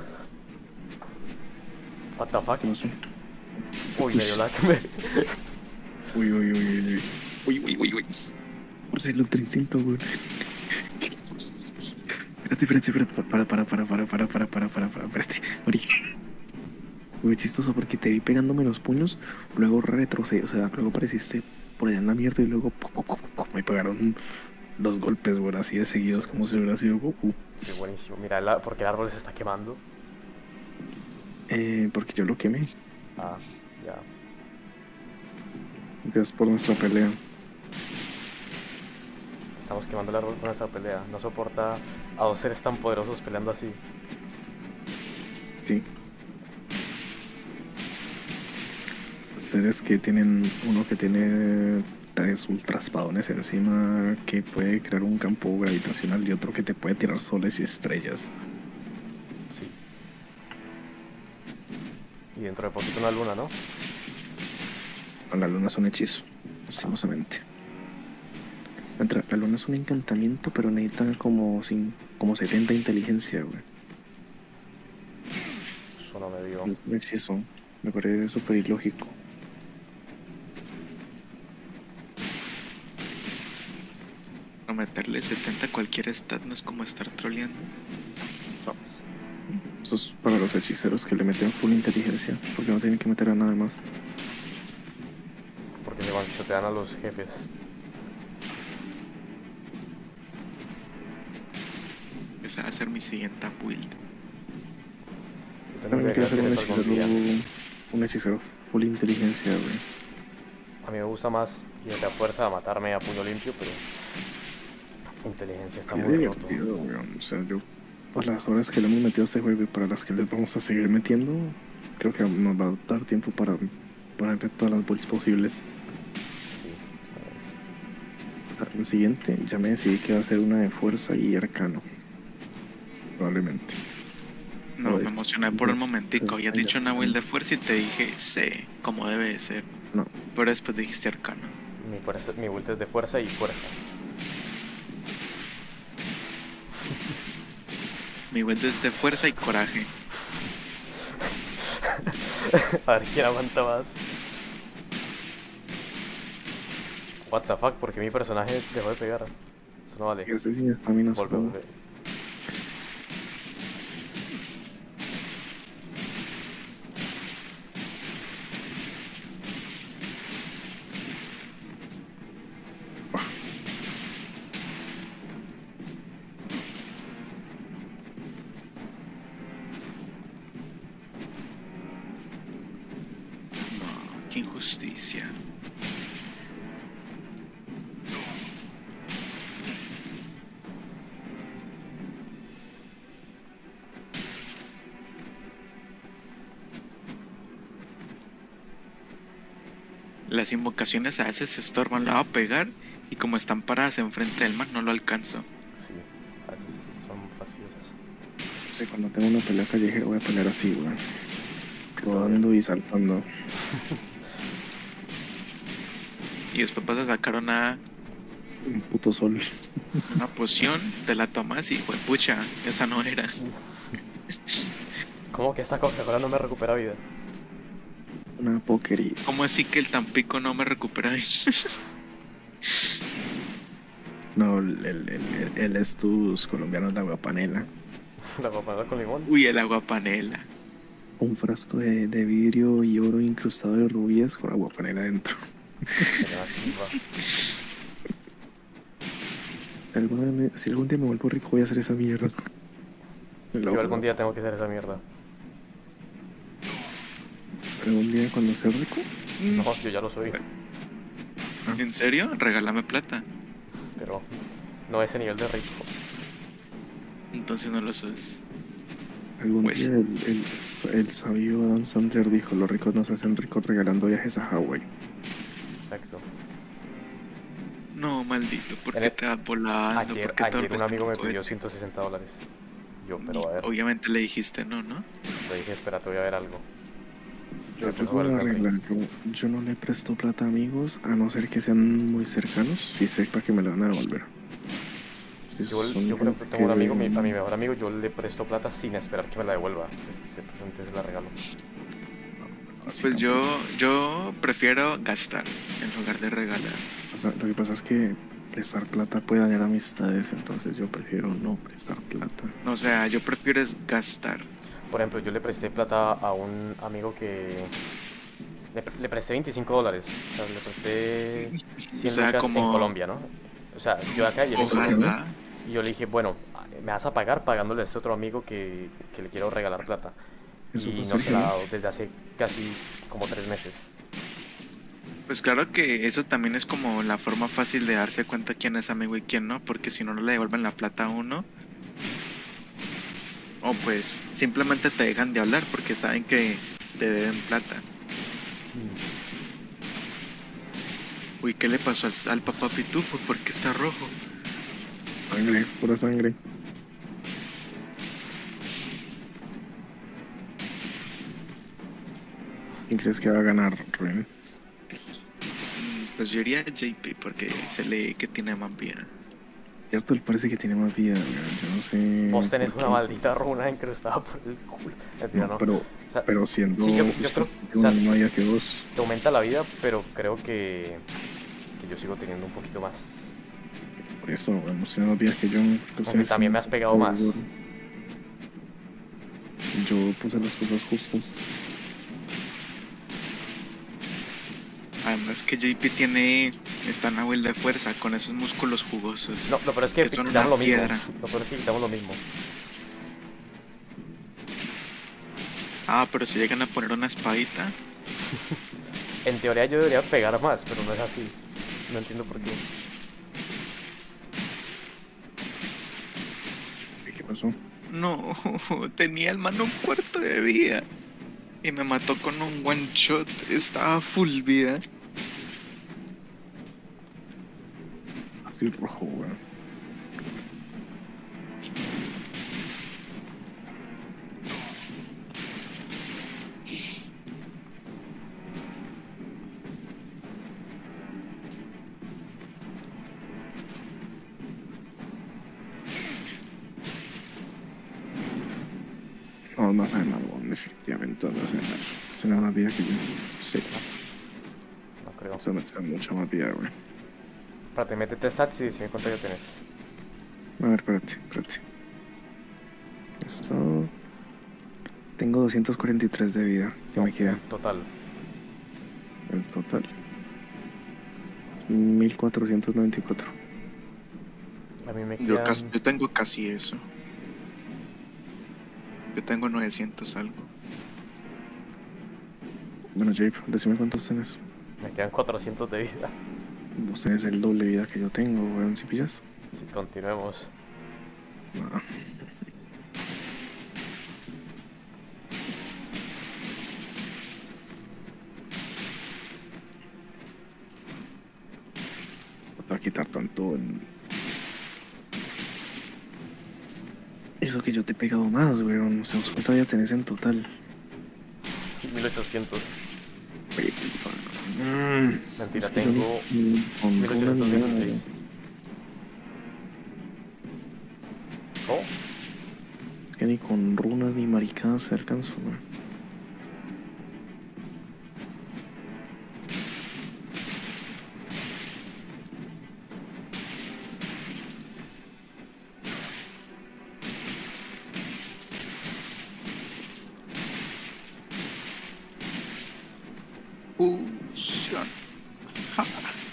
What the fuck? no sé. Uy, me dio la que me. Uy, uy, uy, uy, uy. Uy, uy, uy, uy. Por ser un 300, güey. Espérate. Espérate. Ori. Muy chistoso porque te vi pegándome los puños, luego retrocedí, o sea, luego apareciste por allá en la mierda y luego me pegaron los golpes, güey, así de seguidos, como si hubiera sido Goku. Sí, buenísimo. Mira, porque el árbol se está quemando. Porque yo lo quemé. Ah, ya. Gracias por nuestra pelea. Estamos quemando el árbol con esta pelea. No soporta a dos seres tan poderosos peleando así. Sí. Seres que tienen, uno que tiene 3 ultraspadones encima que puede crear un campo gravitacional y otro que te puede tirar soles y estrellas. Sí. Y dentro de poquito una luna, ¿no? La luna es un hechizo, lastimosamente. La luna es un encantamiento, pero necesita como 70 inteligencia, güey. Eso no me dio. Es un hechizo. Me parece súper ilógico. No meterle 70 a cualquier stat no es como estar troleando. Eso es para los hechiceros que le meten full inteligencia, porque no tienen que meter a nada más. Porque se one-shotean a los jefes. Esa va a ser mi siguiente build. Yo También tendría que quiero hacer ser eso algún día. un hechicero full inteligencia, güey. A mí me gusta más irte a fuerza a matarme a puño limpio, pero inteligencia está Es muy roto. divertido, güey. O sea, yo, por las horas que le hemos metido a este juego y para las que les vamos a seguir metiendo, creo que nos va a dar tiempo para ponerle todas las builds posibles. Sí, está bien. El siguiente, ya me decidí que va a ser una de fuerza y arcano. Probablemente. No, me es- emocioné por un es- momentico. es- Habías dicho una build de fuerza y te dije, sí, como debe de ser. No, Pero después dijiste arcano. Mi vuelta es de fuerza y fuerza. Mi build es de fuerza y coraje. A ver quién aguanta más. What the fuck, porque mi personaje dejó de pegar. Eso no vale. este sí está bien Volve, supongo. volve. No, qué injusticia. Las invocaciones a veces se estorban, la va a pegar y como están paradas enfrente del man no lo alcanzo. Sí, a veces son fastidiosas. Sí, cuando tengo una pelea callejera voy a pelear así, güey. Rodando y saltando. Y después vas a sacar una puto sol. Una poción, te la tomas y fue pucha, esa no era. ¿Cómo que esta Coca-Cola no me recupera vida? Una pokería. ¿Cómo así que el Tampico no me recupera? No, el Estus colombiano es la guapanela. La papada con limón. Uy, el agua panela. Un frasco de vidrio y oro incrustado de rubíes con agua panela dentro. Sería una chimba. Si algún día me vuelvo rico, voy a hacer esa mierda. Yo algún día tengo que hacer esa mierda. Algún día cuando sea rico. No, yo ya lo soy. ¿En serio? Regálame plata. Pero no ese nivel de rico. Entonces no lo sos. Algún Pues- día el sabio Adam Sandler dijo: los ricos no se hacen ricos regalando viajes a Hawái. Exacto. No, maldito, ¿por En qué el- te vas volando? Ayer, ¿Por qué te ayer un volviste amigo me loco? pidió $160. Yo, pero a ver, Obviamente le dijiste no, ¿no? le dije, espérate, voy a ver algo. Yo me Pues puse a voy ver a el Elden Ring. arreglar. Yo no le presto plata a amigos a no ser que sean muy cercanos y sepa que me la van a devolver. Si son Yo, por ejemplo, tengo un que- amigo, a mi mejor amigo, yo le presto plata sin esperar que me la devuelva. Simplemente se la regalo. así Pues tampoco. yo prefiero gastar en lugar de regalar. O sea, lo que pasa es que prestar plata puede dañar amistades, entonces yo prefiero no prestar plata. O sea, yo prefiero es gastar. Por ejemplo, yo le presté plata a un amigo que... Le presté $25. O sea, le presté 100 O sea, lucas en como- Colombia, ¿no? O sea, yo acá y él en Colombia. Ojalá. Y yo le dije, bueno, me vas a pagar pagándole a este otro amigo que le quiero regalar plata. Eso Y pasa no se la ha que- dado desde hace casi como 3 meses. Pues claro que eso también es como la forma fácil de darse cuenta quién es amigo y quién no, porque si no le devuelven la plata a uno, o pues simplemente te dejan de hablar porque saben que te deben plata. Uy, ¿qué le pasó al papá Pitufo? ¿Por qué está rojo? Sangre, pura sangre. ¿Quién crees que va a ganar, Rubén? Pues yo iría a JP porque se lee que tiene más vida. Cierto, él parece que tiene más vida, güey. Yo no sé. Vos tenés por una qué. maldita runa incrustada por el culo. Mentira, No, no. pero, O sea, pero siendo. sí, yo justo, creo- tiene o sea, una misma vida que vos. te aumenta la vida, pero creo que yo sigo teniendo un poquito más. Por eso, hemos tenido más vidas que yo. A mí también me has pegado más. Yo puse las cosas justas. Además que JP tiene esta Nahuel de fuerza con esos músculos jugosos. No, lo peor es que Que son quitamos una lo mismo. piedra. Lo peor es que quitamos lo mismo. Ah, pero si llegan a poner una espadita, En teoría yo debería pegar más, pero no es así. No entiendo por qué. ¿Qué pasó? no, tenía el mano un cuarto de vida. Y me mató con un one shot. Estaba full vida. Así rojo, güey. No, más de mal, güey, definitivamente no más de mal. Tiene más vida que yo. Sí, No creo. se me tiene mucha más vida, güey. Espérate, métete stats y decime cuánto ya tenés. A ver, espérate. Esto. Tengo 243 de vida. ¿Qué me queda? Total. El total. 1494. A mí me Yo, quedan... yo tengo casi eso. Yo tengo 900 algo. Bueno, Jape, decime cuántos tenés. Me quedan 400 de vida. Vos tenés el doble de vida que yo tengo, weón, si pillas. Si continuemos. No. No te va a quitar tanto en... Eso que yo te he pegado más, weón. O sea, ¿cuánta vida tenés en total? 1800. Mentira, Es que tengo ni con runas ni nada, 1826. weón. ¿Oh? Es que ni con runas ni maricadas se alcanzó, weón. Fusión. Ja.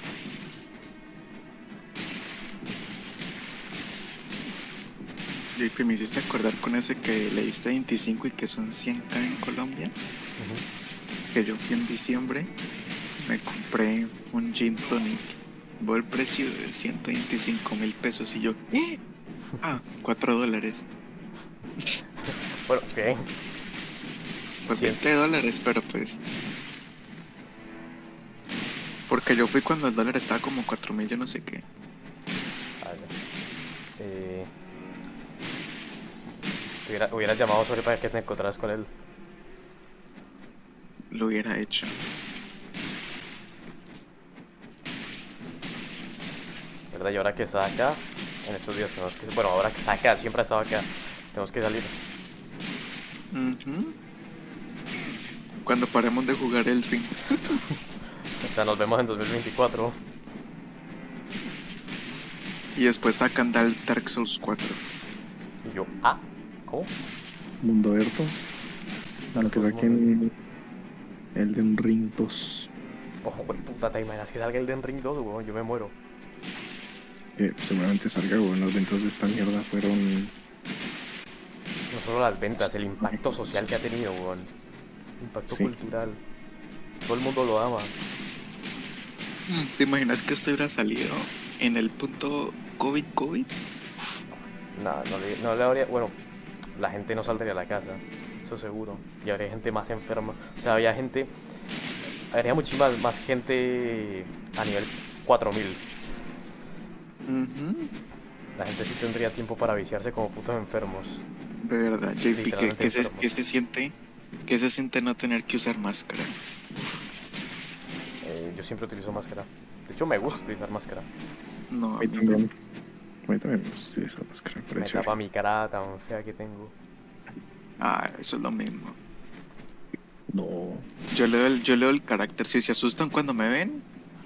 JP, me hiciste acordar con ese que leíste 25 y que son 100K en Colombia. Que yo fui en diciembre, me compré un gin tonic. Veo el precio de 125.000 pesos y yo, ¿eh? Ah, $4. Bueno, bien. Pues Sí. $20, pero pues. Porque yo fui cuando el dólar estaba como 4.000, yo no sé qué. Vale. Hubieras llamado sobre para que te encontraras con él. Lo hubiera hecho. ¿Verdad? Y ahora que está acá, en estos días tenemos que... Bueno, ahora que está acá, siempre ha estado acá. Tenemos que salir. Ujú. Cuando paremos de jugar el ring. O sea, nos vemos en 2024. Y después sacan Dark Souls 4. Y yo, ah, ¿cómo? Mundo abierto. A lo que saquen el de un Ring 2. Ojo, puta, ¿te imaginas que salga el Den Ring 2, weón? Yo me muero. Que seguramente salga, weón. Las ventas de esta mierda fueron. No solo las ventas, el impacto social que ha tenido, weón. Impacto Sí. cultural. Todo el mundo lo ama. ¿Te imaginas que esto hubiera salido en el punto COVID? Nada, no le habría... Bueno, la gente no saldría a la casa, eso seguro. Y habría gente más enferma. O sea, habría muchísima más gente a nivel 4000. Ujú. La gente sí tendría tiempo para viciarse como putos enfermos. De verdad, JP, Literalmente ¿qué se enfermos. siente? ¿Qué se siente no tener que usar máscara? Yo siempre utilizo máscara. De hecho, me gusta utilizar máscara. No, A mí también. A mí también me gusta utilizar máscara, pero Me es chévere. tapa mi cara tan fea que tengo. Ah, eso es lo mismo. No. Yo leo el carácter. Si se asustan cuando me ven,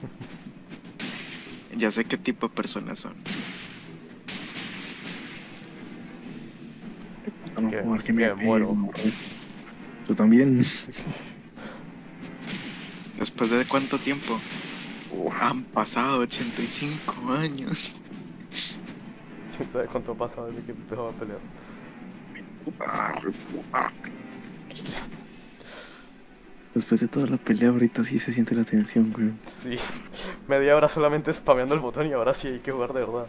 ya sé qué tipo de personas son. No, que- jugar así que que me muero. Yo también. ¿Después de cuánto tiempo? Han pasado 85 años. ¿Sabes cuánto pasa desde que empezó a pelear? Después de toda la pelea, ahorita sí se siente la tensión, güey. Sí, media hora solamente spameando el botón y ahora sí hay que jugar de verdad.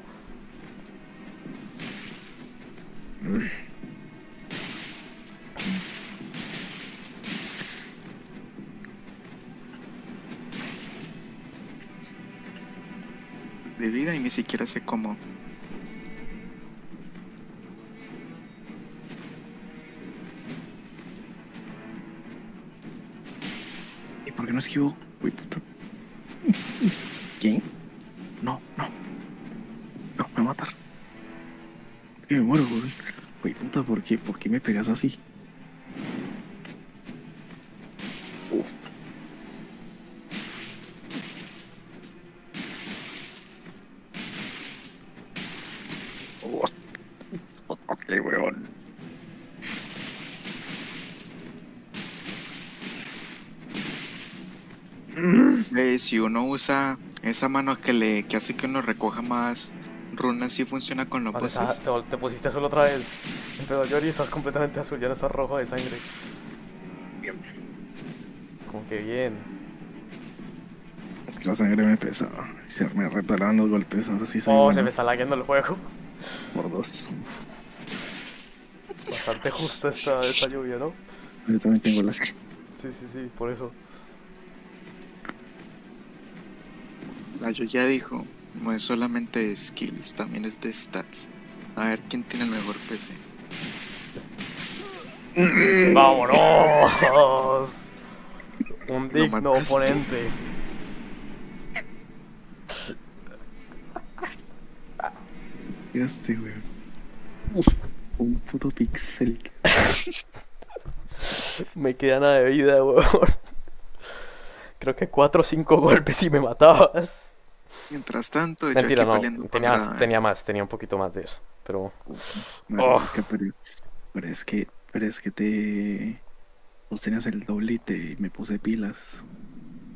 De vida y ni siquiera sé cómo. ¿Y por qué no esquivo? Uy, puta. ¿Quién? No. No, me va a matar. Que me muero, güey. Uy, puta, ¿por qué me pegas así? Ok, weón. Si uno usa esa mano que hace que uno recoja más runas, sí funciona con los Vale, bosses. te pusiste azul otra vez. Empezó a llorar y estás completamente azul, ya no estás rojo de sangre. Bien. Como que bien. Es que la sangre me pesa. Se me repelaban los golpes. Ahora sí soy Oh, bueno se me está lagueando el juego. por dos. Bastante justa esta lluvia, ¿no? Yo también tengo la... Sí, por eso. Yo ya dijo, no es solamente de skills, también es de stats. A ver quién tiene el mejor PC. ¡Vámonos! Un Lo digno mataste. oponente. Este, güey. Un puto pixel. Me queda nada de vida, weón. Creo que 4 o 5 golpes y me matabas. Mientras tanto, yo Mentira, aquí no. peleando contra... Tenía un poquito más de eso. Pero Marica, pero es que te... Vos tenías el doble y me puse pilas.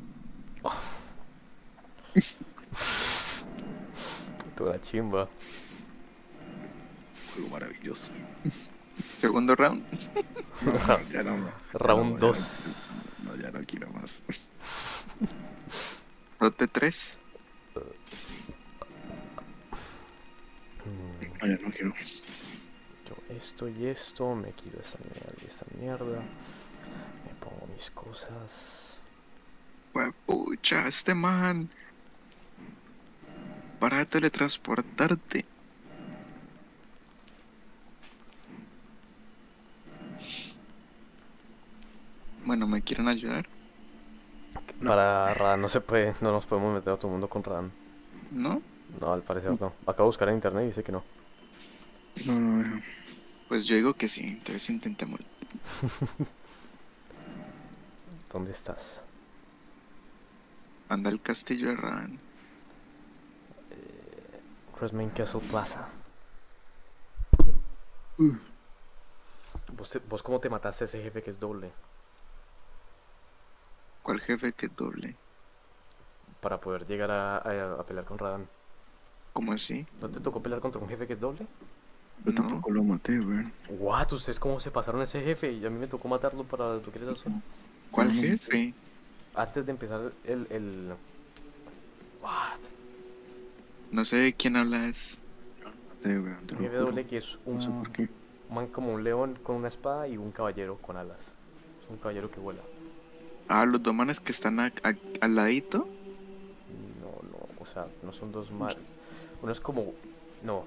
Toda la chimba. Juego maravilloso. Segundo round. No, ya no. Round Ya no, 2. No, ya no quiero más. Rote 3. No, ya no quiero. Yo esto y esto, me quito esta mierda y esta mierda. Me pongo mis cosas. Pucha, este man. Para teletransportarte. Bueno, ¿me quieren ayudar? No. Para Radan no se puede, no nos podemos meter a todo el mundo con Radan. ¿No? No, al parecer no. Acabo de buscar en internet y dice que no. No. Pues yo digo que sí, entonces intentémoslo. ¿Dónde estás? Anda al castillo de Ran. Crossmain Castle Plaza. ¿Vos cómo te mataste a ese jefe que es doble? ¿Cuál jefe que doble? Para poder llegar a pelear con Radan. ¿Cómo así? ¿No te tocó pelear contra un jefe que es doble? Yo No. tampoco lo maté, güey. What? ¿Ustedes cómo se pasaron a ese jefe? Y a mí me tocó matarlo para lo que era la zona. ¿Cuál No. jefe? Antes de empezar el... What? No sé de quién hablas. Sí, güey, te Un lo jefe juro. doble que es No sé un por qué. man como un león con una espada y un caballero con alas. Es un caballero que vuela. Ah, los dos manes que están al ladito. No, o sea, no son dos mares. Uno es como... No.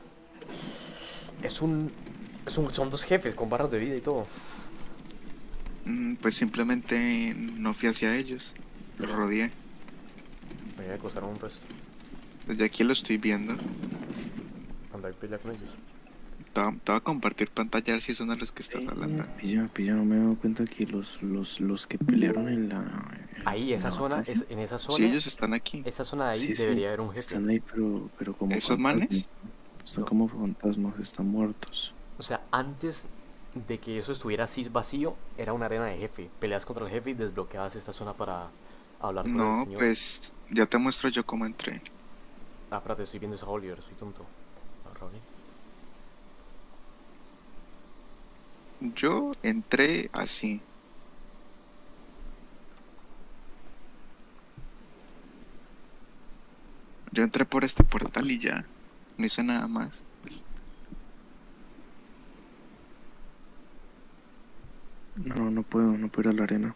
Son dos jefes con barras de vida y todo. Pues simplemente no fui hacia ellos. Los rodeé. Me voy a acostar un resto. Desde aquí lo estoy viendo. Andar y pelear con ellos. Te voy a compartir pantalla a ver si son a los que estás hablando. Pilla, no me he dado cuenta que los que pelearon en la... Ahí, en esa la zona, batalla, en esa zona... Sí, ellos están aquí. Esa zona de ahí Sí, sí, debería haber un jefe. están ahí, pero como ¿Esos fantasmas. manes? Están No. como fantasmas, están muertos. O sea, antes de que eso estuviera así vacío, era una arena de jefe. Peleas contra el jefe y desbloqueabas esta zona para hablar con el No, señor. pues ya te muestro yo cómo entré. Ah, espérate, estoy viendo esa Oliver, soy tonto. Ah, Ronnie. Yo entré así. Yo entré por este portal y ya. No hice nada más. No puedo ir a la arena.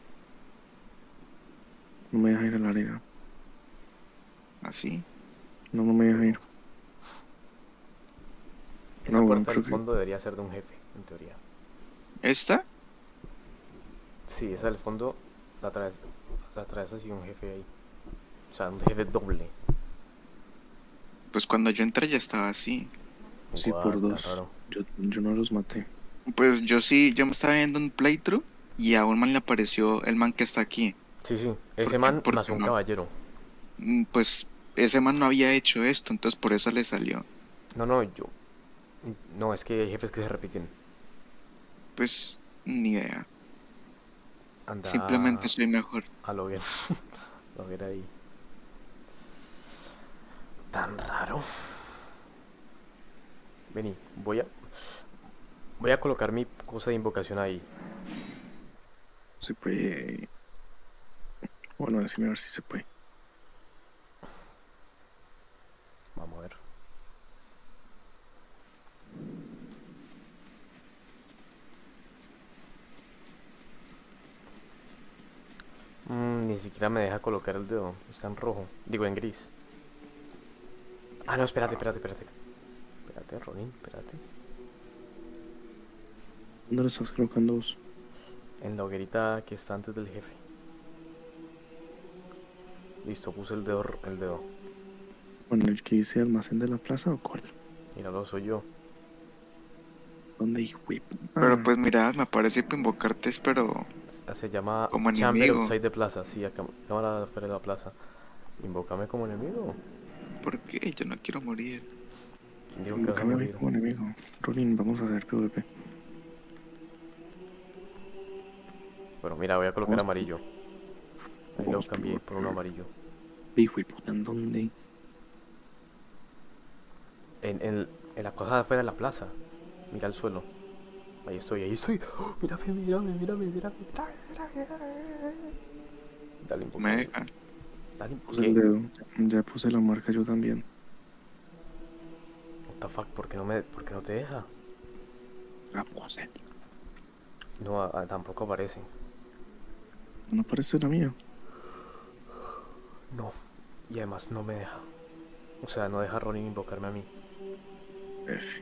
No me deja ir a la arena. Así. No me deja ir. Esa No, bueno, puerta creo del que... fondo debería ser de un jefe, en teoría. ¿Esta? Sí, esa del fondo la atravesas y un jefe ahí. O sea, un jefe doble. Pues cuando yo entré ya estaba así. Sí, What, por tan dos. raro. Yo no los maté. Pues yo sí, yo me estaba viendo un playthrough y a un man le apareció el man que está aquí. Sí, ese qué? man ¿Por más qué un no? caballero. Pues ese man no había hecho esto, entonces por eso le salió. No, no, es que hay jefes que se repiten. Pues ni idea. Anda Simplemente soy mejor. a Logan. Logan ahí. Tan raro. Vení, voy a colocar mi cosa de invocación ahí. Se puede... Bueno, decime a ver si se puede. Vamos a ver. Ni siquiera me deja colocar el dedo. Está en rojo. Digo, en gris. Ah, no, espérate. Espérate, Ronin, espérate. ¿Dónde le estás colocando vos? En la hoguerita que está antes del jefe. Listo, puse el dedo. Bueno, el que dice almacén de la plaza o cuál? Míralo, soy yo. ¿Dónde hijo? Pero pues mira, me parece para invocarte, pero Se llama Como Chamber enemigo. Outside de Plaza. Sí, cámara fuera de la plaza. Invócame como enemigo. ¿por qué? Yo no quiero morir. ¿Quién dijo que vas a Invócame a mí morir? como enemigo. Ronin, vamos a hacer PvP. Bueno, mira, voy a colocar Vamos. amarillo. Ahí lo cambié por uno amarillo. Hijo de puta, ¿en dónde? En la cosa de afuera de la plaza. Mira el suelo. Ahí estoy, ahí estoy. ¡Oh! Mírame, mírame, mírame, mírame, mírame, mírame. Dale un poco. Me deja. Dale un Puse el poco. dedo. Ya puse la marca yo también. What the fuck, ¿por qué no te deja? La puse. No, tampoco aparece. No parece la mía. No. Y además no me deja. O sea, no deja a Ronin invocarme a mí. F.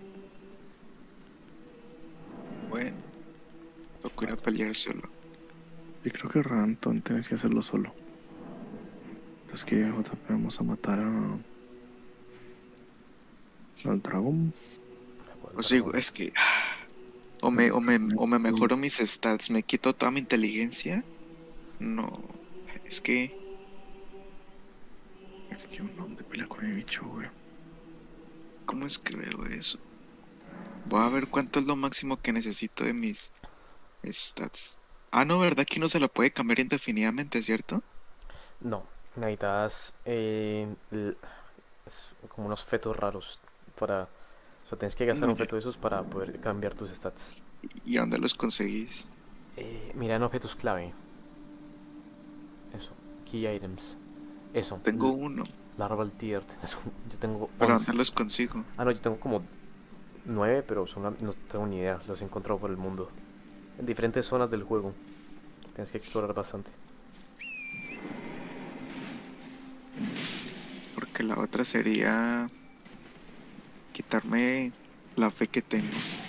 Bueno, toco ir a pelear solo. Yo creo que Ranton tenés que hacerlo solo. Es que JP vamos a matar al dragón. O sea, es que o me mejoro mis stats, me quito toda mi inteligencia. No, es que Es que un hombre pelea con el bicho, güey. ¿cómo es que veo eso? Voy a ver cuánto es lo máximo que necesito de mis stats. Ah, no, ¿verdad que uno se lo puede cambiar indefinidamente, cierto? No, necesitas es como unos fetos raros para... O sea, tienes que gastar No, un feto de esos para poder cambiar tus stats. ¿Y a dónde los conseguís? Mira en objetos clave. Eso, key items. Eso, Tengo uno, larval tier. Yo tengo pero ¿a 11. dónde los consigo? Ah, no, yo tengo como 9, pero no tengo ni idea. Los he encontrado por el mundo. En diferentes zonas del juego. Tienes que explorar bastante. Porque la otra sería quitarme la fe que tengo,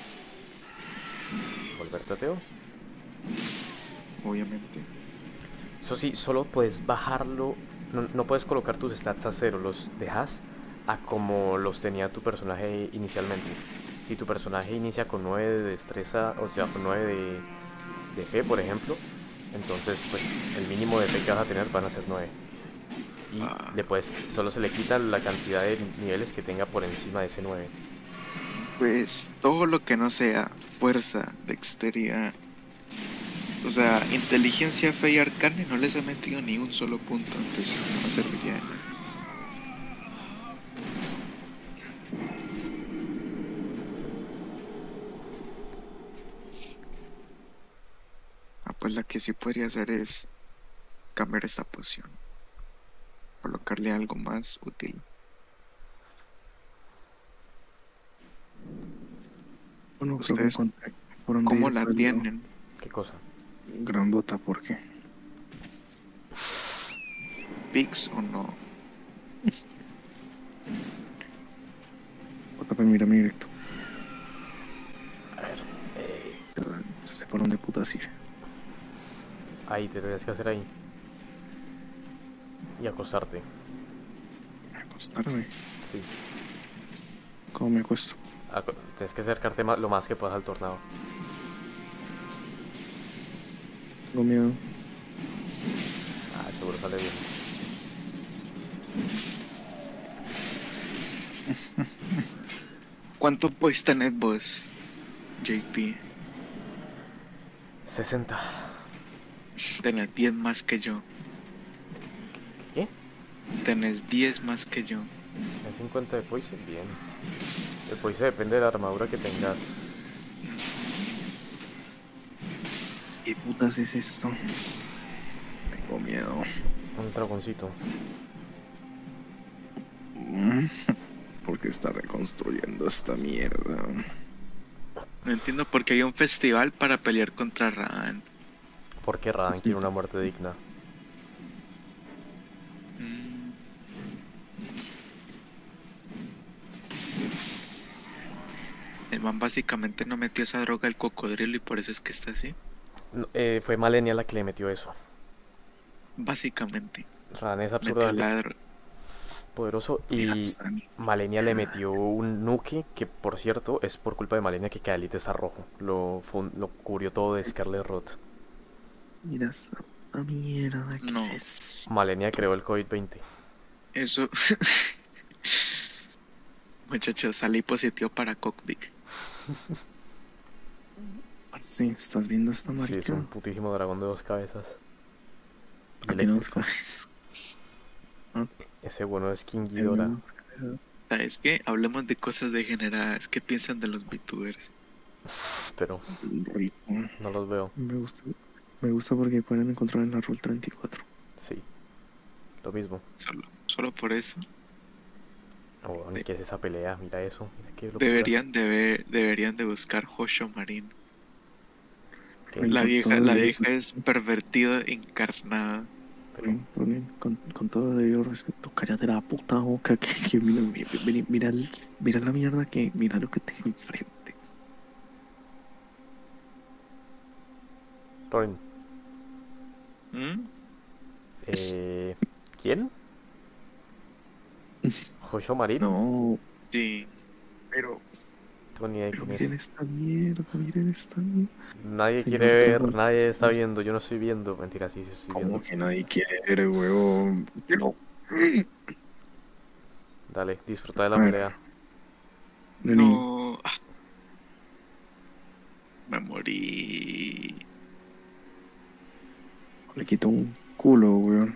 Volverte ateo. obviamente. Eso sí, solo puedes bajarlo. No puedes colocar tus stats a cero. Los dejas a como los tenía tu personaje inicialmente. Si tu personaje inicia con 9 de destreza, o sea, con 9 de fe, por ejemplo, entonces pues el mínimo de fe que vas a tener van a ser 9. Y solo se le quita la cantidad de niveles que tenga por encima de ese 9. Pues todo lo que no sea fuerza, dexteridad, o sea, inteligencia, fe y arcane no les he metido ni un solo punto, entonces no me serviría de nada. Ah, pues la que sí podría hacer es cambiar esta poción, colocarle algo más útil. Bueno, creo que ¿Ustedes encontré por dónde cómo ir la por el tienen? ¿Qué cosa? grandota, ¿por qué? ¿Pix o no? JP, mira mi directo. A ver, No sé por dónde putas ir. ahí te tienes que hacer ahí. Y acostarte. Acostarme. Sí. ¿Cómo me acuesto? Tienes que acercarte lo más que puedas al tornado. Tengo miedo. Ah, seguro sale bien. ¿Cuánto puedes tener vos, JP? 60. Tenés 10 más que yo. ¿Qué? Tenés 10 más que yo. ¿Hay 50 de poison? Bien. El poison depende de la armadura que tengas. ¿Qué putas es esto? Tengo miedo. Un dragoncito. Porque está reconstruyendo esta mierda. No entiendo por qué hay un festival para pelear contra Radan. Porque Radan quiere una muerte digna. El man básicamente no metió esa droga al cocodrilo y por eso es que está así. No, fue Malenia la que le metió eso. Básicamente. Radan es Metió absurdamente la droga. poderoso y Hasta mi- Malenia le metió un nuke que, por cierto, es por culpa de Malenia que Kaelit está rojo. Lo cubrió todo de Scarlet Rot. Mira esta mierda. ¿Qué No. es eso? Malenia creó el COVID-20. Eso. Muchachos, salí positivo para Cockpit. Sí, ¿estás viendo esta Sí, es marica? un putísimo dragón de 2 cabezas. Y Continuamos eléctrico. con eso. Ah, Ese bueno es King Ghidorah. continuamos con eso. ¿Sabes qué? Hablemos de cosas degeneradas. ¿Qué piensan de los VTubers? Pero Rico. no los veo. Me gusta porque pueden encontrar en la Rule 34. Sí, lo mismo. Solo por eso. Oh, weón, ¿qué es esa pelea? Mira eso. Mira qué locura. Deberían de buscar Hosho Marin. ¿Qué? La vieja Con es pervertida encarnada. Pero, con todo debido respeto, cállate la puta boca que mira la mierda mira lo que tengo enfrente. Torin, ¿Mm? ¿quién? ¿Hosho Marin? No, Sí. pero Tengo ni idea de quién miren es. esta mierda, miren esta mierda. Nadie Señor quiere ver, Dragón. nadie está viendo. Yo no estoy viendo. Mentira, sí, sí estoy Como viendo. que nadie quiere, huevón. Pero, Dale, disfruta de la a ver, pelea. Neni, No. Me morí. le quito un culo, weón.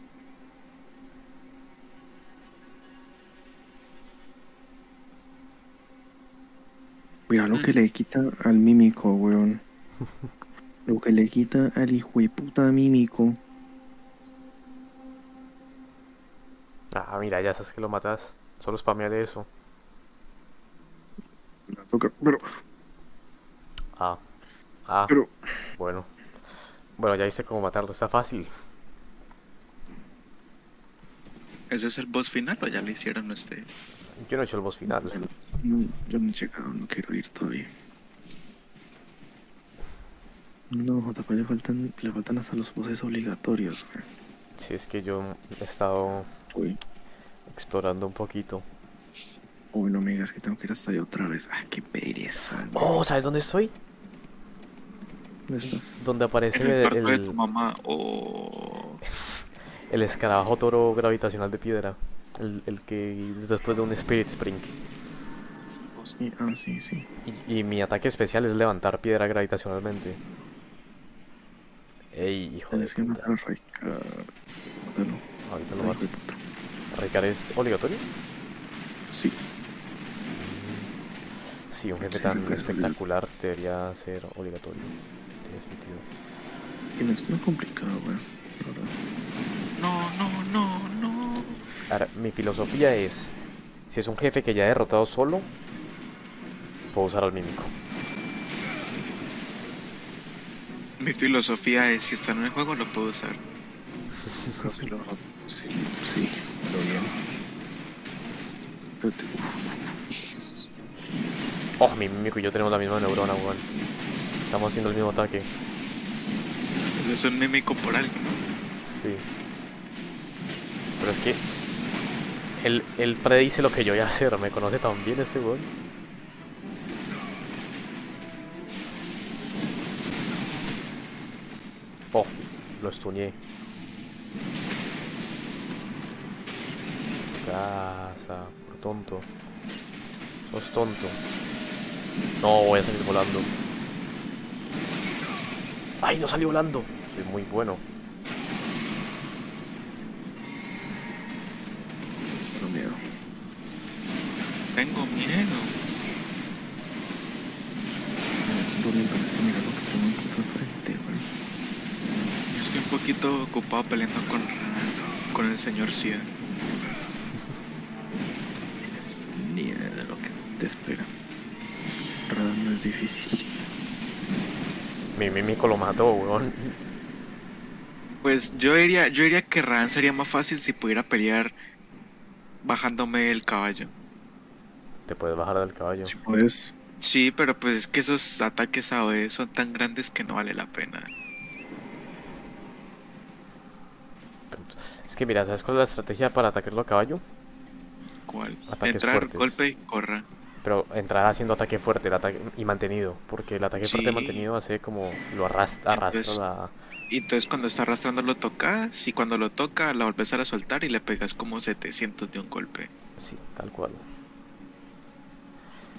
Mira lo que le quita al mímico, weón. Lo que le quita al hijo de puta mímico. Ah, mira, ya sabes que lo matas. Solo spameale eso. La toca, pero, Ah, pero, bueno. Bueno, ya hice cómo matarlo. Está fácil. ¿Ese es el boss final o ya lo hicieron ustedes? Yo no he hecho el boss final. no, yo no he llegado, no quiero ir todavía. No, JP le faltan hasta los bosses obligatorios, weón. Si es que yo he estado Uy, explorando un poquito. uy, no me digas que tengo que ir hasta allá otra vez. Ah, qué pereza, weón. Oh, ¿sabes dónde estoy? ¿Dónde estás? Donde aparece En el cuarto de tu el, mamá. Oh. el escarabajo toro gravitacional de piedra. El que es después de un Spirit Spring. Oh, sí, ah, sí, sí. Y mi ataque especial es levantar piedra gravitacionalmente. Ey, hijo de Tienes que puta. matar a Raikar. Mátalo. Ahorita lo Ay, mato. hijo de puta. ¿Recar es obligatorio? Sí. Sí, un jefe Sí, tan Recar es espectacular debería ser obligatorio. Tiene sentido. Y no es tan complicado, weón. La verdad. No. Ahora, mi filosofía es, si es un jefe que ya he derrotado solo, puedo usar al mímico. Mi filosofía es: si está en el juego, lo puedo usar. Pero sí, sí, pero bien. Espérate. Oh, mi mímico y yo tenemos la misma neurona, weón. Estamos haciendo el mismo ataque. Eso es un mímico por algo, ¿no? Sí. Pero es que él predice lo que yo voy a hacer. Me conoce tan bien este weón. Oh, lo stuneé. Casa, por tonto. Sos tonto. No, voy a salir volando. ¡Ay, no salí volando! Soy muy bueno. Tengo miedo. Tengo miedo. Dormir, pero es que mira lo que tengo en puto frente, weón. Yo estoy un poquito ocupado peleando con el señor Sia. Tienes ni idea de lo que te espera. Radar no es difícil. Mi mímico lo mató, weón. Pues yo diría que Ran sería más fácil si pudiera pelear bajándome del caballo. Te puedes bajar del caballo. Si puedes. Sí, pero pues es que esos ataques AOE son tan grandes que no vale la pena. Es que mira, ¿sabes cuál es la estrategia para atacarlo a caballo? ¿Cuál? Ataques Entrar, fuertes. golpe y corra. Pero entrar haciendo ataque fuerte el ataque, y mantenido. Porque el ataque fuerte Sí. mantenido hace como lo arrastra Entonces- la... Y entonces cuando está arrastrando lo tocas, y cuando lo toca la volvés a soltar y le pegas como 700 de un golpe. Sí, tal cual.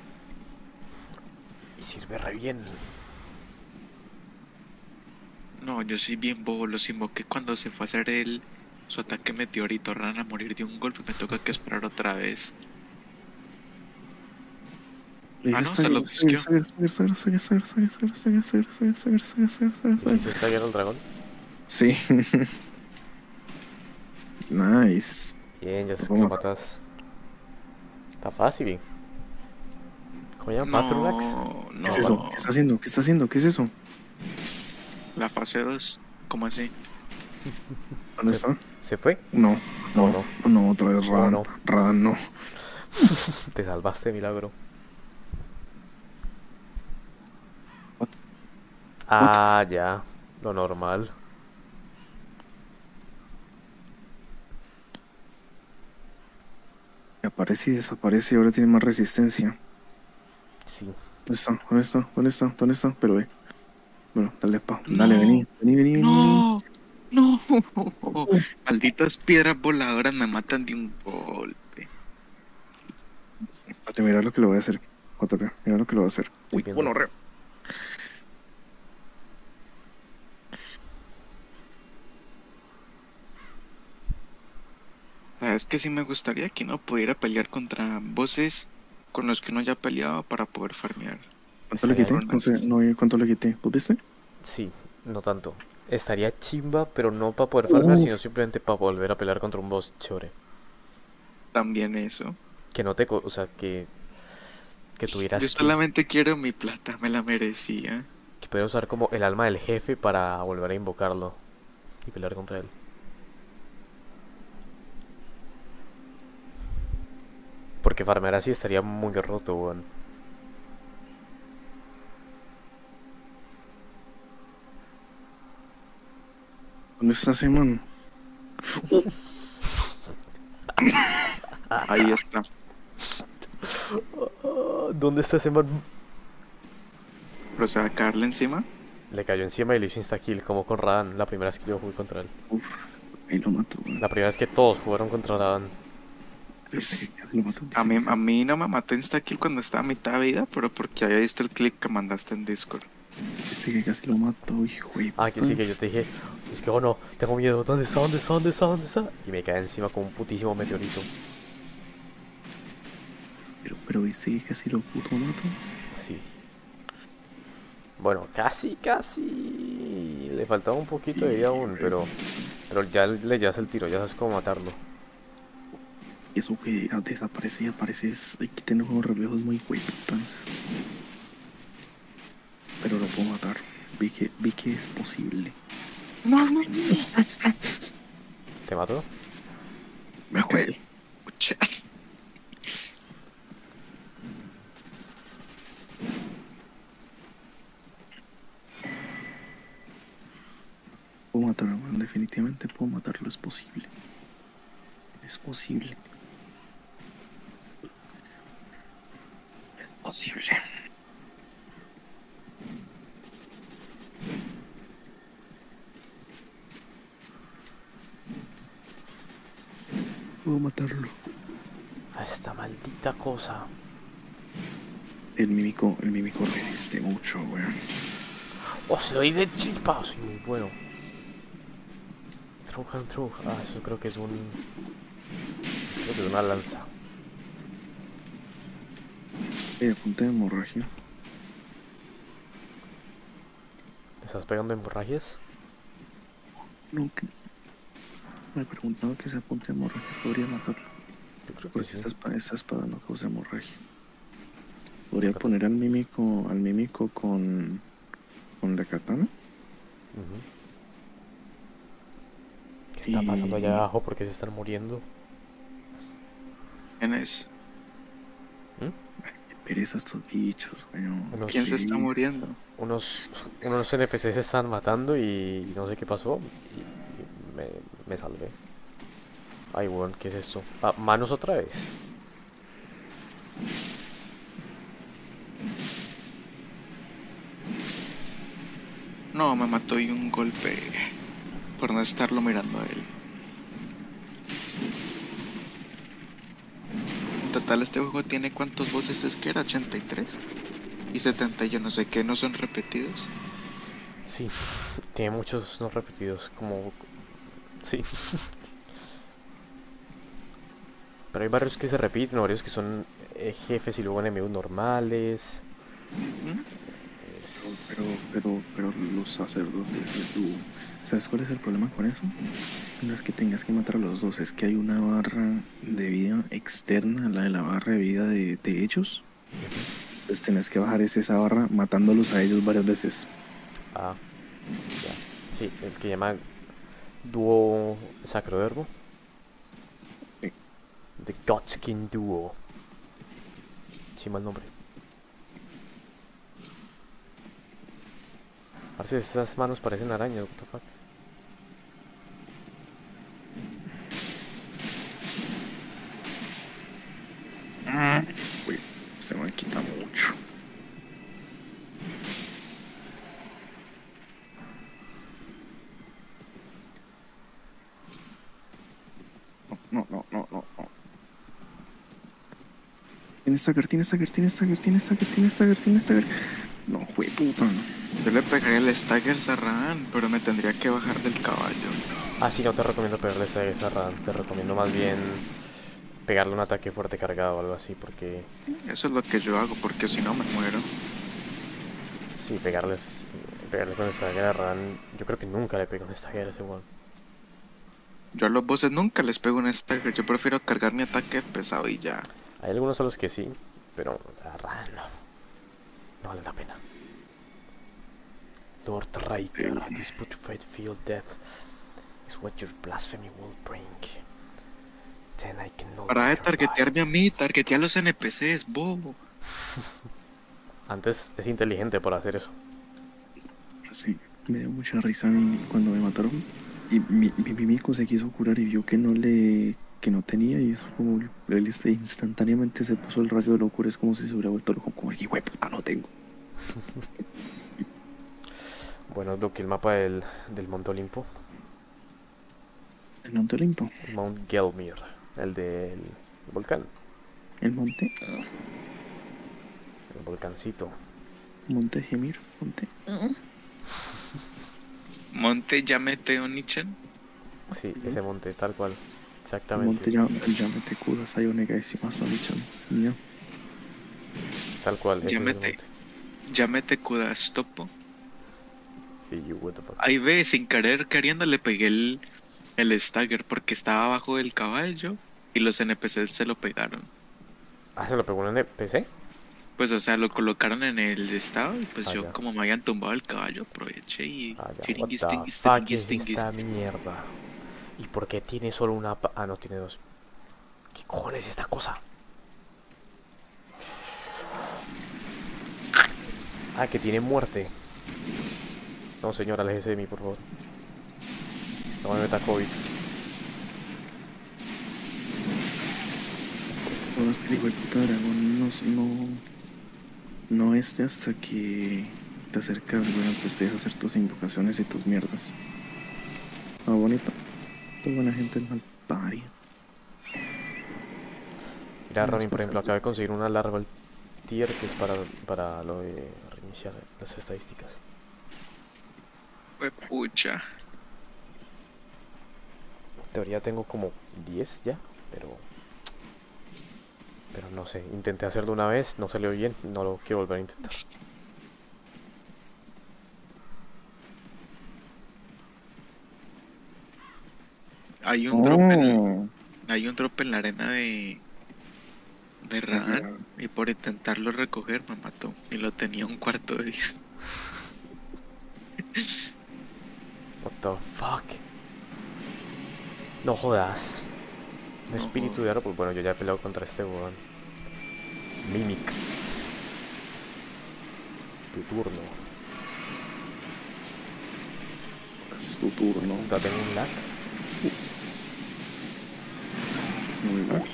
Y sirve re bien. No, No, yo soy bien bobo, los invoqué cuando se fue a hacer su ataque meteorito, van a morir de un golpe, me toca que esperar otra vez. Ah, no, se lo obsequió. ¿Hiciste esta guerra al dragón? Sí. Nice. Bien, ya sé que lo matas. Está fácil. ¿Cómo se llama? ¿Patrulax? No, ¿Qué es eso? ¿Qué está haciendo? ¿Qué está haciendo? ¿Qué es eso? La fase 2, ¿cómo así? ¿Dónde está? ¿Se fue? No, No, no, no. no, otra vez Radan. No. Radan, no. Te salvaste, milagro. What? Ah, ya. Lo normal. Aparece y desaparece y ahora tiene más resistencia. Sí. ¿Dónde está? ¿Dónde está? ¿Dónde está? ¿Dónde está? Pero ve. Bueno, dale, pa. Dale, No. vení. Vení. No, no. Malditas piedras voladoras me matan de un golpe. Espérate, mira lo que lo voy a hacer. JP, mira lo que lo voy a hacer. Uy, viendo. bueno, re. Es que sí me gustaría que uno pudiera pelear contra bosses con los que uno ya peleaba para poder farmear. ¿Cuánto le quité? No sé, no vi cuánto le quité. ¿Vos viste? Sí, no tanto. Estaría chimba, pero no para poder farmear, Uf. sino simplemente para volver a pelear contra un boss chévere. También eso. Que no te... O sea, que tuvieras Yo solamente quiero mi plata, me la merecía. que pudiera usar como el alma del jefe para volver a invocarlo y pelear contra él. Porque farmear así estaría muy roto, weón. ¿Dónde está Simón? Ahí está. ¿Dónde está ese man? Pero se va a caerle encima. Le cayó encima y le hizo insta-kill, como con Radan, la primera vez que yo jugué contra él. Uf, ahí lo mato, weón. La primera vez que todos jugaron contra Radan. Casi lo mato. A mí no me mató insta-kill cuando estaba a mitad de vida, pero porque ahí está el clip que mandaste en Discord. Este que casi lo mato, hijo de Ah, que sí, que yo te dije, es que oh no, tengo miedo, ¿dónde está? ¿Dónde está? ¿Dónde está? ¿Dónde está? Y me cae encima con un putísimo meteorito. Pero viste que casi lo puto mato. Sí. Bueno, casi. Le faltaba un poquito de vida aún, pero ya le llevas el tiro, ya sabes cómo matarlo. Eso que desaparece y aparece, hay que tener unos reflejos muy huevitos. Pero lo puedo matar. Vi que es posible. No. ¿Te mató? Me acuerdo. Pucha. Puedo matarlo, bueno, definitivamente puedo matarlo, es posible. Es posible. Es posible. Puedo matarlo. A esta maldita cosa. El mímico resiste mucho, weón. Oh, se lo di de chispa, soy muy bueno. Through. Ah, eso creo que es un... Creo que es una lanza. Punta de hemorragia. ¿Te estás pegando hemorragias? No, que... Me he preguntado que ese punta de hemorragia podría matarlo. Yo creo que Porque sí. esa espada no causa hemorragia. Podría poner al mímico con la katana. Ujú. ¿Qué está pasando allá abajo? ¿Por qué se están muriendo? ¿Quién es? Qué pereza estos bichos, weón. Unos- ¿Quién se está muriendo? Unos NPCs se están matando y no sé qué pasó. Y me salvé. Ay, weón, ¿qué es esto? Ah, manos otra vez. No, me mató y un golpe por no estarlo mirando a él. En total este juego tiene ¿cuántos voces es que era? 83 y 70 yo no sé qué, no son repetidos. Sí. Tiene muchos no repetidos, como... Sí. Pero hay varios que se repiten, varios que son jefes y luego enemigos normales. Pero los sacerdotes, ¿sabes cuál es el problema con eso? No es que tengas que matar a los dos, es que hay una barra de vida externa a la de la barra de vida de ellos. Entonces tenés que bajar esa barra matándolos a ellos varias veces. Ah, ya. Sí, el que llama Dúo Sacrodermo. Sí. The Godskin Duo. Sí, mal nombre. Parece que esas manos parecen arañas, what the fuck. Uy, se me quita mucho. No. Tiene stagger. No, jue puta. Yo le pegué el stagger a Radan, pero me tendría que bajar del caballo. Ah, sí, no te recomiendo pegarle esa Radan. Te recomiendo más bien pegarle un ataque fuerte cargado o algo así, porque... Eso es lo que yo hago, porque si no me muero. Sí, pegarle con el Stagger a Radan... Yo creo que nunca le pego un Stagger a ese weón. Yo a los bosses nunca les pego un stagger, yo prefiero cargar mi ataque pesado y ya. Hay algunos a los que sí, pero a Radan no. No vale la pena. Lord Riker, this putrefied field death is what your blasphemy will bring. Then I can no Para de longer targetearme a mí, targetea a los NPCs, bobo. Antes es inteligente por hacer eso. Sí, me dio mucha risa a mí cuando me mataron. Y mi Mico se quiso curar y vio que no tenía, y eso como él instantáneamente se puso el rayo de locura. Es como si se hubiera vuelto loco, como hijo de puta, no tengo. Bueno, lo que el mapa del Monte Olimpo. El Monte Olimpo. Mount Gelmir, el del volcán. El Monte. El volcancito. Monte Gemir. Monte. Monte Yamete Onichan. Sí, ese monte, tal cual. El Exactamente. Monte Yamete Kudas Ayonega y Simasonichan. Ya. Tal cual. ese es el monte. Yamete Kudastopo. Sí, what the fuck. Ahí ve, sin querer queriendo le pegué el stagger porque estaba abajo del caballo y los NPCs se lo pegaron. Ah, ¿se lo pegó un NPC? Pues o sea, lo colocaron en el estado y pues yo ya. como me habían tumbado el caballo aproveché y... Ah, ya. What tiringuis, the tinguis, fuck tinguis, es tinguis. esta mierda? ¿Y por qué tiene solo una Ah, no, tiene dos. ¿Qué cojones es esta cosa? Ah, que tiene muerte. No, señor, aléjese de mí, por favor. No me meta COVID. No, es que el hijo de puta dragón no hasta que te acercas, bueno, pues te deja hacer tus invocaciones y tus mierdas. Ah, bonito. Qué buena gente el mal pari. Mira, Ronin, por ejemplo, acabo de conseguir una larval tier que es para lo de reiniciar las estadísticas. Fue pucha. En teoría tengo como 10 ya, pero no sé, intenté hacerlo una vez, no salió bien, no lo quiero volver a intentar. Hay un drop en la arena de Radan y por intentarlo recoger me mató y lo tenía un cuarto de vida. What the fuck? No jodas. Un espíritu de oro, pues bueno, yo ya he peleado contra este weón. Mimic. Tu turno. Es tu turno. Ya tengo un lag. Muy bien.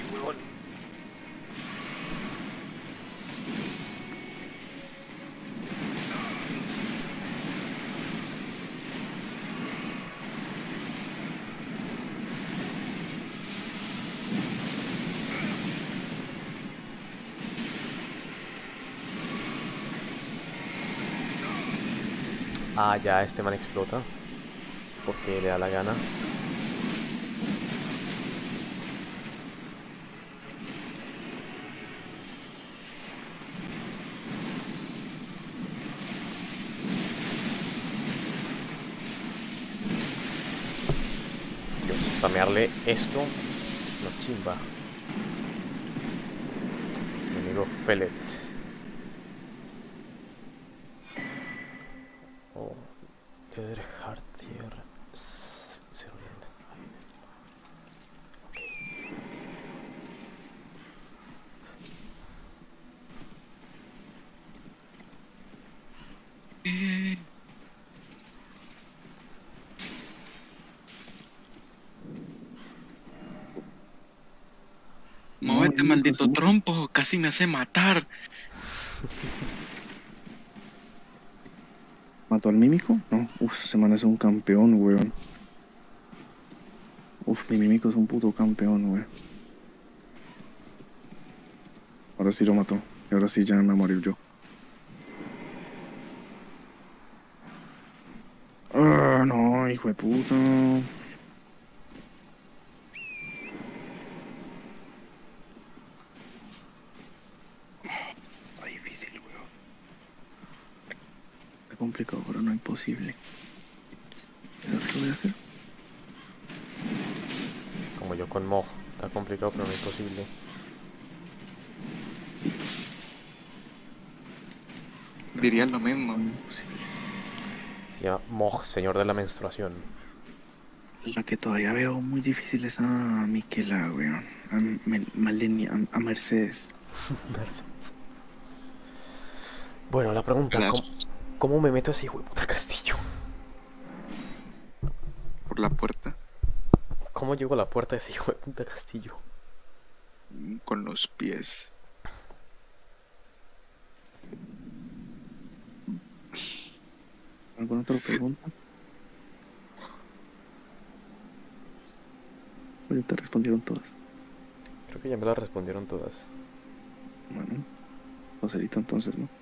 Ah, ya este man explota. Porque le da la gana. Dios, spamearle esto. No chimba. Mi amigo Fellet. Oh, Lederhartier. Móvete, No, maldito no, trompo, casi me hace matar. ¿Mató al mímico? No, uf, ese man es un campeón, weón. Uf, mi mímico es un puto campeón, weón. Ahora sí lo mató. Y ahora sí ya me voy a morir yo. Ah, no, hijo de puta. Está difícil, weón. Está complicado, pero no imposible. ¿Sabes qué voy a hacer? Como yo con Moj. Está complicado, pero no es posible. Sí, Diría lo mismo. imposible. Se llama Moj, señor de la menstruación. La que todavía veo muy difícil es a Miquela, weón. Malenia, a Mercedes. Bueno, la pregunta, Las- ¿cómo me meto a ese hijo de puta castillo? Por la puerta, ¿Cómo llego a la puerta de ese hijo de puta castillo? con los pies. ¿Alguna otra pregunta? Pues ya te respondieron todas. Creo que ya me la respondieron todas. Bueno, Joselito entonces, ¿no?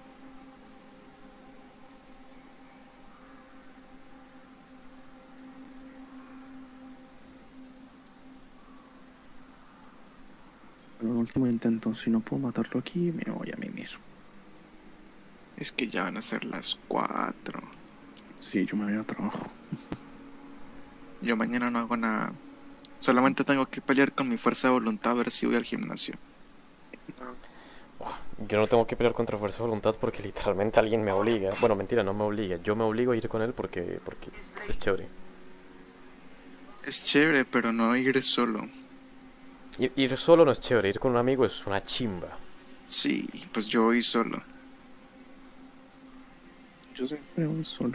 Pero el último intento, si no puedo matarlo aquí, me voy a mimir. Es que ya van a ser las 4. Sí, yo me voy a trabajo. Yo mañana no hago nada. Solamente tengo que pelear con mi fuerza de voluntad a ver si voy al gimnasio. Yo no tengo que pelear contra fuerza de voluntad porque literalmente alguien me obliga. Bueno, mentira, no me obliga. Yo me obligo a ir con él porque es chévere. Es chévere, pero no ir solo. Ir solo no es chévere, ir con un amigo es una chimba. Sí, pues yo voy solo. Yo siempre voy solo.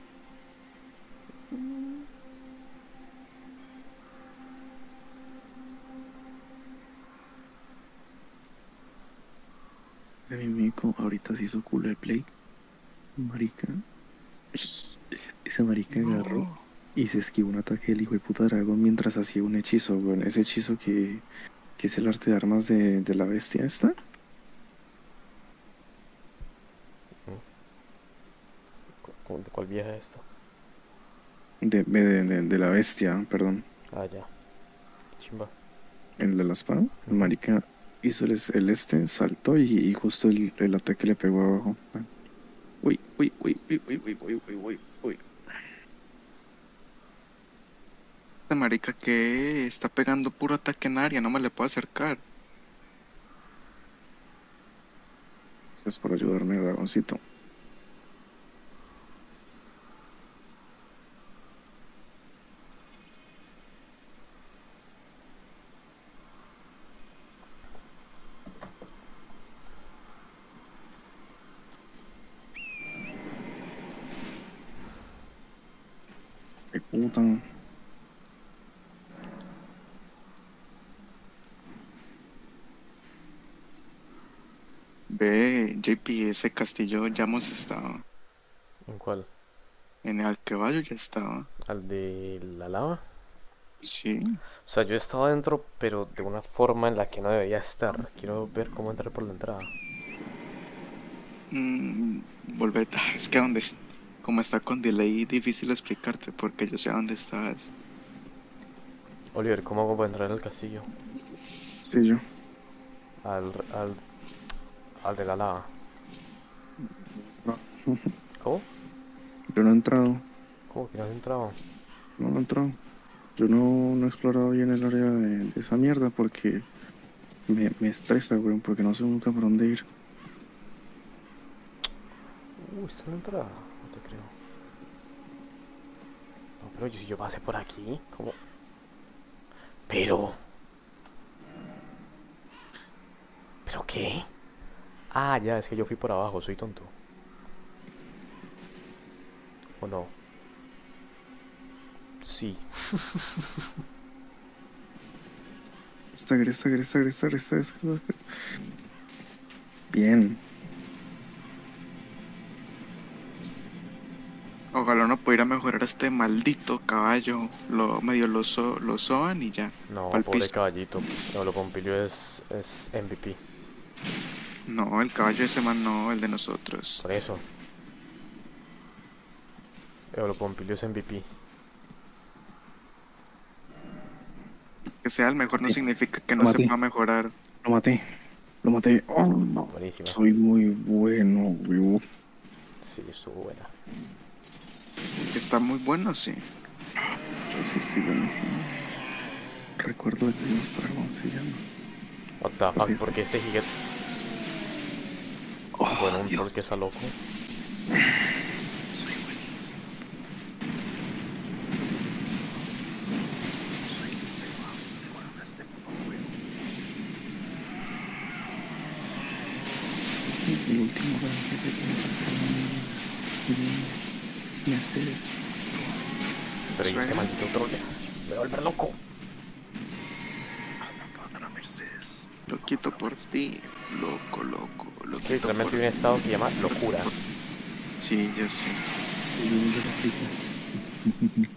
Ese mimico ahorita se hizo culo de play. Marica. Ese marica agarró y se esquivó un ataque del hijo de puta dragón mientras hacía un hechizo, weón. Ese hechizo que es el arte de armas de la bestia esta. ¿De cuál vieja es esto? De la bestia, perdón. Ah, ya. Chimba. El de la espada. El marica hizo el este, saltó y justo el ataque le pegó abajo. Uy, uy, uy, uy, uy, uy, uy, uy, uy, uy. Esta marica que está pegando puro ataque en área, no me le puedo acercar. Gracias por ayudarme, dragoncito. ¡Qué puta! Ve, JP, ese castillo ya hemos estado. ¿En cuál? En el caballo ya estaba. ¿Al de la lava? Sí. O sea, yo he estado adentro, pero de una forma en la que no debería estar. Quiero ver cómo entrar por la entrada. Volvete. Es que como está con delay, difícil explicarte porque yo sé dónde estás. Oliver, ¿cómo hago para entrar al castillo? Sí, yo. Al, al, al de la lava. No. ¿Cómo? Yo no he entrado. ¿Cómo que no has entrado? No he entrado. Yo no he explorado bien el área de esa mierda porque me estresa, weón, porque no sé nunca por dónde ir. Está en la entrada. No te creo. No, pero si yo pasé por aquí, ¿cómo? Pero... ¿Pero qué? Ah, ya, es que yo fui por abajo, soy tonto. ¿O no? Sí. Esta. Bien. Ojalá uno pudiera mejorar este maldito caballo. Lo soban y ya. No, Pa'l pobre piso. caballito. No, lo Pompilio es MVP. No, el caballo ese man no, el de nosotros. Por eso. Lo Pompilio es MVP. Que sea el mejor no Sí. significa que Lo no se maté. pueda mejorar. Lo maté. Lo maté. Oh, no. Buenísima. Soy muy bueno, weón. Sí, estuvo buena. Está muy bueno, sí. Sí, estoy buenísimo. Recuerdo de que yo para cómo se llama. What the fuck, Sí. ¿por qué este giga? Oh, Bueno, un Dios. troll que está loco. Soy buenísimo. Soy bueno en este juego. El último gran jefe que me es Mercedes. Pero y este Suena. maldito troll me va a volver loco. Contra Mercedes. Lo quito por ti. Loco. Lo Es que quito literalmente por hay un estado que llama locura. Sí, yo sé. Y yo lo explico.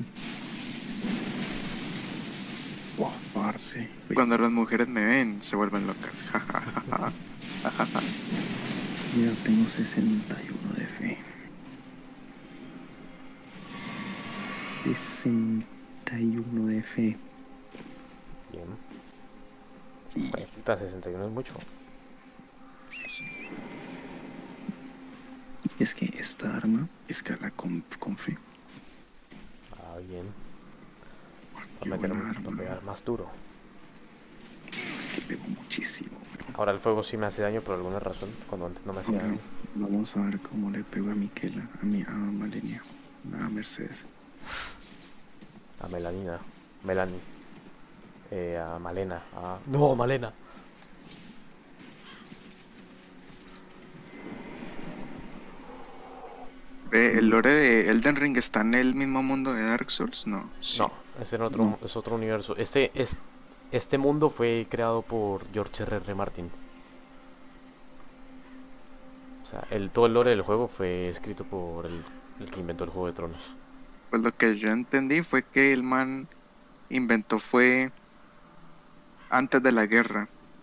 Wow, parce. Cuando las mujeres me ven, se vuelven locas. Ja, ja, ja, ja. Ja, ja, ja. Mira, tengo 61 de fe. 61 de fe. Bien. Y Joder, puta, 61 es mucho. es que esta arma escala con fe. Ah, bien. Qué Va a meter buena va a pegar arma. más duro. Que pegó muchísimo. Ahora el fuego sí me hace daño por alguna razón, cuando antes no me hacía daño. Vamos a ver cómo le pego a Miquela, a Malenia, a Mercedes. A Melanina. Melanie. A Malena. No, Malena. ¿El lore de Elden Ring está en el mismo mundo de Dark Souls? No. Sí. No, es otro universo. Este mundo fue creado por George R.R. Martin. O sea, todo el lore del juego fue escrito por el que inventó el Juego de Tronos. Pues lo que yo entendí fue que el man inventó fue antes de la guerra.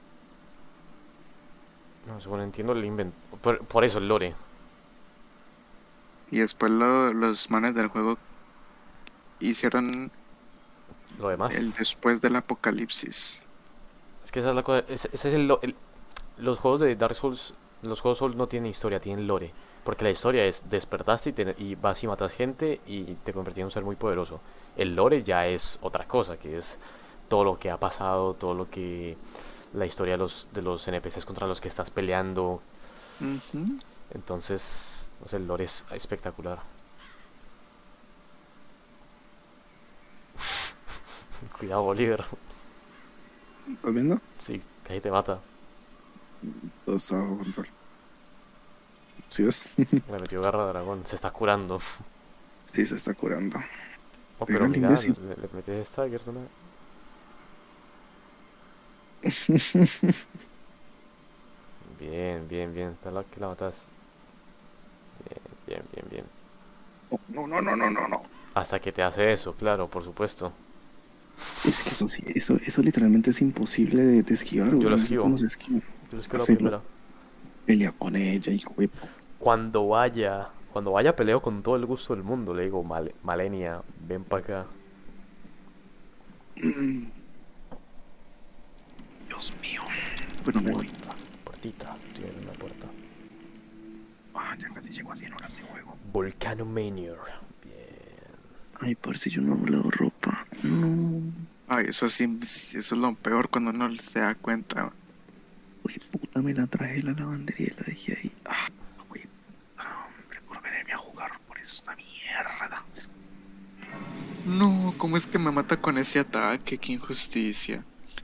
No, según entiendo, el inventó. Por eso el lore. Y después los manes del juego hicieron Lo demás. el después del apocalipsis. Es que esa es la cosa. Ese es los juegos de Dark Souls. Los juegos Souls no tienen historia, tienen lore. Porque la historia es despertaste y vas y matas gente y te convertís en un ser muy poderoso. El lore ya es otra cosa, que es todo lo que ha pasado, todo lo que... La historia de los NPCs contra los que estás peleando. Ujú. Entonces, no sé, el lore es espectacular. Cuidado, Oliver. ¿Estás viendo? Sí, que ahí te mata. Todo está bajo control. ¿Sí ves? Me metió garra de dragón. Se está curando. Sí, se está curando. Oh, Pega pero al mira, imbécil. le metí staggers una... Bien. Está la que la matas. Bien. No. Hasta que te hace eso, claro, por supuesto. Es que eso sí, eso literalmente es imposible de esquivar, güey. Yo lo No sé esquivo. cómo se esquiva. Yo les quiero la Hacerlo. primera. Pelea con ella, hijo de... Cuando vaya Cuando vaya peleo con todo el gusto del mundo. Le digo, Malenia, ven para acá. Dios mío. Bueno, me voy. Puertita, tiene una puerta. Ya casi llego a 100 horas de juego. Volcano Manior. Bien. Ay, parce, yo no he doblado ropa. No. Ay, eso sí, eso es lo peor cuando uno se da cuenta. Uy, puta, me la traje de la lavandería y la dejé ahí. Uy, hombre, por venirme a jugar por esta mierda. No, ¿cómo es que me mata con ese ataque? Qué injusticia.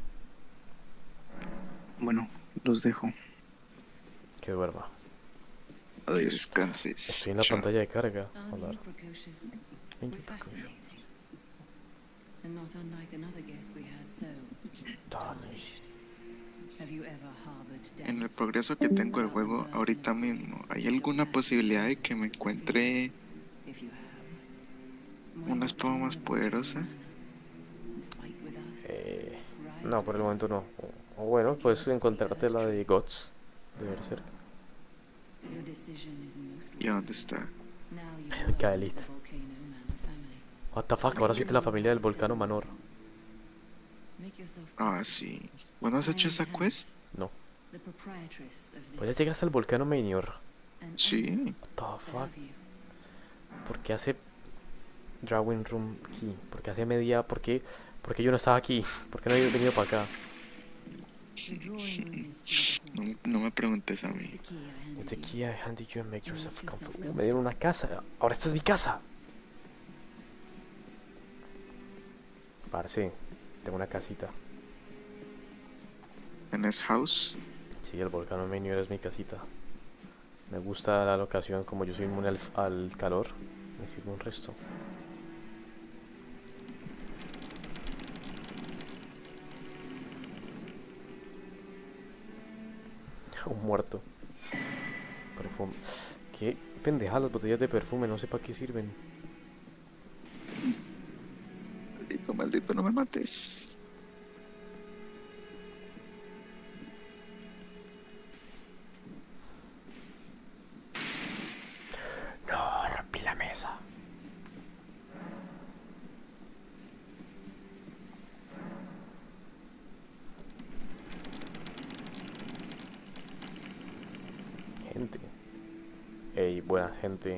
Bueno, los dejo. Que duerma. Que descanses. Estoy en la Chao. pantalla de carga. Aren't Hablar. you precocious? Thank We're you, precocious. fascinating. And not unlike another guest we had, so tarnished. Have you ever harbored En el doubts? progreso que tengo del juego ahorita mismo, ¿hay alguna posibilidad de que me encuentre If you have, why una not espada join más the poderosa? Volcano and fight with us? Rise No, por el with momento us. no. O bueno, puedes encontrarte la de Gods. De Berserk. Your decision is most ¿Y a dónde está? Now you Cae belong to Elite. the Volcano Manor family. What the fuck, ahora soy de la familia del Volcano Manor. Make yourself Ah, comfortable. sí. ¿Bueno has hecho esa quest? No. The proprietress of this Pues ya llegaste al house, Volcano Manior. and Sí. honor What the to fuck. have you. ¿Por qué hace Drawing Room Key? ¿Por qué hace media? ¿Por qué yo no estaba aquí? ¿Por qué no he venido para acá? The drawing room is through the hall. No me preguntes a Here's mí. the key I handed It's the you. key I handed you and make yourself Make yourself comfortable. Me dieron una casa. Ahora esta es mi casa. Parce, tengo una casita. ¿Tenés house? Sí, el Volcano Manior es mi casita. Me gusta la locación, como yo soy inmune al calor. Me sirve un resto. Un muerto. Perfume. Qué pendeja las botellas de perfume, no sé para qué sirven. Maldito, maldito, no me mates. No, rompí la mesa. Gente. Ey, buena gente.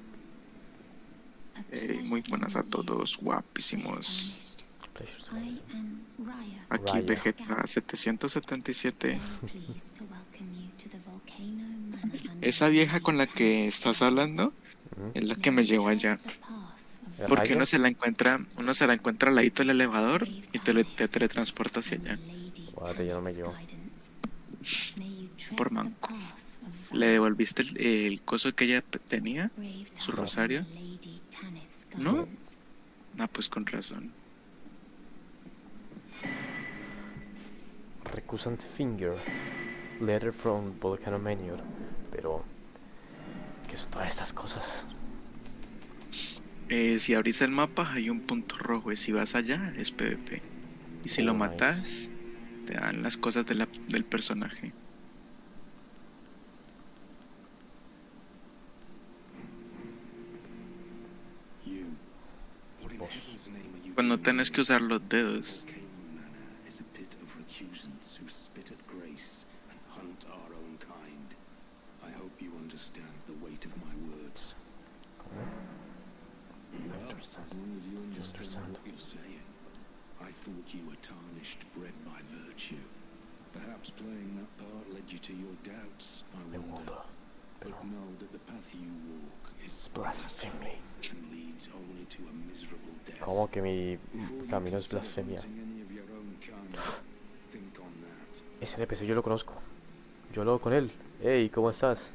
Muy buenas a todos, guapísimos. Pleasure to I meet you. am Raya. Aquí Raya. Vegeta 777. Very pleased to welcome you to the Volcano Manor under Esa vieja con la que estás hablando Ujú. es la que me llevó allá. the path of Eh, Porque ¿Raya? uno se la encuentra al ladito del elevador y te teletransporta hacia allá. Lady Guárdate, ya no me llevo. guidance. May you tread Por the manco. path of ¿Le valor, devolviste el coso que ella tenía? brave su time, rosario? Lady Tanith's ¿No? guidance. Ah, pues con razón. Recusant Finger. Letter from Volcano Manior. Pero... ¿qué son todas estas cosas? Si abrís el mapa hay un punto rojo y si vas allá es PvP. Y si Oh, lo nice. matas, te dan las cosas del personaje. You. What in heaven's name are you Cuando doing tenés here? que usar los dedos. Volcano Manor is a pit of recusants who spit at grace and hunt our own kind. I hope you understand the weight of my words. Well, as long as you understand what you're saying. I thought you were tarnished, bred by virtue. Perhaps playing that part led you to your doubts, I Me wonder. mudo. But Pero... know that the path you walk is blasphemy. and leads only to a miserable death. ¿Cómo que mi Before you camino es consider blasfemia? hunting any of your own kind, think on that. Ese NPC yo lo conozco. Yo hablo con él. Hey, ¿cómo estás?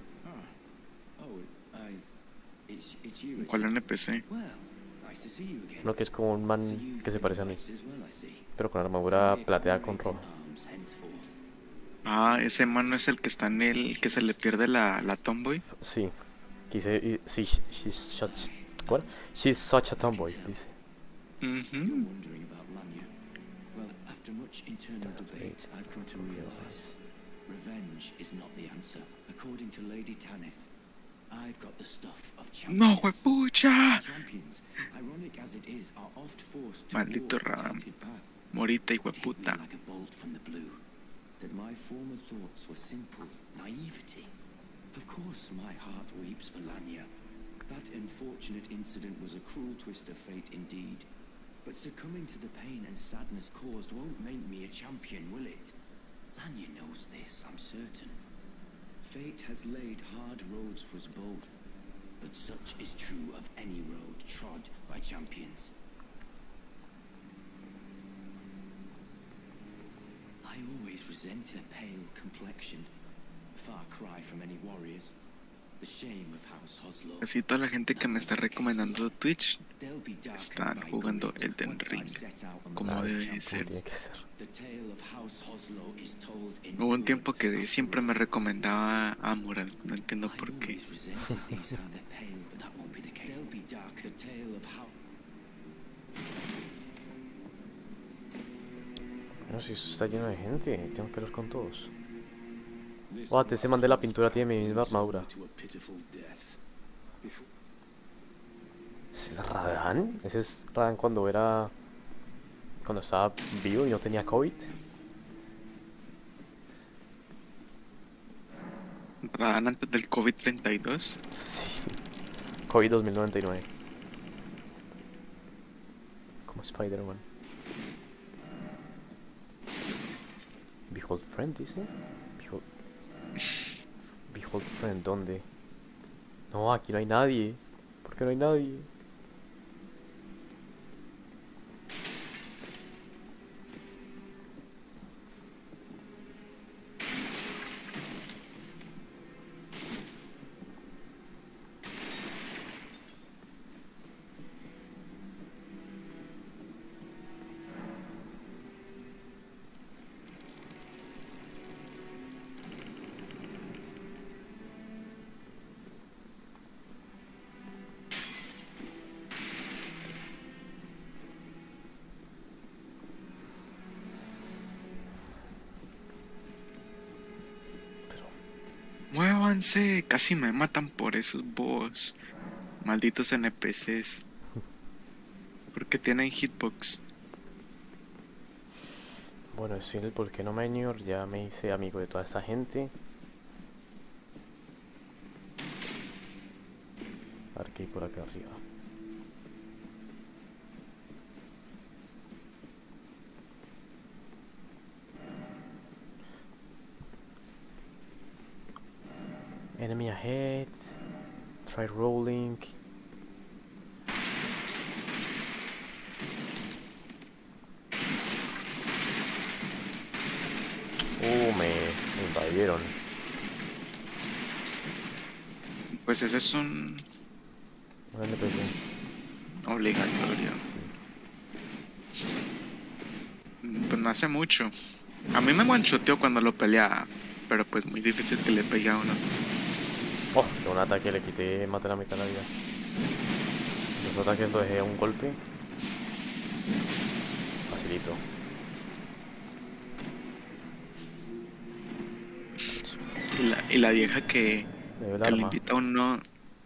It's you. ¿Cuál NPC? Well, nice to see you again. Uno que es como un man So you've que se been parece a mí. raised as well, I see. Pero con armadura Your plateada con comrades rojo. in arms henceforth. Ah, ese mano es el que está en el que se le pierde la tomboy. Sí. Quise... Sí, she's such... ¿Cuál? She's such a tomboy, dice. You're Ujú. wondering about Lanya. Well, after much internal debate, I've come to realize revenge is not the answer, according to Lady Tanith. I've got the stuff of No, champions. huepucha. Champions, ironic as it is, are oft forced to Maldito walk a Radam. tainted path. Morita y It hit me hueputa. like a bolt from the blue, that my former thoughts were simple naivety. Of course, my heart weeps for Lanya. That unfortunate incident was a cruel twist of fate indeed. But succumbing to the pain and sadness caused won't make me a champion, will it? Lanya knows this, I'm certain. Fate has laid hard roads for us both, but such is true of any road trod by champions. I always resented a pale complexion, a far cry from any warriors. The shame of House Oslo. Así toda la gente que me está recomendando Twitch They'll be darkened están by jugando greed Elden once Ring I've set out on como my debe champion. ser. Tiene que ser. The tale of House Oslo is told in Hubo un blood tiempo que after siempre me all. recomendaba Amuran, no entiendo I por qué. always resented these hand of pale, but that won't be the case. They'll be dark. The tale of how. No, si eso está lleno de gente, tengo que hablar con todos. What, ese man de la pintura tiene mi misma armadura. ¿Es Radán? ¿Ese es Radán cuando era... cuando estaba vivo y no tenía COVID? Radán antes del COVID-32. Sí. COVID 2099. Como Spider-Man. Behold Friend, dice. Behold Friend, ¿dónde? No, aquí no hay nadie. ¿Por qué no hay nadie? Muévanse, casi me matan por esos boss. Malditos NPCs. Porque tienen hitbox. Bueno, estoy en el Volcano Manor, ya me hice amigo de toda esta gente. A ver qué hay por acá arriba. Enemy ahead. Try rolling. Me invadieron. Pues ese es un Un NPC. obligatorio. Pues no hace mucho. A mí me guanchoteó cuando lo peleaba. Pero pues muy difícil que le pegue a uno. Oh, que un ataque le quité, maté la mitad de la vida. Los ataques lo dejé a un golpe. Facilito. Y la vieja que Me dio el le arma. invita a uno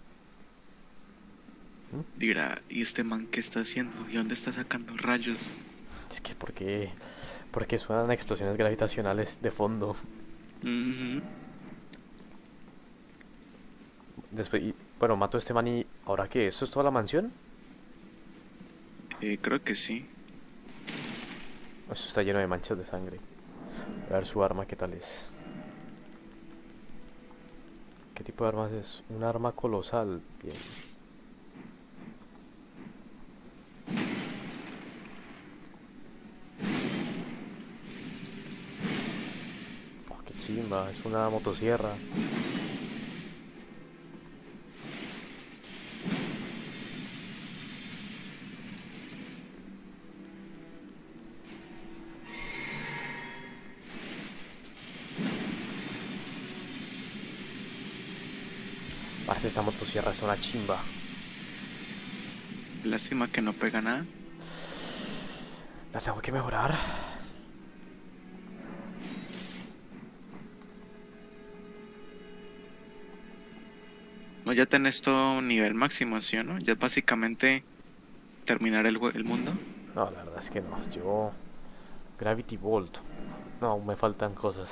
dirá, ¿y este man qué está haciendo? ¿Y dónde está sacando rayos? Es que porque suenan explosiones gravitacionales de fondo. Ujú. Después, bueno, mato a este man y... ¿Ahora qué? ¿Esto es toda la mansión? Creo que sí. Esto está lleno de manchas de sangre. A ver su arma, ¿qué tal es? ¿Qué tipo de armas es? Un arma colosal. Bien. Oh, qué chimba. Es una motosierra. Parce, esta motosierra es una chimba. Lástima que no pega nada. La tengo que mejorar. No, ya tenés todo nivel máximo, ¿sí o no? Ya es básicamente terminar el mundo. No, la verdad es que no. Yo... Gravity Bolt. No, aún me faltan cosas.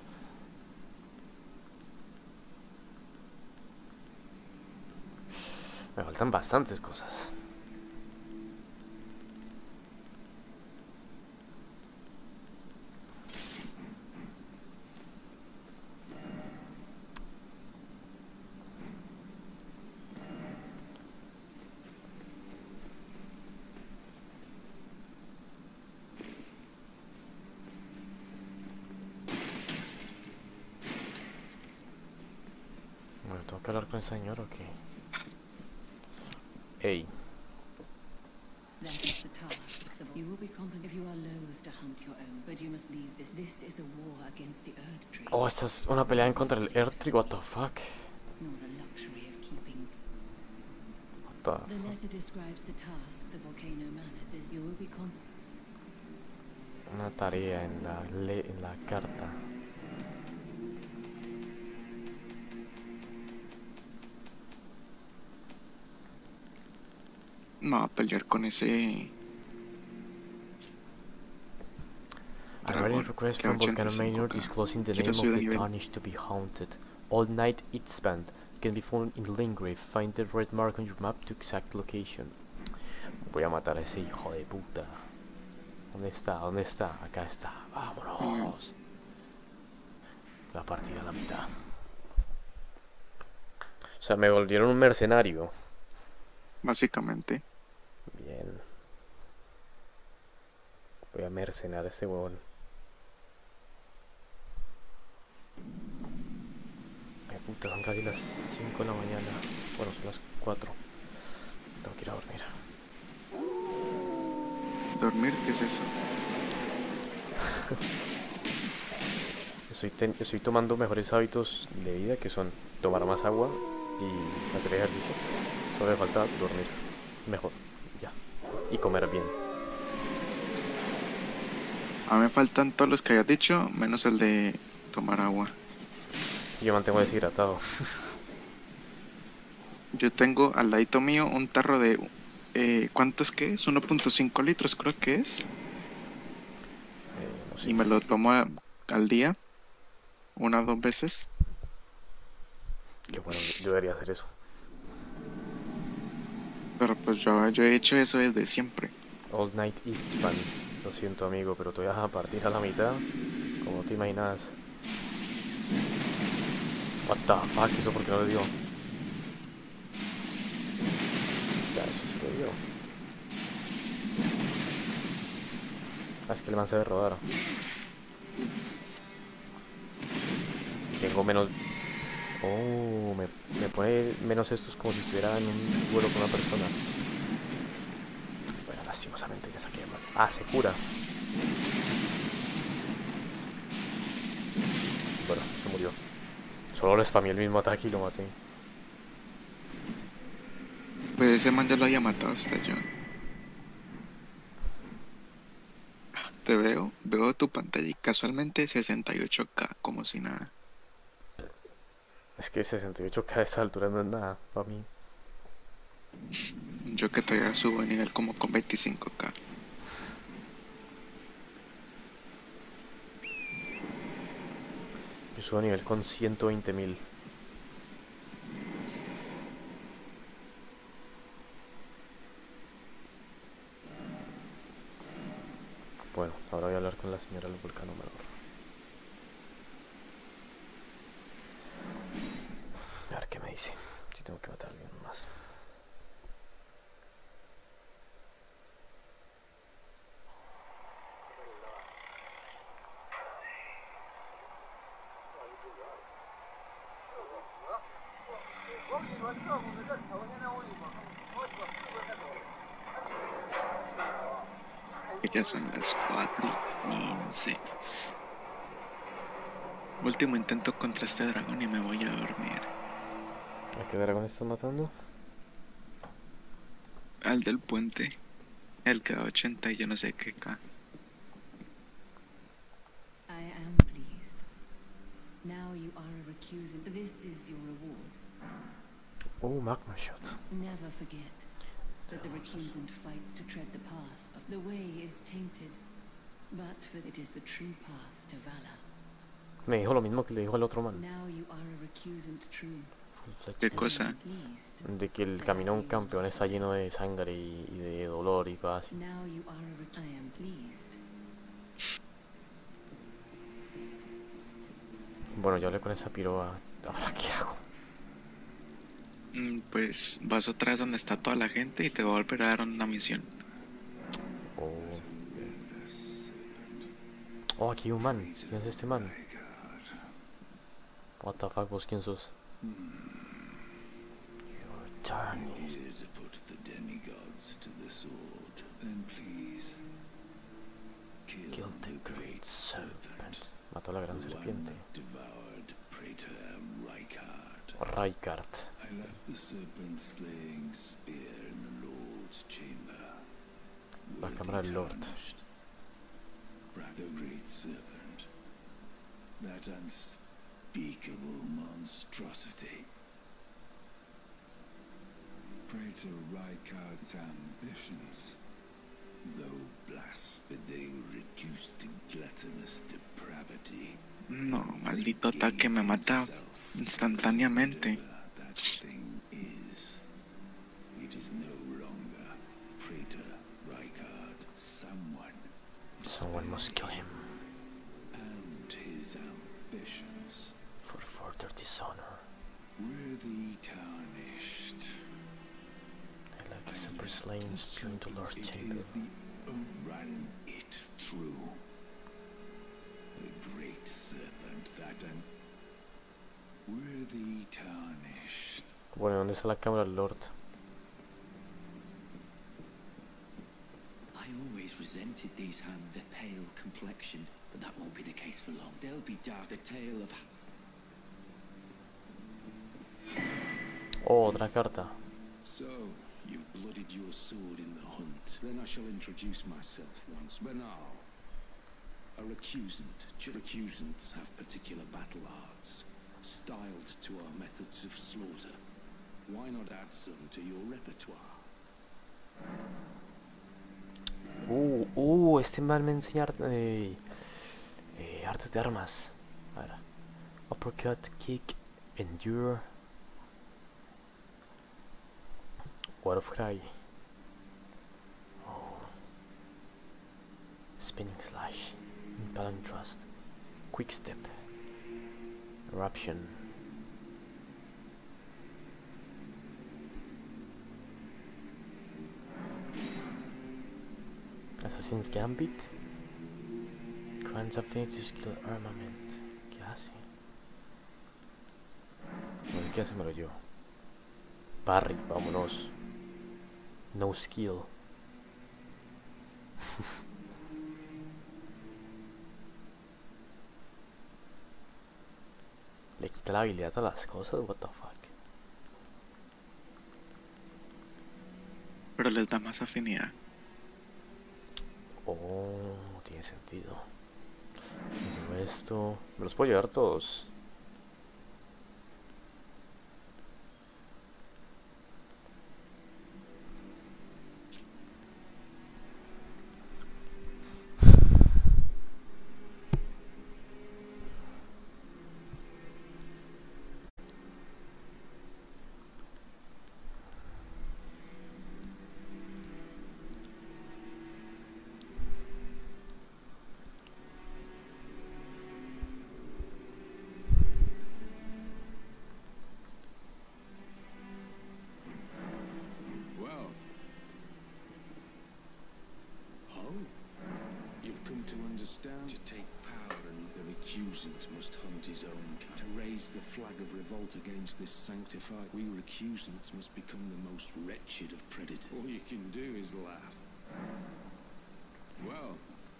Me faltan bastantes cosas. Bueno, ¿tengo que hablar con el señor o qué? Ey. That is the task. You will be competent if you are loath to hunt your own, but you must leave this. This is a war against the Earth Tree. Oh, esta es una pelea en contra del Earth Tree, what the fuck? Nor the luxury of keeping. What the... The letter describes the task the volcano manor does. You will be Una tarea en la carta. No, a pelear con ese... I read a request que from Volcano 85K. Manor disclosing the Quiero name of subir de the nivel. tarnished to be haunted. All night it's spent. Can be found in Lingrave. Find the red mark on your map to exact location. Voy a matar a ese hijo de puta. ¿Dónde está? ¿Dónde está? Acá está. Vámonos. La partida a la mitad. O sea, me volvieron un mercenario. Básicamente. Bien. Voy a mercenar a este huevón. Ay puta, son casi las 5 de la mañana. Bueno, son las 4. Tengo que ir a dormir. ¿Dormir? ¿Qué es eso? Estoy tomando mejores hábitos de vida, que son tomar más agua y hacer ejercicio. Solo me falta dormir mejor, ya. Y comer bien. A mí me faltan todos los que hayas dicho, menos el de tomar agua. Yo mantengo deshidratado. Yo tengo al ladito mío un tarro de... ¿cuánto es que es? 1.5 litros creo que es. No sé. Y me lo tomo al día. 1 o 2 veces. Que bueno, yo debería hacer eso. Pero pues yo he hecho eso desde siempre. All Night Eastman. Lo siento, amigo, pero te voy a partir a la mitad. Como te imaginas. What the fuck, eso porque no le dio. Ya, eso sí le dio. Ah, es que el man se debe rodar. Tengo menos... Oh, me pone menos estos como si estuviera en un vuelo con una persona. Bueno, lastimosamente ya saqué mal. Ah, se cura. Bueno, se murió. Solo le spameé el mismo ataque y lo maté. Pues ese man ya lo había matado hasta yo. Te veo tu pantalla y casualmente 68K, como si nada. Es que 68K a esa altura no es nada para mí. Yo que todavía subo de nivel como con 25K. Yo subo a nivel con 120.000. Bueno, ahora voy a hablar con la señora del volcán menor. A ver qué me dice. Si tengo que matar a alguien más. Que ya son las 4:15. Último intento contra este dragón y me voy a dormir. ¿A qué dragón estás matando? Al del puente. El que da 80 y yo no sé qué K. I am pleased. Now you are a recusant. This is your reward. Magma Shot. Never forget that the recusant fights to tread the path of the way is tainted, but for it is the true path to valor. Me dijo lo mismo que le dijo al otro man. Now you are a recusant true. ¿Qué cosa? De que el camino a un campeón está lleno de sangre y de dolor y cosas así. Now you are I am pleased. Bueno, yo hablé con esa piroa. ¿Ahora qué hago? Pues vas otra vez donde está toda la gente y te va a volver a dar una misión. Oh, aquí hay un man. ¿Quién es este man? What the fuck, vos quién sos? Your turn. Here to put the demigods to the sword. Then please Kill the great serpent. Mató a la gran serpiente. devoured Praetor Rykard. Rykard. I left the serpent slaying spear in the Lord's chamber. La cámara del Lord. The great serpent. That unspeakable monstrosity. Praetor Rykard's ambitions, though blasphemous, they were reduced to gluttonous depravity. No, maldito ataque me mata instantáneamente. That thing is. It is no longer Praetor Rykard. Someone must kill him And his ambitions for further dishonor. were the tarnished. I like the super slain spear into Lord's chamber. It is the ran it through. The great serpent that were the tarnished. Bueno, ¿dónde está la cámara del Lord? I always resented these hands, their pale complexion, but that won't be the case for long. They'll be dark, the tale of... Oh, otra carta. So, you've blooded your sword in the hunt. Then I shall introduce myself once. Bernal, a recusant. Recusants have particular battle arts, styled to our methods of slaughter. Why not add some to your repertoire? Este man me enseña artes de armas. A ver. Uppercut, kick, endure. War of Cry. Oh. Spinning slash. Impelling thrust. Quick step. Eruption. Assassin's Gambit. Grants affinity skill armament. ¿Qué hace? No sé qué hace, me lo llevo. Parry, vámonos. No skill. Le quita la habilidad a las cosas, what the fuck. Pero les da más afinidad. Oh, tiene sentido. Pero esto... Me los puedo llevar todos. Well. Oh. You've come to understand. To take power, and the recusant must hunt his own kind. To raise the flag of revolt against this sanctified, we recusants must become the most wretched of predators. All you can do is laugh. Well.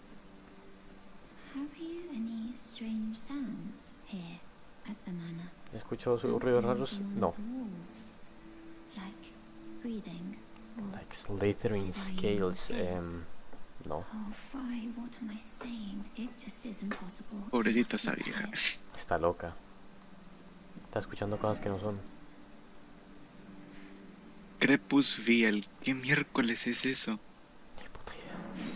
Have you any strange sounds here at the manor? ¿Escucho ruidos raros? No. Like breathing or Like slithering scales, no. Oh, Fi, what am I saying? It just isn't possible. Pobrecita esa vieja. Está loca. Está escuchando cosas que no son. Crepus Vial. ¿Qué miércoles es eso? Ni puta idea.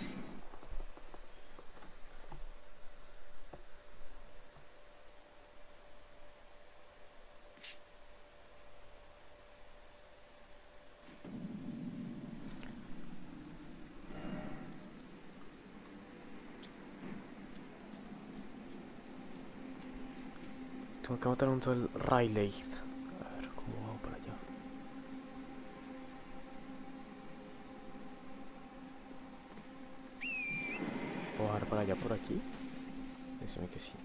Tengo que matar un tal Rayleigh. A ver, ¿cómo hago para allá? ¿Puedo bajar para allá por aquí? Decime que sí.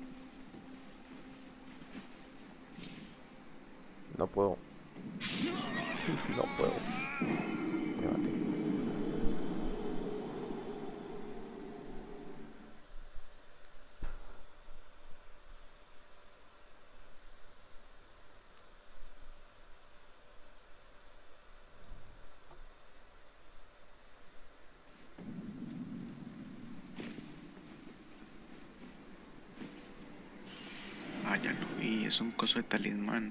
No puedo. No puedo. Me maté. Ah, ya lo vi, es un coso de talismán.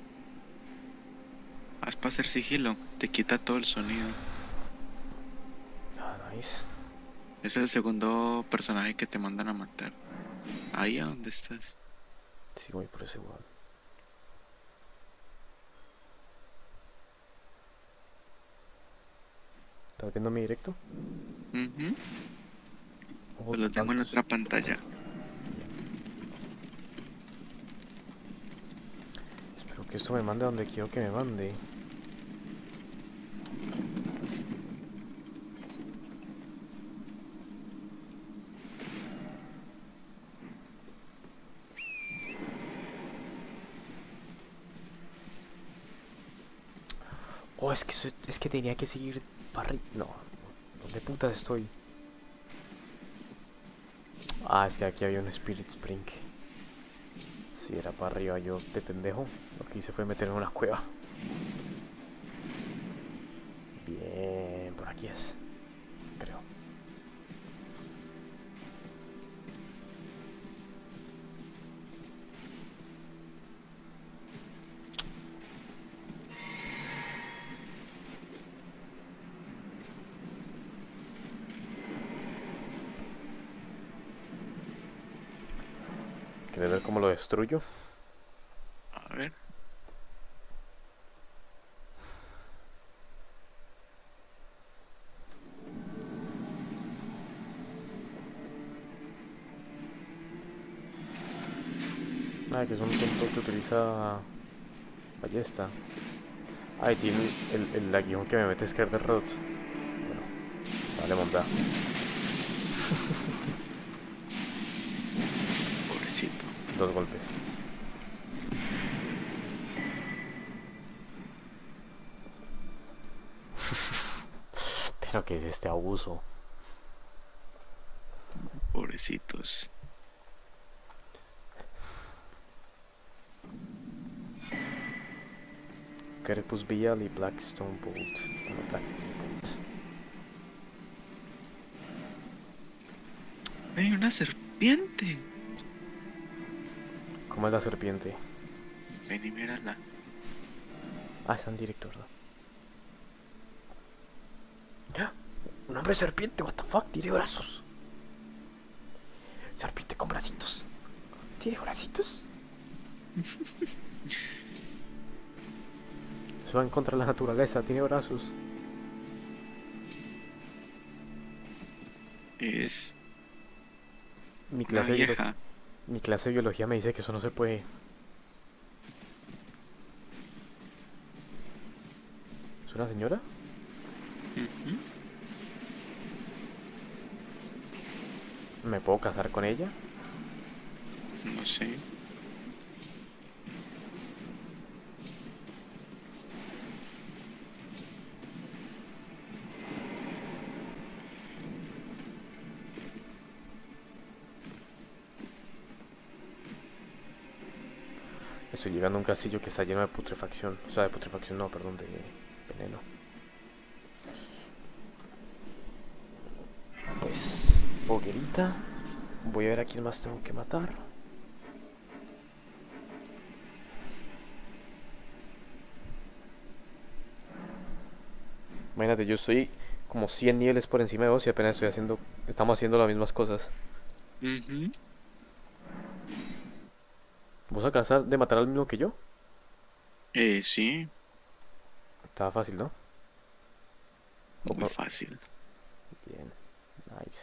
Haz para hacer sigilo, te quita todo el sonido. Ah, nice. Es el segundo personaje que te mandan a matar. Ahí a donde estás. Sí, voy por ese weón. ¿Estás viendo mi directo? Ujú. Ojos Pues lo tengo en tantos. otra pantalla. Espero que esto me mande a donde quiero que me mande. Oh, es que tenía que seguir para arriba. No, ¿dónde putas estoy? Ah, es que aquí había un Spirit Spring. Si era para arriba, yo de pendejo. Lo que hice fue meterme en una cueva. Bien, por aquí es. Creo. ¿Quieres ver cómo lo destruyo? A ver. Ah, que es un tonto que utiliza ballesta. Ay, tiene el aguijón que me mete Scare the Rod. Bueno, vale, monta. Pobrecito. 2 golpes. Pero que es este abuso. Pobrecitos. Crepus Vial y Blackstone Bolt. Bueno, Blackstone Bolt. ¡Hay una serpiente! ¿Cómo es la serpiente? Ven y mírala. Ah, está en directo, ¿verdad? ¡Ah! Un hombre serpiente, what the fuck, tiene brazos. Serpiente con bracitos. ¿Tiene bracitos? Eso va en contra de la naturaleza, tiene brazos. Es Mi una clase, vieja. mi clase de biología me dice que eso no se puede. ¿Es una señora? Ujú. ¿Me puedo casar con ella? No sé. Estoy llegando a un castillo que está lleno de putrefacción. O sea, de putrefacción no, perdón, de veneno. Pues, hoguerita. Voy a ver a quién más tengo que matar. Imagínate, yo estoy como 100 niveles por encima de vos y apenas estamos haciendo las mismas cosas. Ujú. ¿Vos acabas de matar al mismo que yo? Sí, Estaba fácil, ¿no? muy fácil. Bien, nice.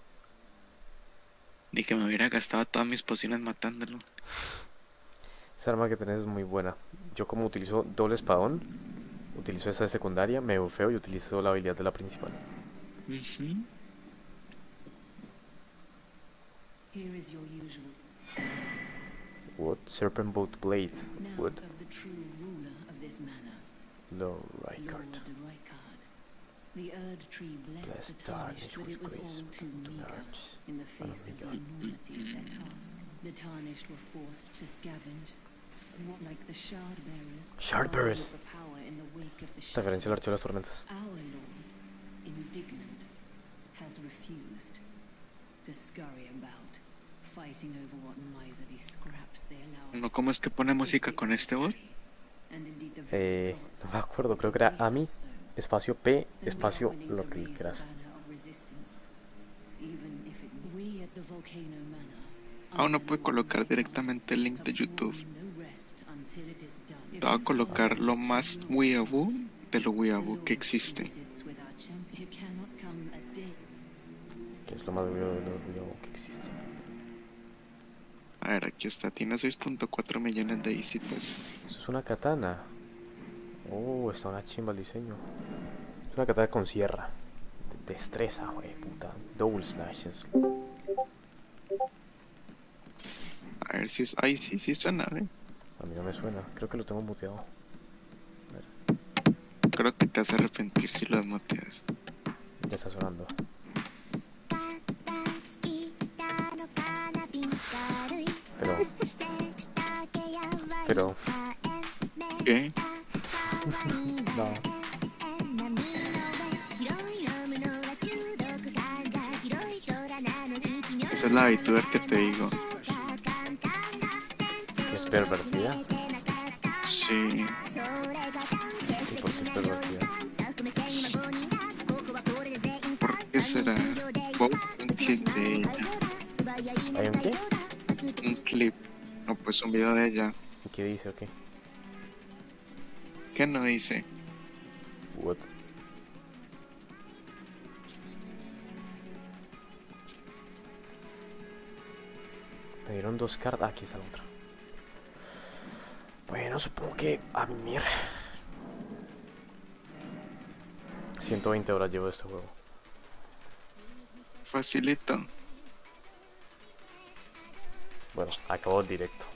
Ni que me hubiera gastado todas mis pociones matándolo. Esa arma que tenés es muy buena. Yo como utilizo doble espadón, utilizo esa de secundaria, me bufeo y utilizo la habilidad de la principal. Ujú. Here is your usual. What? Serpent Boat Blade. Now What? of the true ruler of this manor, Low Rykard. Lord Rykard. The Erd tree blessed Blessed the Tarnished, Tarnished but with it was grace all too to meager merge in the face of the Unmeager. enormity of their task. The Tarnished were forced to scavenge, squat like the Shard Bearers, Shard Bearers. vying for power in the wake of the Referencia al Shattered. archivo de las tormentas. Our Lord, indignant, has refused to scurry about, fighting over what miserly scraps they allow us. ¿No cómo es que pone música con este bot? And indeed the very No me acuerdo, creo que era Ami, espacio P, espacio lo que quieras. No puede colocar directamente el link de YouTube. Te voy a colocar lo más weeaboo de lo weeaboo que existe. Que es lo más obvio que existe. A ver, aquí está, tiene 6.4 millones de visitas. Eso es una katana. Oh, está una chimba el diseño. Es una katana con sierra. Destreza, wey, puta. Double slashes. A ver si es... Ay, sí suena, A mí no me suena. Creo que lo tengo muteado. Creo que te hace arrepentir si lo desmuteas. Ya está sonando. Pero... ¿Qué? No. Esa es la VTuber que te digo. ¿Es pervertida? Sí. ¿Y por qué es pervertida? ¿Por qué será? Wow, un clip de ella. ¿Hay un qué? Un clip. No, pues un video de ella. ¿Y qué dice o qué? ¿Qué no dice? What? Me dieron 2 cartas. Aquí está la otra. Bueno, supongo que a mimir. 120 horas llevo de este juego. Facilito. Bueno, acabó el directo.